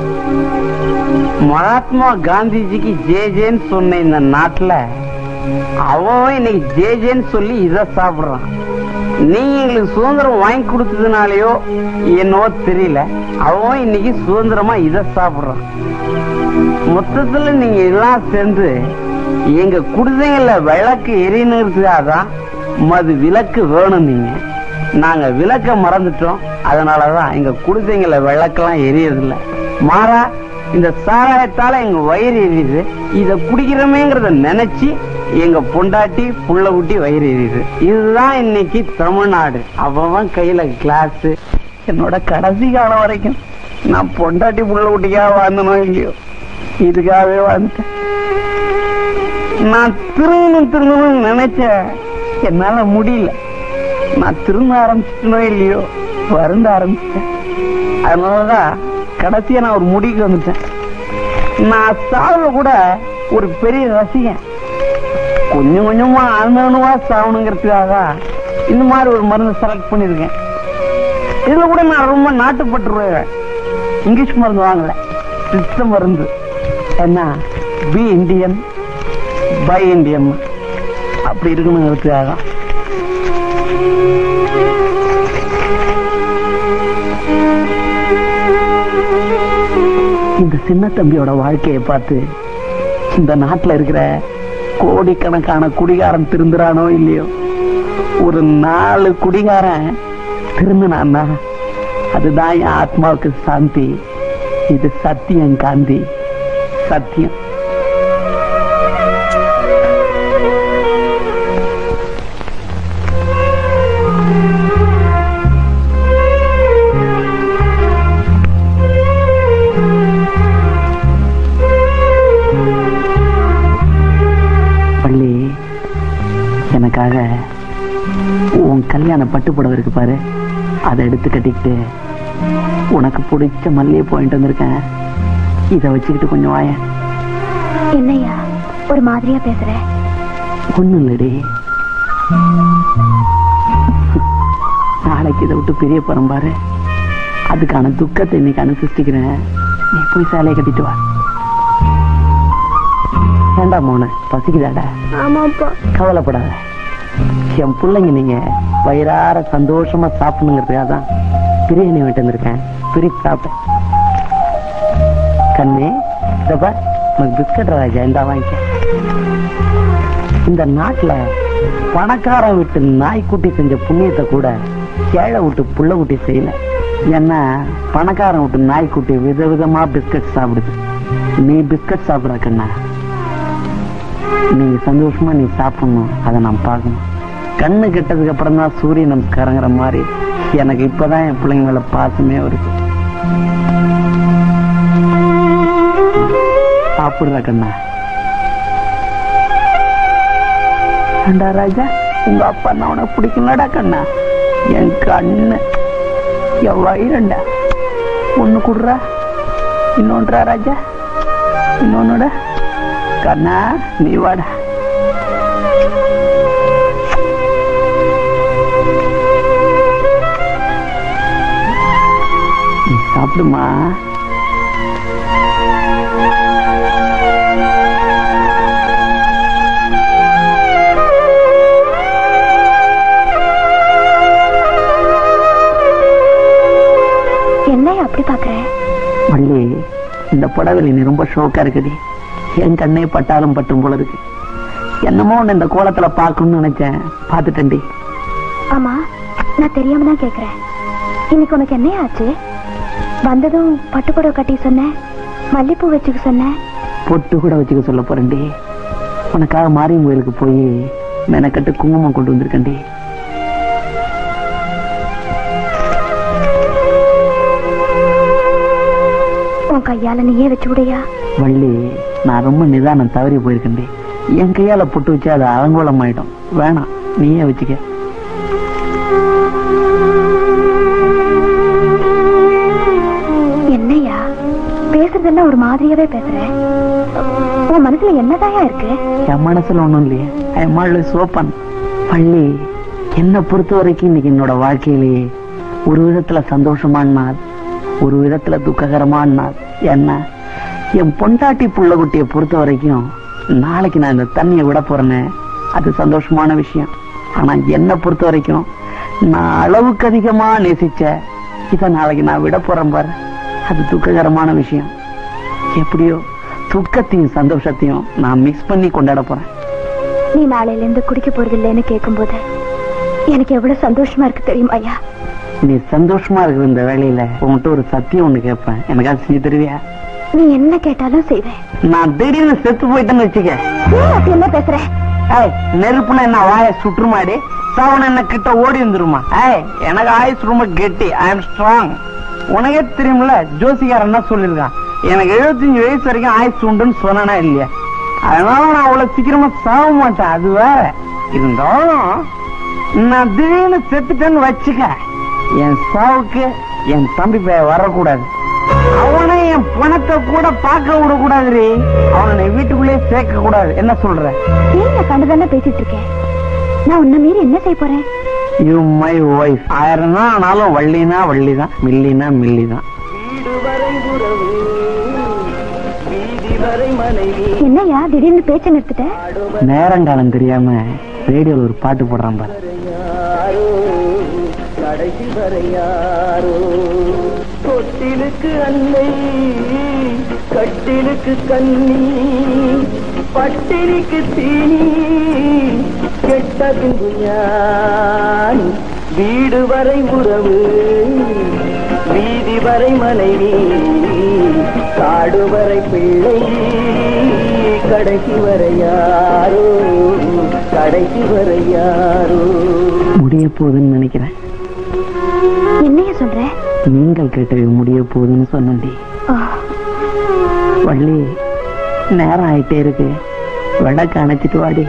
மகாத்மா காந்திஜிக்கு ஜேஜேன்னு சொன்ன இந்த நாட்டுல அவன் இன்னைக்கு ஜேஜேன்னு சொல்லி இத சாப்பிடுறான். நீங்க எங்களுக்கு சுதந்திரம் வாங்கி கொடுத்ததுனாலயோ என்னவோ தெரியல, அவன் இன்னைக்கு சுதந்திரமா இத சாப்பிடுறான். மொத்தத்துல நீங்க எல்லாம் சேர்ந்து எங்க குடிசைகள்ல விளக்கு எரியணுறதுக்காகதான் மது விளக்கு வேணும். நீங்க நாங்க விளக்க மறந்துட்டோம். அதனாலதான் எங்க குடிசைங்கள்ல விளக்கெல்லாம் எரியறதில்ல. மாறா இந்த சாராயத்தால எங்க வயிறு எரியுது. இத குடிக்கிறோமேங்கிறத நினைச்சு எங்க பொண்டாட்டி புள்ள குட்டி வயிறு எரியுது. இதுதான் இன்னைக்கு தமிழ்நாடு. அவன் கையில கிளாஸ். என்னோட கடைசி காலம் வரைக்கும் நான் பொண்டாட்டி புள்ள குட்டிக்காக வாழ்ந்தனோ இல்லையோ, இதுக்காகவே வாழ்ந்துட்டேன். நான் திரும்பணும் நினைச்சேன், என்னால முடியல. நான் திரும்ப ஆரம்பிச்சிட்டனோ இல்லையோ, வருந்த ஆரம்பிச்சிட்டேன். அதனாலதான் கடைசியா நான் ஒரு முடிவுக்கு வந்துட்டேன். நான் சாவ கூட ஒரு பெரிய ரசிகன். கொஞ்சம் கொஞ்சமா அணுவா சாவணுங்கிறதுக்காக இந்த மாதிரி ஒரு மருந்து செலக்ட் பண்ணிருக்கேன். இதுல கூட நான் ரொம்ப நாட்டுப்பட்டுருவேன். இங்கிலீஷ் மருந்து வாங்கல, சித்த மருந்து. என்ன, பி இண்டியன் பை இண்டியன் அப்படி இருக்கணுங்கிறதுக்காக. இந்த சின்ன தம்பியோட வாழ்க்கையை பார்த்து இந்த நாட்டுல இருக்கிற கோடிக்கணக்கான குடிகாரன் திருந்துறானோ இல்லையோ, ஒரு 4 குடிகாரன் திருந்தினான்னா அதுதான் என் ஆத்மாவுக்கு சாந்தி. இது சத்தியம் காந்தி, சத்தியம். எனக்காக உன் கல்யாண பட்டு புடவை இருக்கு பாரு, அதை எடுத்து கட்டிக்கிட்டு உனக்கு பிடிச்ச மல்லிகை போயிட்டு வந்திருக்கேன். இதை வச்சுக்கிட்டு கொஞ்சம் வாய. என்னையா ஒரு மாதிரியா பேசுற? ஒண்ணும் இல்லடி, நாளைக்கு இதை விட்டு பெரிய போறோம் பாரு, அதுக்கான துக்கத்தை இன்னைக்கு அனுசரிச்சுக்கிறேன். நீ போய் சேலையை கட்டிட்டு வா. வேண்டாம் மோன, பசிக்குதாடா? ஆமாப்பா. கவலைப்படாத, என் பிள்ளைங்க நீங்க வயிறார சந்தோஷமா சாப்பிடணுங்கிறதுக்காக தான் பிரியாணி விட்டு வந்திருக்கேன். பிரிச்சு சாப்பிட்டேன். கண்ணே, இதப்பா உனக்கு பிஸ்கட் ராஜா, இந்த வாங்கிக்க. இந்த நாட்டுல பணக்காரன் விட்டு நாய்க்குட்டி செஞ்ச புண்ணியத்தை கூட ஏழை விட்டு புள்ள குட்டி செய்யல. ஏன்னா பணக்காரன் விட்டு நாய்க்குட்டி விதவிதமா பிஸ்கட் சாப்பிடுது. நீ பிஸ்கட் சாப்பிடுற கண்ணா, நீ சந்தோஷமா நீ சாப்பிடணும், அதை நான் பார்க்கணும். கண்ணு கெட்டதுக்கு அப்புறம் தான் சூரிய நமஸ்காரங்கிற மாதிரி எனக்கு இப்பதான் என் பிள்ளைங்க மேல பாசமே வருது. சாப்பிடுற கண்ணா. ஏண்டா ராஜா, உங்க அப்பா நான் உனக்கு பிடிக்கலடா கண்ணா. என் கண்ணு என் வயிறண்டா. ஒண்ணு குடுறா, இன்னொன்றா ராஜா, இன்னொன்னுட கண்ணா. நீ வாடா. நீ சாப்பிடுமா. என்னையா அப்படி பாக்குறேன்? மல்லி, இந்த புடவையில நீ ரொம்ப ஷோக்கா இருக்குடி. என் கண்ணே பட்டாலும் பட்டும் போல இருக்கு. என்னமோ உன்னை இந்த கோலத்துல பாக்கணும்னு நினைச்சேன், பாத்துட்டேன்டி. ஆமா, நான் தெரியாம தான் கேக்குறேன். இன்னைக்கு உனக்கு என்ன ஆச்சு? வந்ததும் பட்டுப்புடவை கட்டி சொன்னேன், மல்லிப்பூ வச்சுக்க சொன்னேன். பொட்டு கூட வச்சுக்க சொல்ல போறேன்டி. உனக்காக மாரியம் கோயிலுக்கு போய் மெனக்கட்டு குங்குமம் கொண்டு வந்திருக்கேன்டி. உன் கையால நீயே வச்சு விடையா? வள்ளி, நான் ரொம்ப நிதானம் தவறி போயிருக்கேன்டி. என் கையால பொட்டு வச்சு அது அலங்கோலம் ஆயிடும். வேணாம், நீயே வச்சுக்க. என்னையா பேசுறதெல்லாம் ஒரு மாதிரியாவே பேசுறேன். உன் மனசுல என்னதாயா இருக்கு? என் மனசுல ஒண்ணும் இல்லையே. ஐ சோப்பன். வள்ளி, என்னை பொறுத்த வரைக்கும் இன்னைக்கு என்னோட வாழ்க்கையிலேயே ஒரு விதத்துல சந்தோஷமான நாள், ஒரு விதத்துல துக்ககரமான நாள். என்ன, என் பொண்டாட்டி புள்ள குட்டியை பொறுத்த வரைக்கும் நாளைக்கு நான் இந்த தண்ணியை விட போறேன்னு அது சந்தோஷமான விஷயம். ஆனா என்னை பொறுத்த வரைக்கும் நான் அளவுக்கு அதிகமா நேசிச்ச இத நாளைக்கு நான் விட போறேன் பாரு, அது துக்ககரமான விஷயம். எப்படியோ துக்கத்தையும் சந்தோஷத்தையும் நான் மிக்ஸ் பண்ணி கொண்டாட போறேன். நீ நாளையில இருந்து குடிக்க போறது இல்லைன்னு கேட்கும் போது எனக்கு எவ்வளவு சந்தோஷமா இருக்கு தெரியுமா ஐயா? நீ சந்தோஷமா இருக்கிற இந்த வேலையில உன்கிட்ட ஒரு சத்தியம் ஒண்ணு கேட்பேன், எனக்காக செஞ்சு தருவியா? நீ என்ன கேட்டாலும் செய்வேன். நான் திடீர்னு செத்து போயிட்டேன்னு வச்சுக்க. என்ன பேசுற? நெருப்புனா என்ன வாய சுற்றுமாடி, சாவன என்ன கிட்ட ஓடி வந்துருமா? எனக்கு ஆயுஸ் ரொம்ப கெட்டி, ஐ எம் ஸ்ட்ராங். உனக்கே தெரியுமில்ல, ஜோசிகாரன் என்ன சொல்லிருக்கான், எனக்கு 75 வயசு வரைக்கும் ஆயுஸ் உண்டுன்னு சொன்னா இல்லையா? அதனால நான் அவ்வளவு சீக்கிரமா சாக மாட்டேன். அது வேற. இருந்தாலும் நான் திடீர்னு செத்துட்டேன்னு வச்சுக்க, என் சாவுக்கு என் தம்பி பையன் வரக்கூடாது. அவனை என் பணத்தை கூட பார்க்க விடக்கூடாது. அவனை வீட்டுக்குள்ளே சேர்க்க கூடாது. என்ன சொல்ற? ஏன் கண்டுதானே பேசிட்டு இருக்கேன். நான் உன்ன மீறி என்ன செய்ய போறேன்? You my wife. 1000 தான் ஆனாலும் வள்ளினா வள்ளிதான், மில்லினா மில்லிதான். என்னையா திடீர்னு பேச்ச நிறுத்திட்ட? நேரங்காலம் தெரியாம ரேடியோல ஒரு பாட்டு போடுறான் பாரு. கடைசி வரை யாரோ தொட்டிலுக்கு அன்னை, கட்டிலுக்கு கண்ணி, பட்டினிக்கு தீனி, கெட்ட பின்பு ஞான். வீடு வரை உறவு, வீதி வரை மனைவி, காடு வரை பிள்ளை, கடைசி வரை யாரோ, கடைசி வரை யாரோ. முடிய போகுதுன்னு நினைக்கிறேன். என்னைய சொல்ற? நீங்கள் கேட்டது முடிய போகுதுன்னு சொன்னி. வள்ளி, நேரம் ஆயிட்டே இருக்கு, விளக்கு அணைச்சிட்டு வாடி.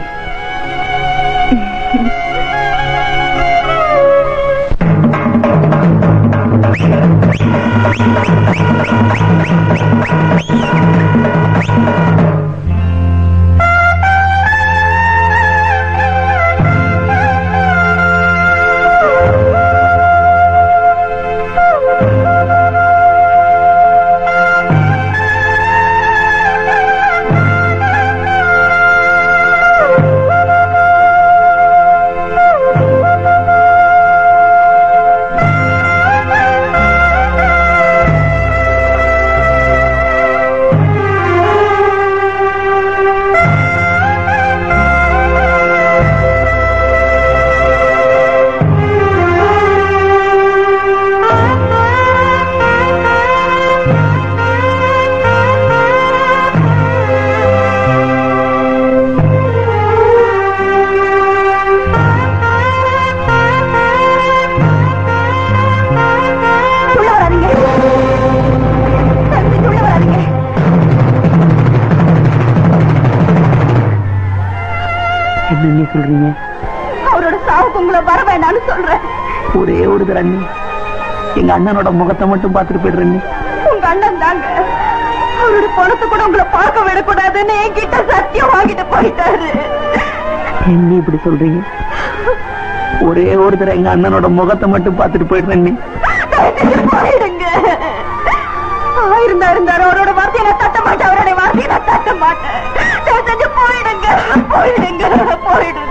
அண்ணி சொல்றீங்க? அவரோட சாவுக்கு உங்களை வர வேண்டாம்னு சொல்றேன். ஒரே ஒரு தடவை அண்ணி எங்க அண்ணனோட முகத்தை மட்டும் பார்த்துட்டு போயிடுறேன். உங்க அண்ணன் தாங்க அவரோட பணத்தை கூட உங்களை பார்க்க விடக்கூடாதுன்னு என்கிட்ட சத்தியம் வாங்கிட்டு போயிட்டாரு. என்ன இப்படி சொல்றீங்க? ஒரே ஒரு தடவை எங்க அண்ணனோட முகத்தை மட்டும் பார்த்துட்டு போயிடுறேன். போயிடுங்க. இருந்தாரு அவரோட வார்த்தையை நான் தட்ட மாட்டேன், அவருடைய வார்த்தையை நான் தட்ட மாட்டேன். போயிடுங்க போயிடுங்க போயிடுங்க.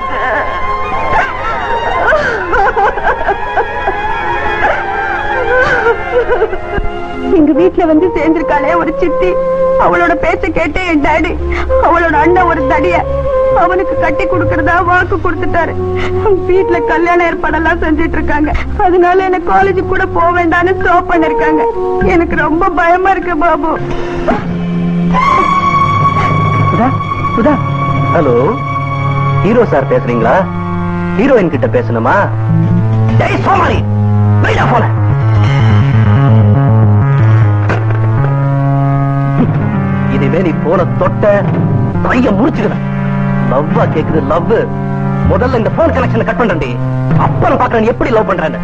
எங்க வீட்டுல வந்து சேர்ந்திருக்காளே ஒரு சித்தி, அவளோட பேச்ச கேட்டு என் டாடி அவளோட அண்ணன் ஒரு தடிய அவனுக்கு கட்டி கொடுக்கறதா வாக்கு கொடுத்துட்டாரு. வீட்டுல கல்யாண ஏற்பாடெல்லாம் செஞ்சிட்டு இருக்காங்க. அதனால என்ன காலேஜ் கூட போக வேண்டாம்னு ஸ்டாப் பண்ணிருக்காங்க. எனக்கு ரொம்ப பயமா இருக்கு பாபு. ஹலோ, ஹீரோ சார் பேசுறீங்களா? ஹீரோயின் கிட்ட பேசணுமா? இதுவே நீ போன தொட்ட கைய முடிச்சுக்கிறேன். லவ்வா கேக்குது லவ். முதல்ல இந்த போன் கனெக்ஷன் கட் பண்றேன். அப்புறம் பாக்குறேன் எப்படி லவ் பண்றேன்னு.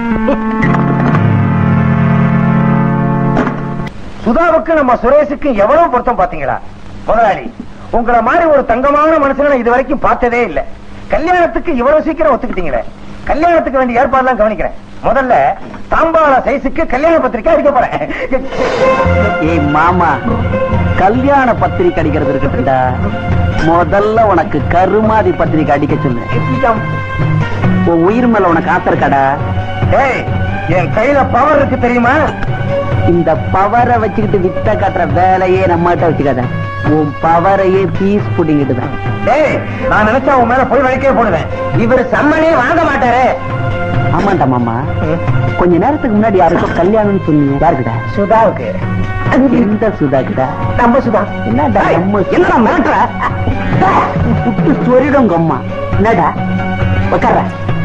சுதாவுக்கு நம்ம சுரேஷுக்கு எவ்வளவு பொருத்தம் பாத்தீங்களா? முதலாளி, உங்களை மாதிரி ஒரு தங்கமான மனுஷனை இது வரைக்கும் பார்த்ததே இல்ல. கல்யாணத்துக்கு இவ்வளவு சீக்கிரம் ஒத்துக்கிட்டீங்களே. கல்யாணத்துக்கு வேண்டிய ஏற்பாடுலாம் கவனிக்கிறேன். முதல்ல தாம்பாள சைஸுக்கு கல்யாண பத்திரிக்கை அடிக்க போறேன். ஏய் மாமா, கல்யாண பத்திரிக்கை அடிக்கிறது இருக்கட்டும்டா, முதல்ல உனக்கு கருமாதி பத்திரிக்கை அடிக்க சொல்லு. உன் உயிர் மேல உனக்கு ஆசை இருக்காடா? ஏய், என் கையில பவர் இருக்கு தெரியுமா? இந்த பவரை வச்சுக்கிட்டு வித்த காட்டுற வேலையே நம்மகிட்ட வச்சுக்காத. உன் பவரையே பீஸ் புடிங்கிட்டு தான். ஏய், நான் நினைச்சா உன் மேல போய் வழிக்கே போடுவேன். இவர் சம்மனே வாங்க மாட்டாரு. ஆமாண்டா மாமா, கொஞ்ச நேரத்துக்கு முன்னாடி யாருக்கும் கல்யாணம்னு சொன்னீங்க. யாருக்குடா? சுதாவுக்கு. எந்த சுதாக்குடா? நம்ம சுதா. என்னடா என்னடா மிரட்டுற? புட்டு சொரிடும் அம்மா. என்னடா உட்கார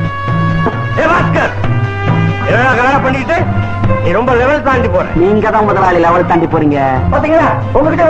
கல்யாணம் பண்ணிட்டு நீ ரொம்ப லெவல் தாண்டி போற. நீங்க தான் முதலாளி லெவல் தாண்டி போறீங்க. பாத்தீங்களா? உங்ககிட்ட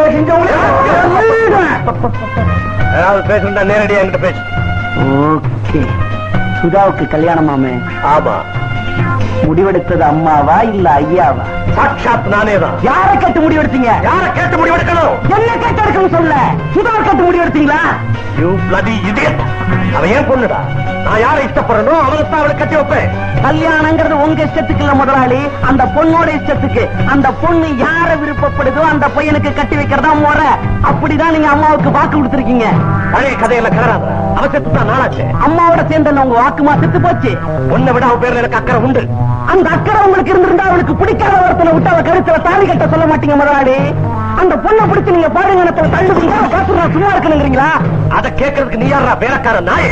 ஏதாவது பேசுறா நேரடியா என்கிட்ட பேசு. ஓகே. சுதாவுக்கு கல்யாணமாமே? ஆமா. முடிவெடுத்தது அம்மாவா இல்ல ஐயாவா? சாட்சாத் நானே தான். யாரை கேட்டு முடிவெடுத்தீங்க? யாரை கேட்டு முடிவெடுக்கணும்? என்ன கேட்டு எடுக்கணும் சொல்ல. சுதாவை கேட்டு முடிவெடுத்தீங்களா? You bloody idiot. அவன் ஏன் பொண்ணுடா. நான் யாரை இஷ்டப்படுறனோ அவனுக்கு அவளை கட்டி வைப்பேன். கல்யாணங்கிறது உங்க இஷ்டத்துக்கு இல்ல முதலாளி, அந்த பொண்ணோட இஷ்டத்துக்கு. அந்த பொண்ணு யார விருப்பப்படுதோ அந்த பையனுக்கு கட்டி வைக்கிறதா முறை. அப்படிதான் நீங்க அம்மாவுக்கு வாக்கு கொடுத்திருக்கீங்க. பழைய கதையில கலராத. அவன் செத்துதான் நாளாச்சு. அம்மாவோட சேர்ந்த உங்க வாக்குமா செத்து போச்சு. உன்னை விட அவன் பேர்ல எனக்கு அக்கறை உண்டு. அந்த அக்கறை உங்களுக்கு இருந்திருந்தா அவளுக்கு பிடிக்காத ஒருத்தனை விட்டு அவ கருத்துல தாலி கட்ட சொல்ல மாட்டீங்க முதலாளி. அந்த பொண்ணை பிடிச்சு நீங்க பாருங்க தள்ளுவீங்க. சும்மா இருக்கணுங்கிறீங்களா? அதை கேட்கறதுக்கு நீ யாரா வேலைக்கார நாயே?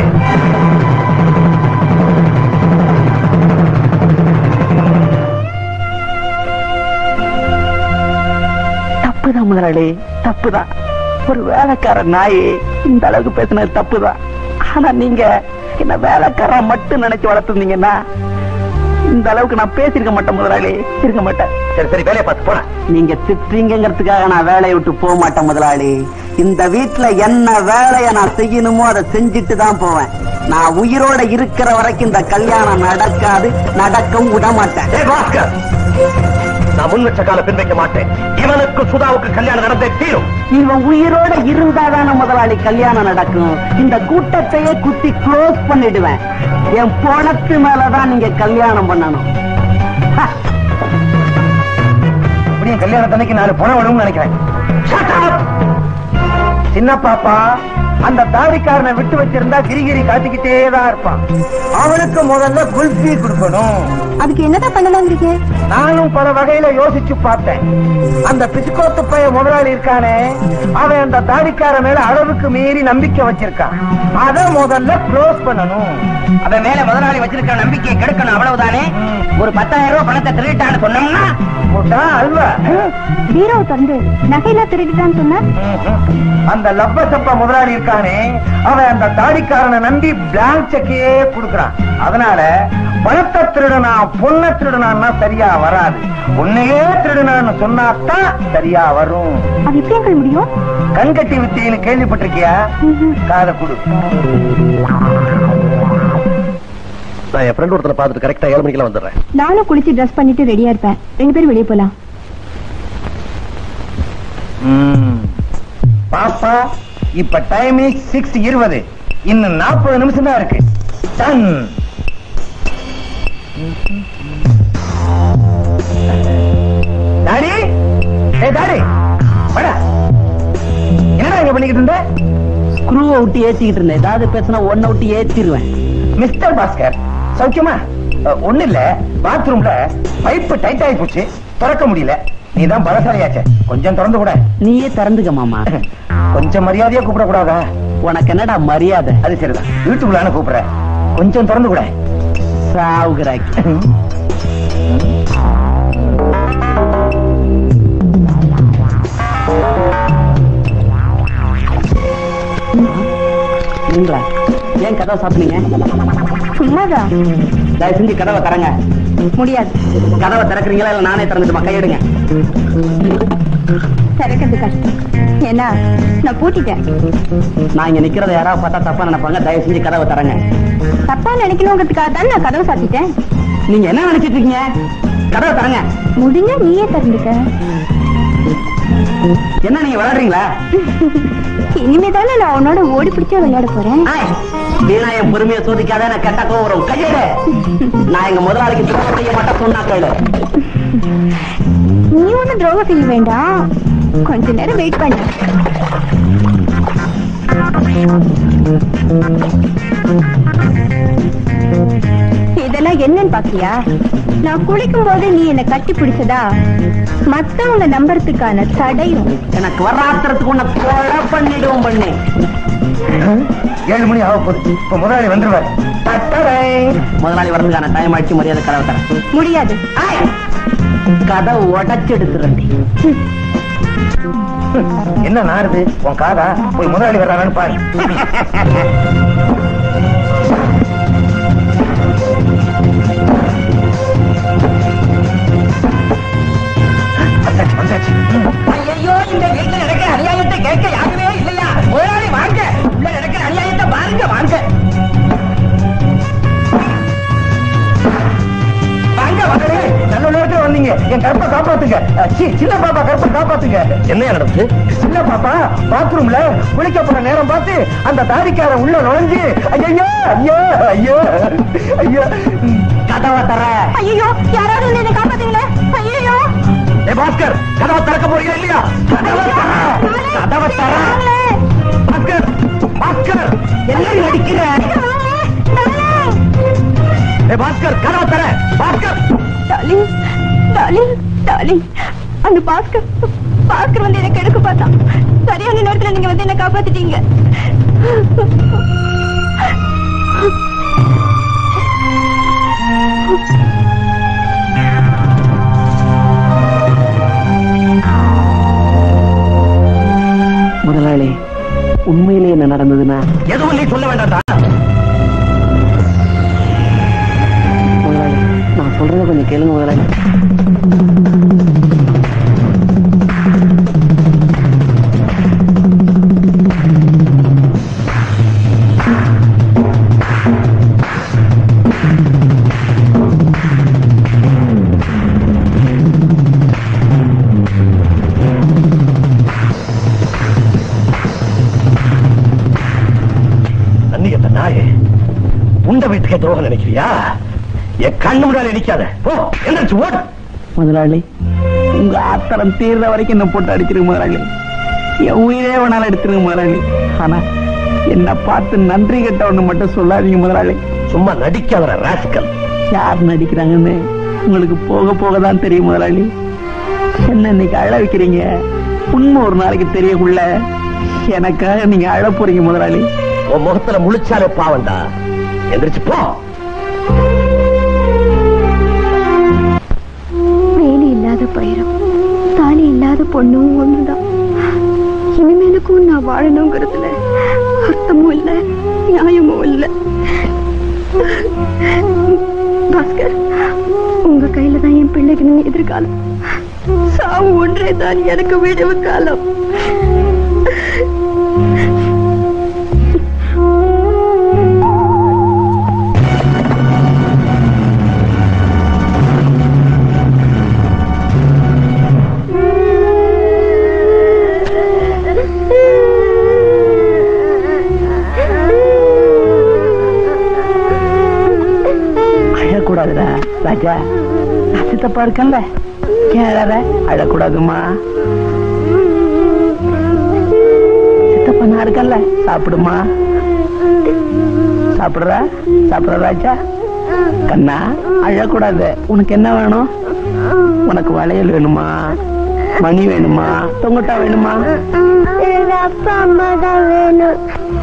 தப்புதான் முதலாளி, தப்புதான். ஒரு வேலைக்கார நாயே இந்த அளவுக்கு பேசினது தப்புதான். ஆனா நீங்க என்ன வேலைக்கார மட்டும் நினைச்சு வளர்த்துருந்தீங்கன்னா இந்த அளவுக்கு நான் பேசிருக்க மாட்டேன் முதலாளி, இருக்க மாட்டேன். சரி சரி, வேலையை பார்த்து போறேன். நீங்க திட்டுறீங்கிறதுக்காக நான் வேலையை விட்டு போக மாட்டேன் முதலாளி. இந்த வீட்டுல என்ன வேலையை நான் செய்யணுமோ அதை செஞ்சுட்டு தான் போவேன். நான் உயிரோட இருக்கிற வரைக்கும் இந்த கல்யாணம் நடக்காது, நடக்கவும் விட மாட்டேன். நான் முன் வச்ச கால பின் வைக்க மாட்டேன். இவனுக்கு சுதாவுக்கு கல்யாணம் நடந்தே தீரும். இவன் உயிரோட இருந்தாதான முதலாளி கல்யாணம் நடக்கும். இந்த கூட்டத்தையே குத்தி க்ளோஸ் பண்ணிடுவேன். என் பணத்து மேலதான் நீங்க கல்யாணம் பண்ணணும். இப்படியும் கல்யாணத்தன்னைக்கு 4 பணம் விடும்னு நினைக்கிறேன். சின்ன பாப்பா, அந்த தாடிக்காரனை விட்டு வச்சிருந்தா கிரிகிரி காட்டிக்கிட்டே தான் இருப்பான். அவனுக்கு முதல்ல குல்ஃபி கொடுக்கணும். அதுக்கு என்னதான் பண்ணலாங்கிறீங்க? நானும் பல வகையில யோசிச்சு பார்த்தேன். அந்த பிசுக்கோத்து பைய முதலாளி இருக்கானே, அவன் அந்த தாடிக்கார மேல அளவுக்கு மீறி நம்பிக்கை வச்சிருக்கான். அத முதல்ல க்ளோஸ் பண்ணணும். அவன் மேல முதலாளி வச்சிருக்கிற நம்பிக்கையை கெடுக்கணும், அவ்வளவுதானே. ஒரு 10,000 ரூபாய் பணத்தை திருட்டான்னு சொன்னோம்னா அல்வா பீரோ தந்து நகையெல்லாம் திருடிட்டான்னு சொன்ன அந்த லப்ப சப்பா முதலாளி இருக்கானே அவன் அந்த தாடிக்காரனை நம்பி பிளாங்க் செக்கையே கொடுக்கறான். அதனால பணத்தை திருடனா பொண்ணை திருடனான்னா சரியா வராது. உன்னையே திருடனான்னு சொன்னாதான் சரியா வரும். அது எப்படி முடியும்? கண்கட்டி வித்தின்னு கேள்விப்பட்டிருக்கியா? காதை கொடு. நான் என் ஃப்ரெண்ட் ஒருத்தனை பார்த்துட்டு கரெக்டா 7 மணிக்கெல்லாம் வந்துடுறேன். நானும் குளிச்சு ட்ரெஸ் பண்ணிட்டு ரெடியா இருப்பேன். 2 பேரும் வெளியே போலாம். பாப்பா இப்ப டைம் 6:20. இன்னும் 40 நிமிஷம் தான் இருக்கு. டாடி, ஏ டாடி, வாடா. என்னடா இங்க பண்ணிக்கிட்டு இருந்த? ஸ்க்ரூவை விட்டு ஏத்திக்கிட்டு இருந்தேன். ஏதாவது பேசினா ஒன்ன விட்டு ஏத்திடுவேன். மிஸ்டர் பாஸ்கர், சௌக்கியமா? ஒண்ணு இல்ல, பாத்ரூம்ல பைப்பு டைட் ஆகி போச்சு, திறக்க முடியல. நீதான் பலசாலியாச்சே, கொஞ்சம் திறந்து கூட. நீயே திறந்துக்க மாமா. கொஞ்சம் மரியாதையா கூப்பிட கூடாதா? உனக்கு என்னடா மரியாதை? அது சரிதான், வீட்டுக்குள்ளான கூப்பிடுற, கொஞ்சம் திறந்து கூட. சாவுகிறாக்கி. நீங்களா ஏன் கதவை சாப்பிட்டீங்க? சும்மாதான். தயவு செஞ்சு கதவை தரங்க. முடியாது. கதவை திறக்கிறீங்களா இல்ல நானே திறந்துட்டுமா? கையெடுங்க. திறக்கிறது கஷ்டம். ஏன்னா நான் பூட்டிட்டேன். நான் இங்க நிக்கிறத யாராவது பார்த்தா தப்பா நினைப்பாங்க. தயவு செஞ்சு கதவை தரங்க. தப்பா நினைக்கணுங்கிறதுக்காக தான் நான் கதவை சாத்திட்டேன். நீங்க என்ன நினைச்சிட்டு இருக்கீங்க? கதவை தரங்க. முடிஞ்சா நீயே திறந்துக்க. என்ன நீங்க விளையாடுறீங்களா? இனிமேதானே நான் உன்னோட ஓடி பிடிச்சா விளையாட போறேன். வீணா என் பொறுமையை சோதிக்காத. நான் கெட்ட கோவம் வரும். கையெடு. நான் எங்க முதலாளிக்கு துரோகம் செய்ய மாட்டேன் சொன்னா கையில. நீ ஒன்னும் துரோகம் செய்ய வேண்டாம். கொஞ்ச நேரம் வெயிட் பண்ண. இதெல்லாம் என்னன்னு பாக்கியா? நான் குளிக்கும் போது நீ என்ன கட்டி பிடிச்சதா மத்தவங்க நம்புறதுக்கான தடையும். எனக்கு வராத்திரத்துக்கு உன்னை கொலை பண்ணிடுவோம். பண்ணு. 7 மணி ஆக போகுது. இப்ப முதலாளி வந்துருவாரு. முதலாளி வரதுக்கான டைம் ஆயிடுச்சு. மரியாதை கதவை தரேன். முடியாது. கதவை உடைச்சு எடுத்துறேன். என்ன நாருது உன் காதா? போய் முதலாளி வர்றாரான்னு பாரு. ஐயோ, இந்த வீட்டுல நடக்கிற அநியாயத்தை கேட்க யாருமே இல்லையா? முதலாளி வாங்க, உள்ள நடக்கிற அநியாயத்தை பாருங்க. வாங்க வாங்க வாங்க. நல்ல நேரத்துல வந்தீங்க. என் கற்பை காப்பாத்துங்க. சின்ன பாப்பா கற்பை காப்பாத்துங்க. என்ன நடந்துச்சு? சின்ன பாப்பா பாத்ரூம்ல குளிக்க போற நேரம் பார்த்து அந்த தாடிக்கார உள்ள நுழைஞ்சு ஐயோ ஐயோ ஐயோ ஐயோ. கதவை தர. ஐயோ, யாராவது வந்து என்ன காப்பாத்துங்களே. ஐயோ பாஸ்கர், கதவை திறக்க போறீங்க இல்லையா? கதவை தர. பாஸ்கர், பாஸ்கர், எல்லாரும் நடிக்கிற. பாஸ்கர், கதவை தர. Bhaskar, darling, darling, darling. அந்த பாஸ்கர் வந்து எனக்கு எடுக்க பார்த்தா. சரியான நேரத்துல நீங்க வந்து என்ன காப்பாத்திட்டீங்க. முதலாளி, உண்மையிலே என்ன நடந்ததுன்னா எதுவும் நீ சொல்ல வேண்டாம். முதலாளி, நான் சொல்றத கொஞ்சம் கேளுங்க முதலாளி. உண்ட வீட்டுக்கே துரோகம் நினைக்கிறியா? என் கண்ணு முன்னாடி நினைக்காத. போ, எந்திரிச்சு ஓடு. முதலாளி, உங்க ஆத்திரம் தீர்ற வரைக்கும் என்ன போட்டு அடிச்சிருங்க முதலாளி. என் உயிரே வேணாலும் எடுத்துருங்க முதலாளி. ஆனா என்ன பார்த்து நன்றி கெட்ட ஒண்ணு மட்டும் சொல்லாதீங்க முதலாளி. சும்மா நடிக்காத ராஸ்கல். யார் நடிக்கிறாங்கன்னு உங்களுக்கு போக போகதான் தெரியும் முதலாளி. என்ன இன்னைக்கு அழ வைக்கிறீங்க, உண்மை ஒரு நாளைக்கு தெரியக்குள்ள எனக்காக நீங்க அழ போறீங்க முதலாளி. உன் முகத்துல முழிச்சாலே பாவண்டா. எந்திரிச்சு போ. வேலி இல்லாத பயிரும் தாலி இல்லாத பொண்ணும் ஒண்ணுதான். இனிமேலுக்கும் நான் வாழணுங்கிறதுல தர்மமும் இல்ல, நியாயமும் இல்ல. பாஸ்கர், உங்க கையில தான் என் பிள்ளைக்கு எதிர்காலம். சாவு ஒன்றே தான் எனக்கு விடுவு காலம். அழக்கூடாதுடா ராஜா, சித்தப்பா இருக்கல, அழக்கூடாதுமா. சித்தப்பா நான் இருக்கல, சாப்பிடுமா. சாப்பிடுற ராஜா. கண்ணா அழக்கூடாது. உனக்கு என்ன வேணும்? உனக்கு வளையல் வேணுமா, மணி வேணுமா, தொங்கட்டா வேணுமா? அப்பா அம்மா தான் வேணும்.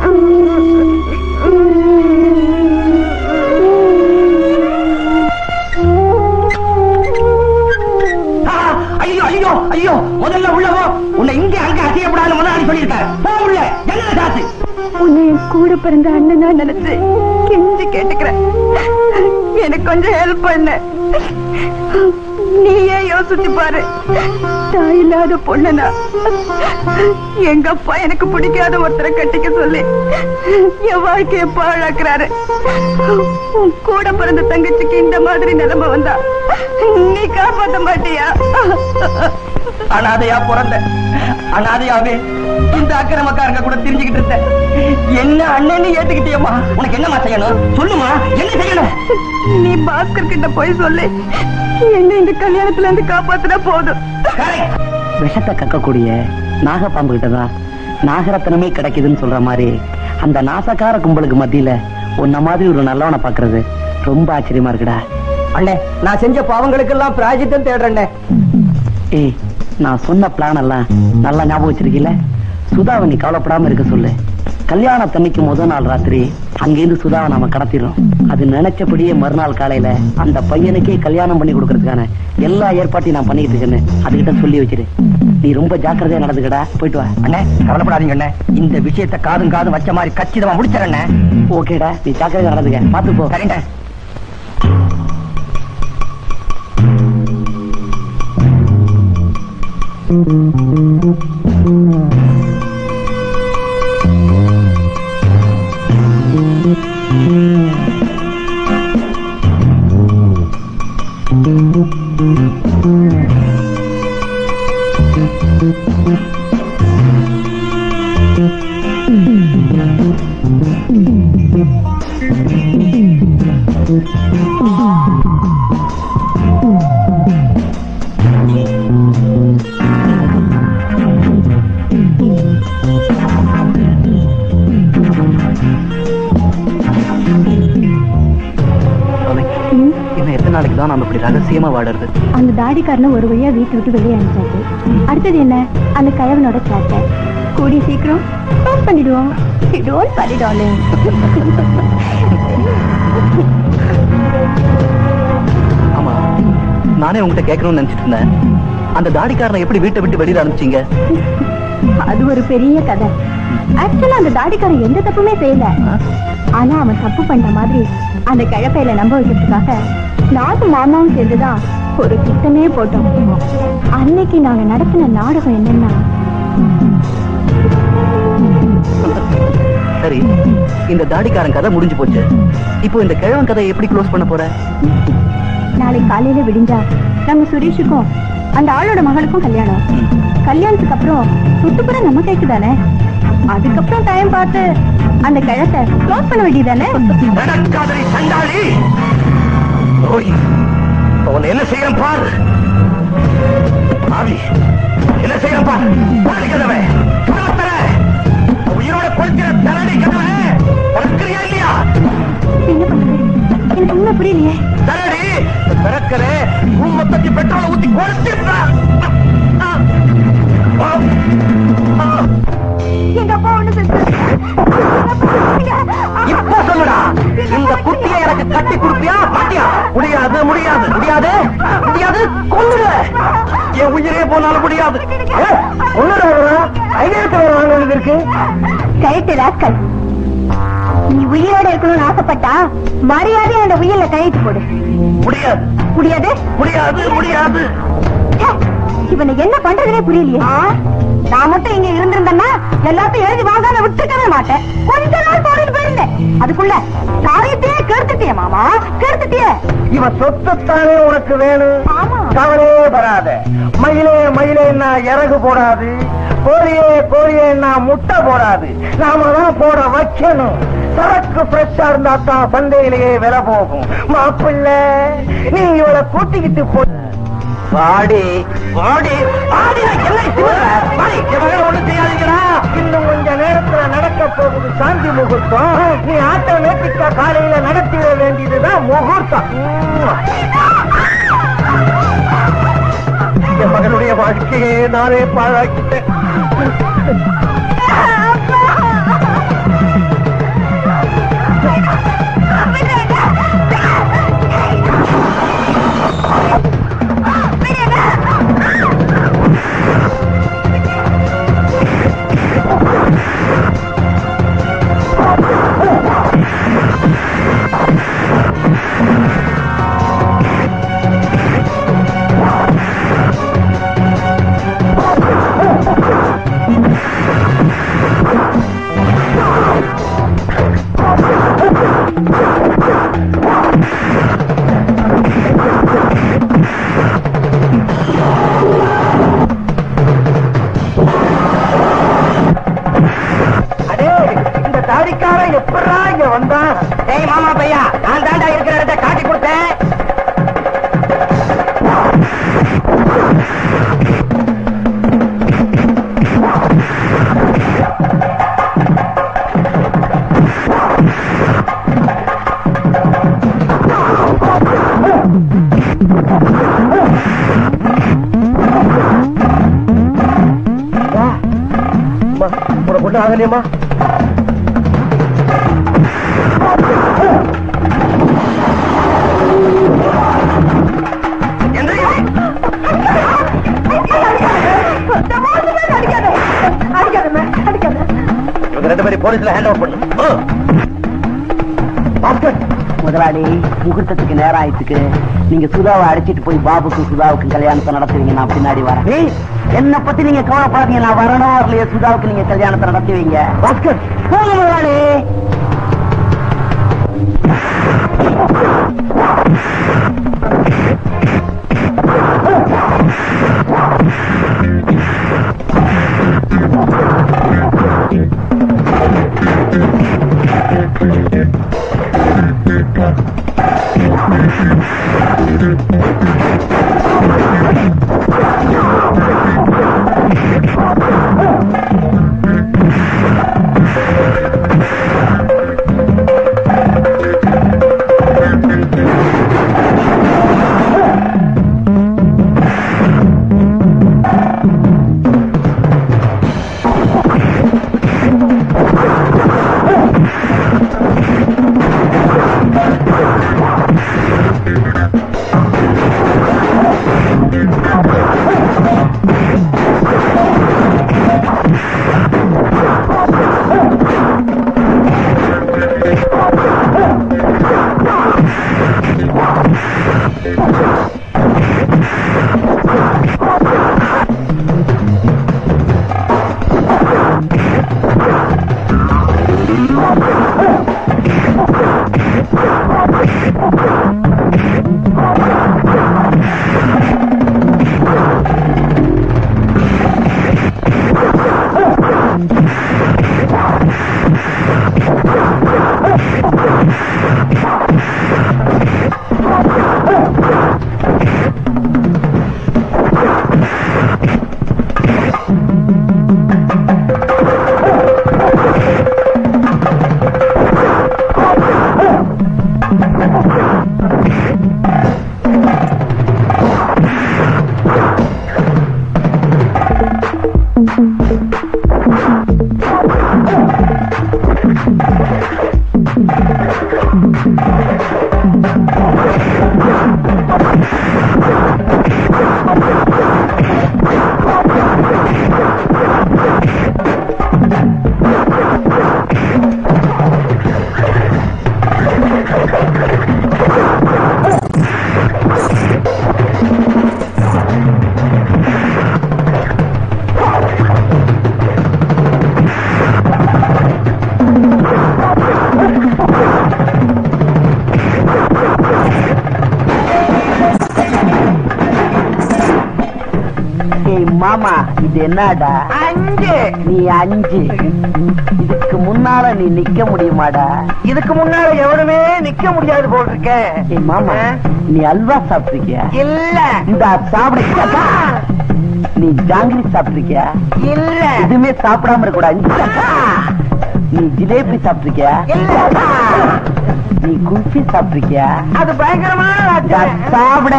ஐயோ ஐயோ ஐயோ, முதல்ல உள்ளவோ உன்னை இங்க அங்க அசையப்படாத முதலாளி சொல்லியிருக்காரு. உள்ள என்ன காத்து? உன்னை என் கூட பிறந்த அண்ணனா நினைச்சு கெஞ்சி கேட்டுக்கிறேன். எனக்கு கொஞ்சம் ஹெல்ப் பண்ண. நீயே யோசிச்சு பாரு. தாய் இல்லாத பொண்ணுனா எங்க அப்பா எனக்கு பிடிக்காத ஒருத்தரை கட்டிக்க சொல்லி என் வாழ்க்கைய பாழாக்குறாரு. உன் கூட பிறந்த தங்கச்சிக்கு இந்த மாதிரி நிலைமை வந்தா நீ காப்பாற்ற மாட்டியா? அனாதையா பிறந்த அனாதையாவே இந்த அக்கிரமக்காரங்க கூட தெரிஞ்சுக்கிட்டு இருந்த என்ன அண்ணன்னு ஏத்துக்கிட்டியம்மா. உனக்கு என்னமா செய்யணும் சொல்லுமா, என்ன செய்யணும்? நீ பாஸ்கர் கிட்ட போய் சொல்லு, என்ன இந்த கல்யாணத்துல இருந்து காப்பாத்தினா போதும். விஷத்தை கக்கக்கூடிய நாகப்பாம்பு கிட்டதான் நாகரத்தனமே கிடைக்குதுன்னு சொல்ற மாதிரி அந்த நாசக்கார கும்பலுக்கு மத்தியில உன்ன மாதிரி ஒரு நல்லவனை பாக்குறது ரொம்ப ஆச்சரியமா இருக்குடா. அண்ணே, நான் செஞ்ச பாவங்களுக்கு எல்லாம் பிராயச்சித்தம் தேடுறேன். ஏய், நான் சொன்ன பிளான் எல்லாம் நல்லா ஞாபகம் வச்சிருக்கீல. சுதாவை நீ கவலைப்படாம இருக்க சொல்லு. கல்யாணத்தன்னைக்கு முதல் நாள் ராத்திரி அங்கிருந்து சுதாவை நாம கடத்திடுறோம். அது நினைச்சபடியே மறுநாள் காலையில அந்த பையனுக்கே கல்யாணம் பண்ணி கொடுக்கறதுக்கான எல்லா ஏற்பாட்டையும் நான் பண்ணிக்கிட்டு இருக்கேன்னு அதுகிட்ட சொல்லி வச்சிரு. நீ ரொம்ப ஜாக்கிரதையா நடந்துக்கடா. போயிட்டு வா. அண்ணே, கவலைப்படாதீங்க அண்ணே. இந்த விஷயத்தை காதும் காதும் வச்ச மாதிரி கச்சிதமா முடிச்சிடறேன். ஓகேடா, நீ ஜாக்கிரதையா நடந்துக்க. பாத்து போ. சரிங்க. ரகசியமா வாடுறது. அந்த தாடிக்காரனை ஒரு வழியா வீட்டு விட்டு வெளியே அனுப்பிச்சாச்சு. அடுத்தது என்ன? அந்த கயவனோட சாட்டை கூடி சீக்கிரம் பாஸ் பண்ணிடுவோம். ஆமா, நானே உங்ககிட்ட கேட்கணும்னு நினைச்சிட்டு இருந்தேன். அந்த தாடிக்காரனை எப்படி வீட்டை விட்டு வெளியில அனுப்பிச்சீங்க? அது ஒரு பெரிய கதை. ஆக்சுவலா அந்த தாடிக்காரன் எந்த தப்புமே செய்யல. ஆனா அவன் தப்பு பண்ண மாதிரி அந்த கிழப்பையில நம்ப வைக்கிறதுக்காக நானும் மாமாவும் சேர்ந்துதான் ஒரு திட்டமே போட்டோம். அன்னைக்கு நாங்க நடத்தின நாடகம் என்னன்னா, சரி, இந்த தாடிக்காரன் கதை முடிஞ்சு போச்சு. இப்போ இந்த கிழவன் கதை எப்படி க்ளோஸ் பண்ண போற? நாளைக்கு காலையில விடிஞ்சா நம்ம சுரேஷுக்கும் அந்த ஆளோட மகளுக்கும் கல்யாணம். கல்யாணத்துக்கு அப்புறம் சுட்டுப்புற நம்ம கேக்குதானே. அதுக்கப்புறம் டைம் பார்த்து அந்த கிழத்தை க்ளோஸ் பண்ண வேண்டியதானே. என்ன செய்யறேன் பாரு. என்ன செய்யறேன் பாரு. உயிரோட கொள்கிற தரடி கதவை திறக்கிறியா இல்லையா? என்ன பண்றது? எனக்கு உண்மை புரியலையே. தரடி திறக்கிற மொத்தத்தி பெட்ரோலை ஊத்தி கொடுத்துருந்தா எங்க அப்பா ஒண்ணு இப்ப சொல்லுடா. இந்த குட்டியை எனக்கு கட்டி கொடுப்பியா மாட்டியா? முடியாது முடியாது முடியாது முடியாது. கொல்லுட. என் உயிரே போனாலும் முடியாது. ஒண்ணுடா 5000 வாங்க வேண்டியது இருக்கு. Correct rascal. நீ உயிரோட இருக்கணும்னு ஆசைப்பட்டா மரியாதை அந்த உயிரில கையெழுத்து போடு. முடியாது முடியாது முடியாது முடியாது. இவனை என்ன பண்றதுனே புரியலையே. நான் மட்டும் இங்க இருந்திருந்தேன்னா எல்லாத்தையும் எழுதி வாங்காம விட்டுக்கவே மாட்டேன். கொஞ்ச நாள் போடிட்டு போயிருந்தேன். அதுக்குள்ள காரியத்தையே கெடுத்துட்டிய மாமா, கெடுத்துட்டிய. இவன் சொத்துத்தானே உனக்கு வேணும். ஆமா. கவலையே வராத. மயிலே மயிலேன்னா இறகு போடாது, கோழியே கோழியேன்னா முட்டை போடாது. நாம தான் போட வைக்கணும். சரக்கு ஃப்ரெஷ்ஷா இருந்தா தான் சந்தையிலேயே விலை போகும். மாப்பிள்ள நீ இவளை கூட்டிக்கிட்டு போ. வாடி வாடி வாடி. ஒண்ணு செய்யாதீங்களா? இன்னும் கொஞ்ச நேரத்துல நடக்க போகுது சாந்தி முகூர்த்தம். நீ ஆட்டோமேட்டிக்கா காலையில நடத்திட வேண்டியதுதான் முகூர்த்தம். என் மகனுடைய வாழ்க்கையே நானே பாழாக்கிட்டேன். எப்படா இங்க வந்தா? ஏய் மாமா பையா, நான் தாண்டா இருக்கிற இடத்தை காட்டி கொடுத்தேன். உனக்கு ஒண்ணு ஆகலையம்மா? முதலாளி, முகூர்த்தத்துக்கு நேரம் ஆயிடுச்சு. நீங்க சுதாவை அடிச்சிட்டு போய் பாபுக்கும் சுதாவுக்கும் கல்யாணத்தை நடத்துவீங்க. நான் பின்னாடி வரேன். என்ன பத்தி நீங்க கவலைப்படாதீங்க. நான் வரணும் வரலையே, சுதாவுக்கு நீங்க கல்யாணத்தை நடத்துவீங்க. பாஸ்கர் போங்க முதலாளி. மாமா இது என்னடா? 5. நீ 5. இதுக்கு முன்னால நீ நிக்க முடியுமாடா? இதுக்கு முன்னால எவனுமே நிக்க முடியாது போல் இருக்கேன். மாமா நீ அல்வா சாப்பிட்டிருக்கியா? இல்ல. இந்த சாப்பிட. நீ ஜாங்கிரி சாப்பிட்டிருக்கியா? இல்ல. எதுவுமே சாப்பிடாம இருக்க கூடாது. நீ ஜிலேபி சாப்பிட்டிருக்கியா? இல்ல. நீ குல்ஃபி சாப்பிட்டிருக்கியா? அது பயங்கரமான சாப்பிட.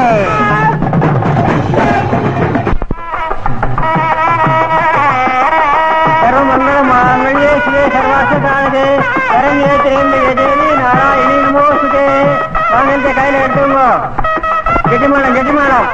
கையில எடுத்துங்க. கெட்டிமாடம் கெட்டிமாடம்.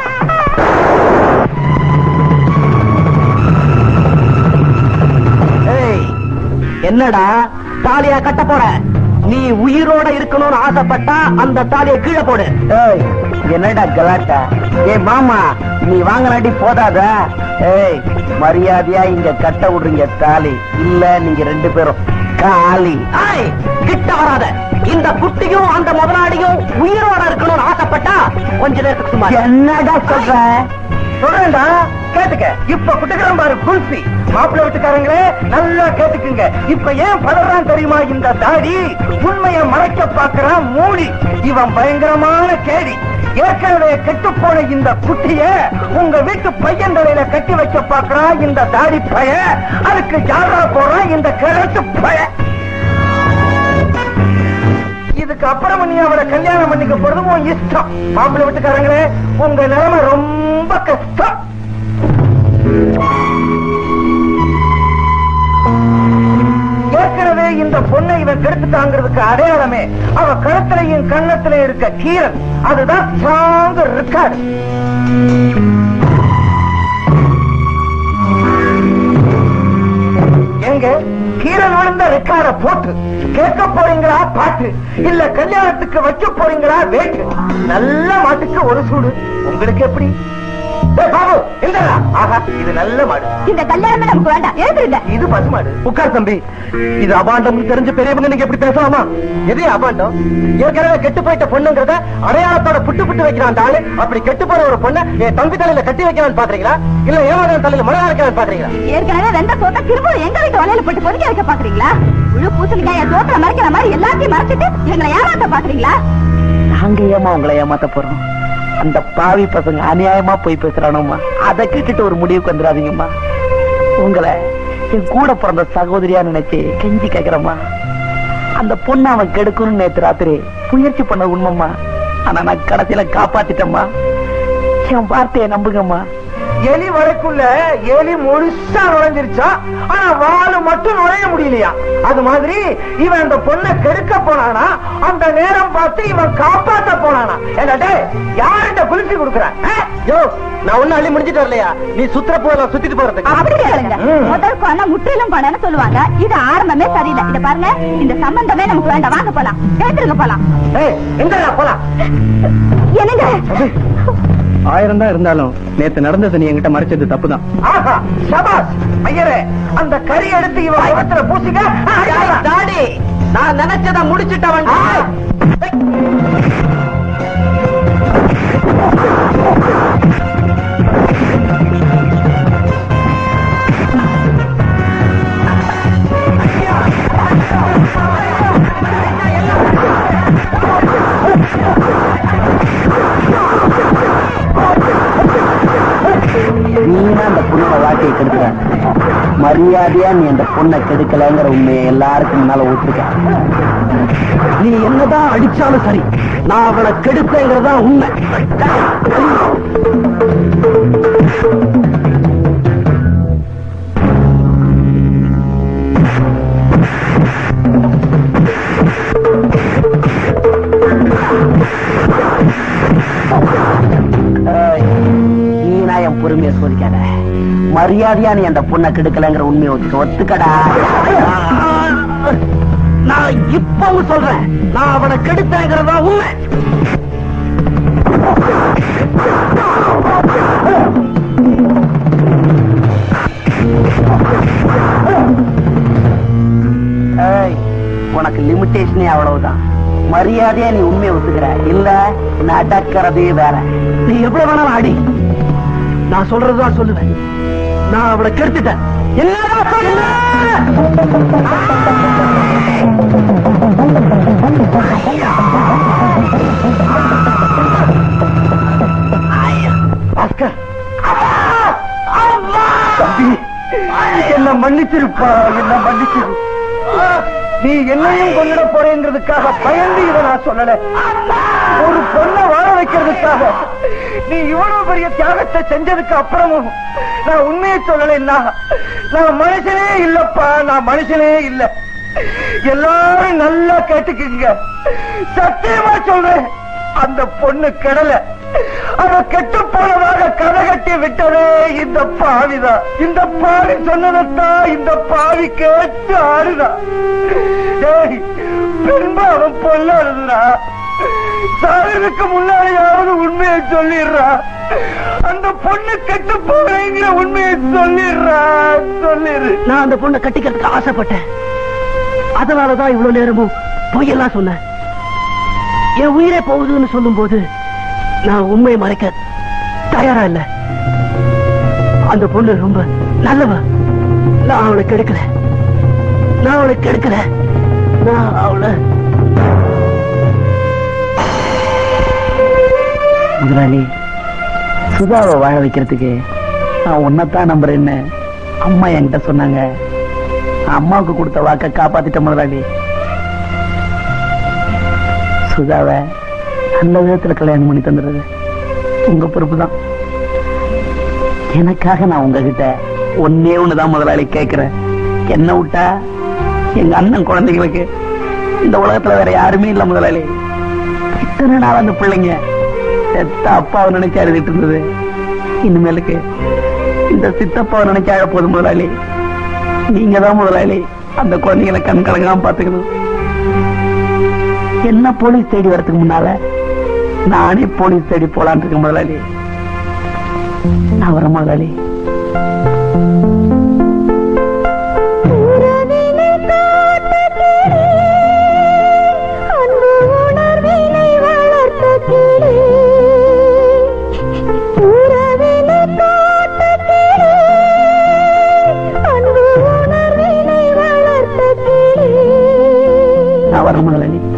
என்னடா தாலியா கட்ட போற? நீ உயிரோட இருக்கணும்னு ஆசைப்பட்டா அந்த தாலியை கீழே போடு. என்னடா கலாட்டா? மாமா நீ வாங்கினாடி போதாத. மரியாதையா இங்க கட்ட விடுறீங்க தாலி, இல்ல நீங்க 2 பேரும் காலி. கிட்ட வராத. இந்த குட்டியும் அந்த முதலாளியும் உயிரோட இருக்கணும்னு ஆசைப்பட்டா கொஞ்ச நேரத்துக்கு சும்மா. என்னடா சொல்ற? சொல்றேன்டா கேட்டுக்க. இப்ப குட்டுக்கிறோம் பாரு குல்ஃபி. மாப்பிள்ளை வீட்டுக்காரங்களே நல்லா கேட்டுக்குங்க. இப்ப ஏன் பலரான் தெரியுமா? இந்த தாடி உண்மையை மறைக்க பாக்குறான் மூடி. இவன் பயங்கரமான கேடி. ஏற்கனவே கெட்டு போன இந்த குட்டிய உங்க வீட்டு பையன் தலையில கட்டி வைக்க பாக்குறான் இந்த தாடி பய. அதுக்கு ஜாரா போறான் இந்த கிழட்டு பய. இதுக்கு அப்புறம் நீ அவளை கல்யாணம் பண்ணிக்க போறதும் உன் இஷ்டம். மாப்பிள்ளை வீட்டுக்காரங்களே உங்க நிலைமை ரொம்ப கஷ்டம். ஏற்கனவே இந்த பொண்ணை இவன் கெடுத்துட்டாங்கிறதுக்கு அடையாளமே அவ கழுத்திலையும் கண்ணத்திலையும் இருக்க கீரன். அதுதான் ஸ்ட்ராங் இருக்காது. எங்க கீரன் விழுந்த ரெக்கார்ட போட்டு கேட்க போறீங்களா பாட்டு, இல்ல கல்யாணத்துக்கு வைக்க போறீங்களா வேட்டு? நல்ல மாட்டுக்கு ஒரு சூடு. உங்களுக்கு எப்படி? பாபு இல்லடா. ஆஹா இது நல்ல மாடு. இந்த கல்யாணமே நமக்கு வேண்டாம். எழுதுருங்க. இது பசு மாடு. உட்கார் தம்பி. இது அபாண்டம் தெரிஞ்ச பெரியவங்க நீங்க எப்படி பேசலாமா? எது அபாண்டம்? ஏற்கனவே கெட்டு போயிட்ட பொண்ணுங்கிறத அடையாளத்தோட புட்டு புட்டு வைக்கிறான் ஆளு. அப்படி கெட்டு போற ஒரு பொண்ணை என் தம்பி தலையில கட்டி வைக்கலான்னு பாக்குறீங்களா, இல்ல ஏமாதான் தலையில மழை வைக்கலான்னு பாக்குறீங்களா? ஏற்கனவே வெந்த சோத்த திரும்ப எங்க வீட்டு வலையில போட்டு பொறுக்க வைக்க பாக்குறீங்களா? முழு பூசணிக்காய சோத்துல மறைக்கிற மாதிரி எல்லாத்தையும் மறைச்சிட்டு எங்களை ஏமாத்த பாக்குறீங்களா? நாங்க ஏமா உங்களை ஏமாத்த போறோம்? அந்த பாவி பசங்க அநியாயமா போய் பேசுறானோமா, அதை கேட்டுட்டு ஒரு முடிவுக்கு வந்துடாதீங்கம்மா. உங்களை என் கூட பிறந்த சகோதரியா நினைச்சு கெஞ்சி கேக்குறம்மா. அந்த பொண்ணு அவன் கெடுக்கணும்னு நேற்று ராத்திரி முயற்சி பண்ண உண்மைம்மா. ஆனா நான் கடைசியில காப்பாத்திட்டம்மா. என் வார்த்தையை நம்புங்கம்மா. எலி வரைக்குள்ள எலி முழுசா நுழைஞ்சிருச்சா, ஆனா வாழு மட்டும் நுழைய முடியலையா? அது மாதிரி இவன் அந்த பொண்ணை கெடுக்க போனானா, அந்த நேரம் பார்த்து இவன் காப்பாத்த போனானா? என்னடே யார்கிட்ட குளிச்சு கொடுக்குறான்? யோ நான் ஒண்ணு அள்ளி முடிஞ்சிட்டு வரலையா? நீ சுத்துற போல சுத்திட்டு போறதுக்கு அப்படி கேளுங்க. முதல் கொலை முற்றிலும் கொலைன்னு சொல்லுவாங்க. இது ஆரம்பமே சரியில்லை. இத பாருங்க, இந்த சம்பந்தமே நமக்கு வேண்டாம். வாங்க போலாம். கேட்டுருங்க போலாம். எங்க போலாம்? என்னங்க 1000 தான் இருந்தாலும் நேத்து நடந்தது நீ என்கிட்ட மறைச்சது தப்புதான். ஆஹா சபாஸ் ஐயரே, அந்த கறி எடுத்து இவன் முகத்துல பூசிக்க. டாடி நான் நினைச்சதை முடிச்சிட்டவன். நீனா அந்த பொண்ணோட வாழ்க்கையை கெடுக்கிற, மரியாதையா நீ அந்த பொண்ணை கெடுக்கலங்கிற உண்மையை எல்லாருக்கும் முன்னால ஒத்துக்க. நீ என்னதான் அடிச்சாலும் சரி, நான் அவளை கெடுத்தேங்கிறதா உண்மை. நீனா என் பொறுமையை சோதிக்காத. மரியாதையா நீ அந்த பொண்ணை கெடுக்கலங்கிற உண்மையை ஒத்துக்கடா. நான் இப்பவும் சொல்றேன், நான் அவனை கெடுத்தேங்கிறதா உண்மை. உனக்கு லிமிட்டேஷனே அவ்வளவுதான். மரியாதையா நீ உண்மையை ஒத்துக்கிற, இல்ல நடக்கிறதே வேற. நீ எவ்வளவு வேணாலும் அடி, நான் சொல்றதுதான் சொல்லுவேன். நான் அவளை கெடுத்துட்டேன். என்னடா சொல்ல? பாஸ்கர், தம்பி, என்ன மன்னிச்சிருப்பா, என்ன மன்னிச்சிரு. நீ என்னையும் கொண்டுட போறேங்கிறதுக்காக பயந்து இதை நான் சொல்லல. ஒரு பொண்ணை வாழ வைக்கிறதுக்காக நீ இவ்வளவு பெரிய தியாகத்தை செஞ்சதுக்கு அப்புறமும் நான் உண்மையை சொல்லலைன்னா நான் மனுஷனே இல்லப்பா, நான் மனுஷனே இல்ல. எல்லாரும் நல்லா கேட்டுக்குங்க, சத்தியமா சொல்றேன். அந்த பொண்ணு கடலை அவ கெட்டு போனதாக கதை கட்டி விட்டதே இந்த பாவிதான். இந்த பாவி சொன்னதான் இந்த பாவி கேட்டு ஆடுதான். பின்பு அவன் பொல்லாடுறா. சாகிறதுக்கு முன்னாடியாவது உண்மையை சொல்லிடுறா. அந்த பொண்ணு கெட்டு போறேங்கிற உண்மையை சொல்லிடுறா. சொல்லிடு. நான் அந்த பொண்ணை கட்டிக்கிறதுக்கு ஆசைப்பட்டேன். அதனாலதான் இவ்வளவு நேரமும் பொய்யெல்லாம் சொன்னேன். என் உயிரே போகுதுன்னு சொல்லும் போது நான் உண்மையை மறைக்க தயாரா இல்ல. அந்த பொண்ணு ரொம்ப நல்லவ. நான் அவளை கெடுக்கல, நான் அவளை கெடுக்கல. நான் அவளை முதலாளி சுதாவை வாழ வைக்கிறதுக்கு நான் உன்னைத்தான் நம்புறேன்னு அம்மா என்கிட்ட சொன்னாங்க. அம்மாவுக்கு கொடுத்த வாக்க காப்பாத்திட்ட முதலாளி. சுதாவை நல்ல விதத்துல கல்யாணம் பண்ணி தந்துடுறது உங்க பொறுப்பு தான். எனக்காக நான் உங்ககிட்ட ஒன்னே ஒண்ணுதான் முதலாளி கேட்கிறேன். என்ன விட்டா எங்க அண்ணன் குழந்தைகளுக்கு இந்த உலகத்துல வேற யாருமே இல்ல முதலாளி. இத்தனை நாள் அந்த பிள்ளைங்க செத்த அப்பாவை நினைச்சு அழுதுட்டு இருந்தது. இனிமேலுக்கு இந்த சித்தப்பாவை நினைச்சு அழ போதும் முதலாளி. நீங்க தான் முதலாளி அந்த குழந்தைகளை கண் கலங்காம பாத்துக்கணும். என்ன போலீஸ் தேடி வரதுக்கு முன்னால நானே போலீஸ் தேடி போலான் இருக்கேன் முதலாளி. நான் வரேன் முதலாளி. நான் வரேன் முதலாளி.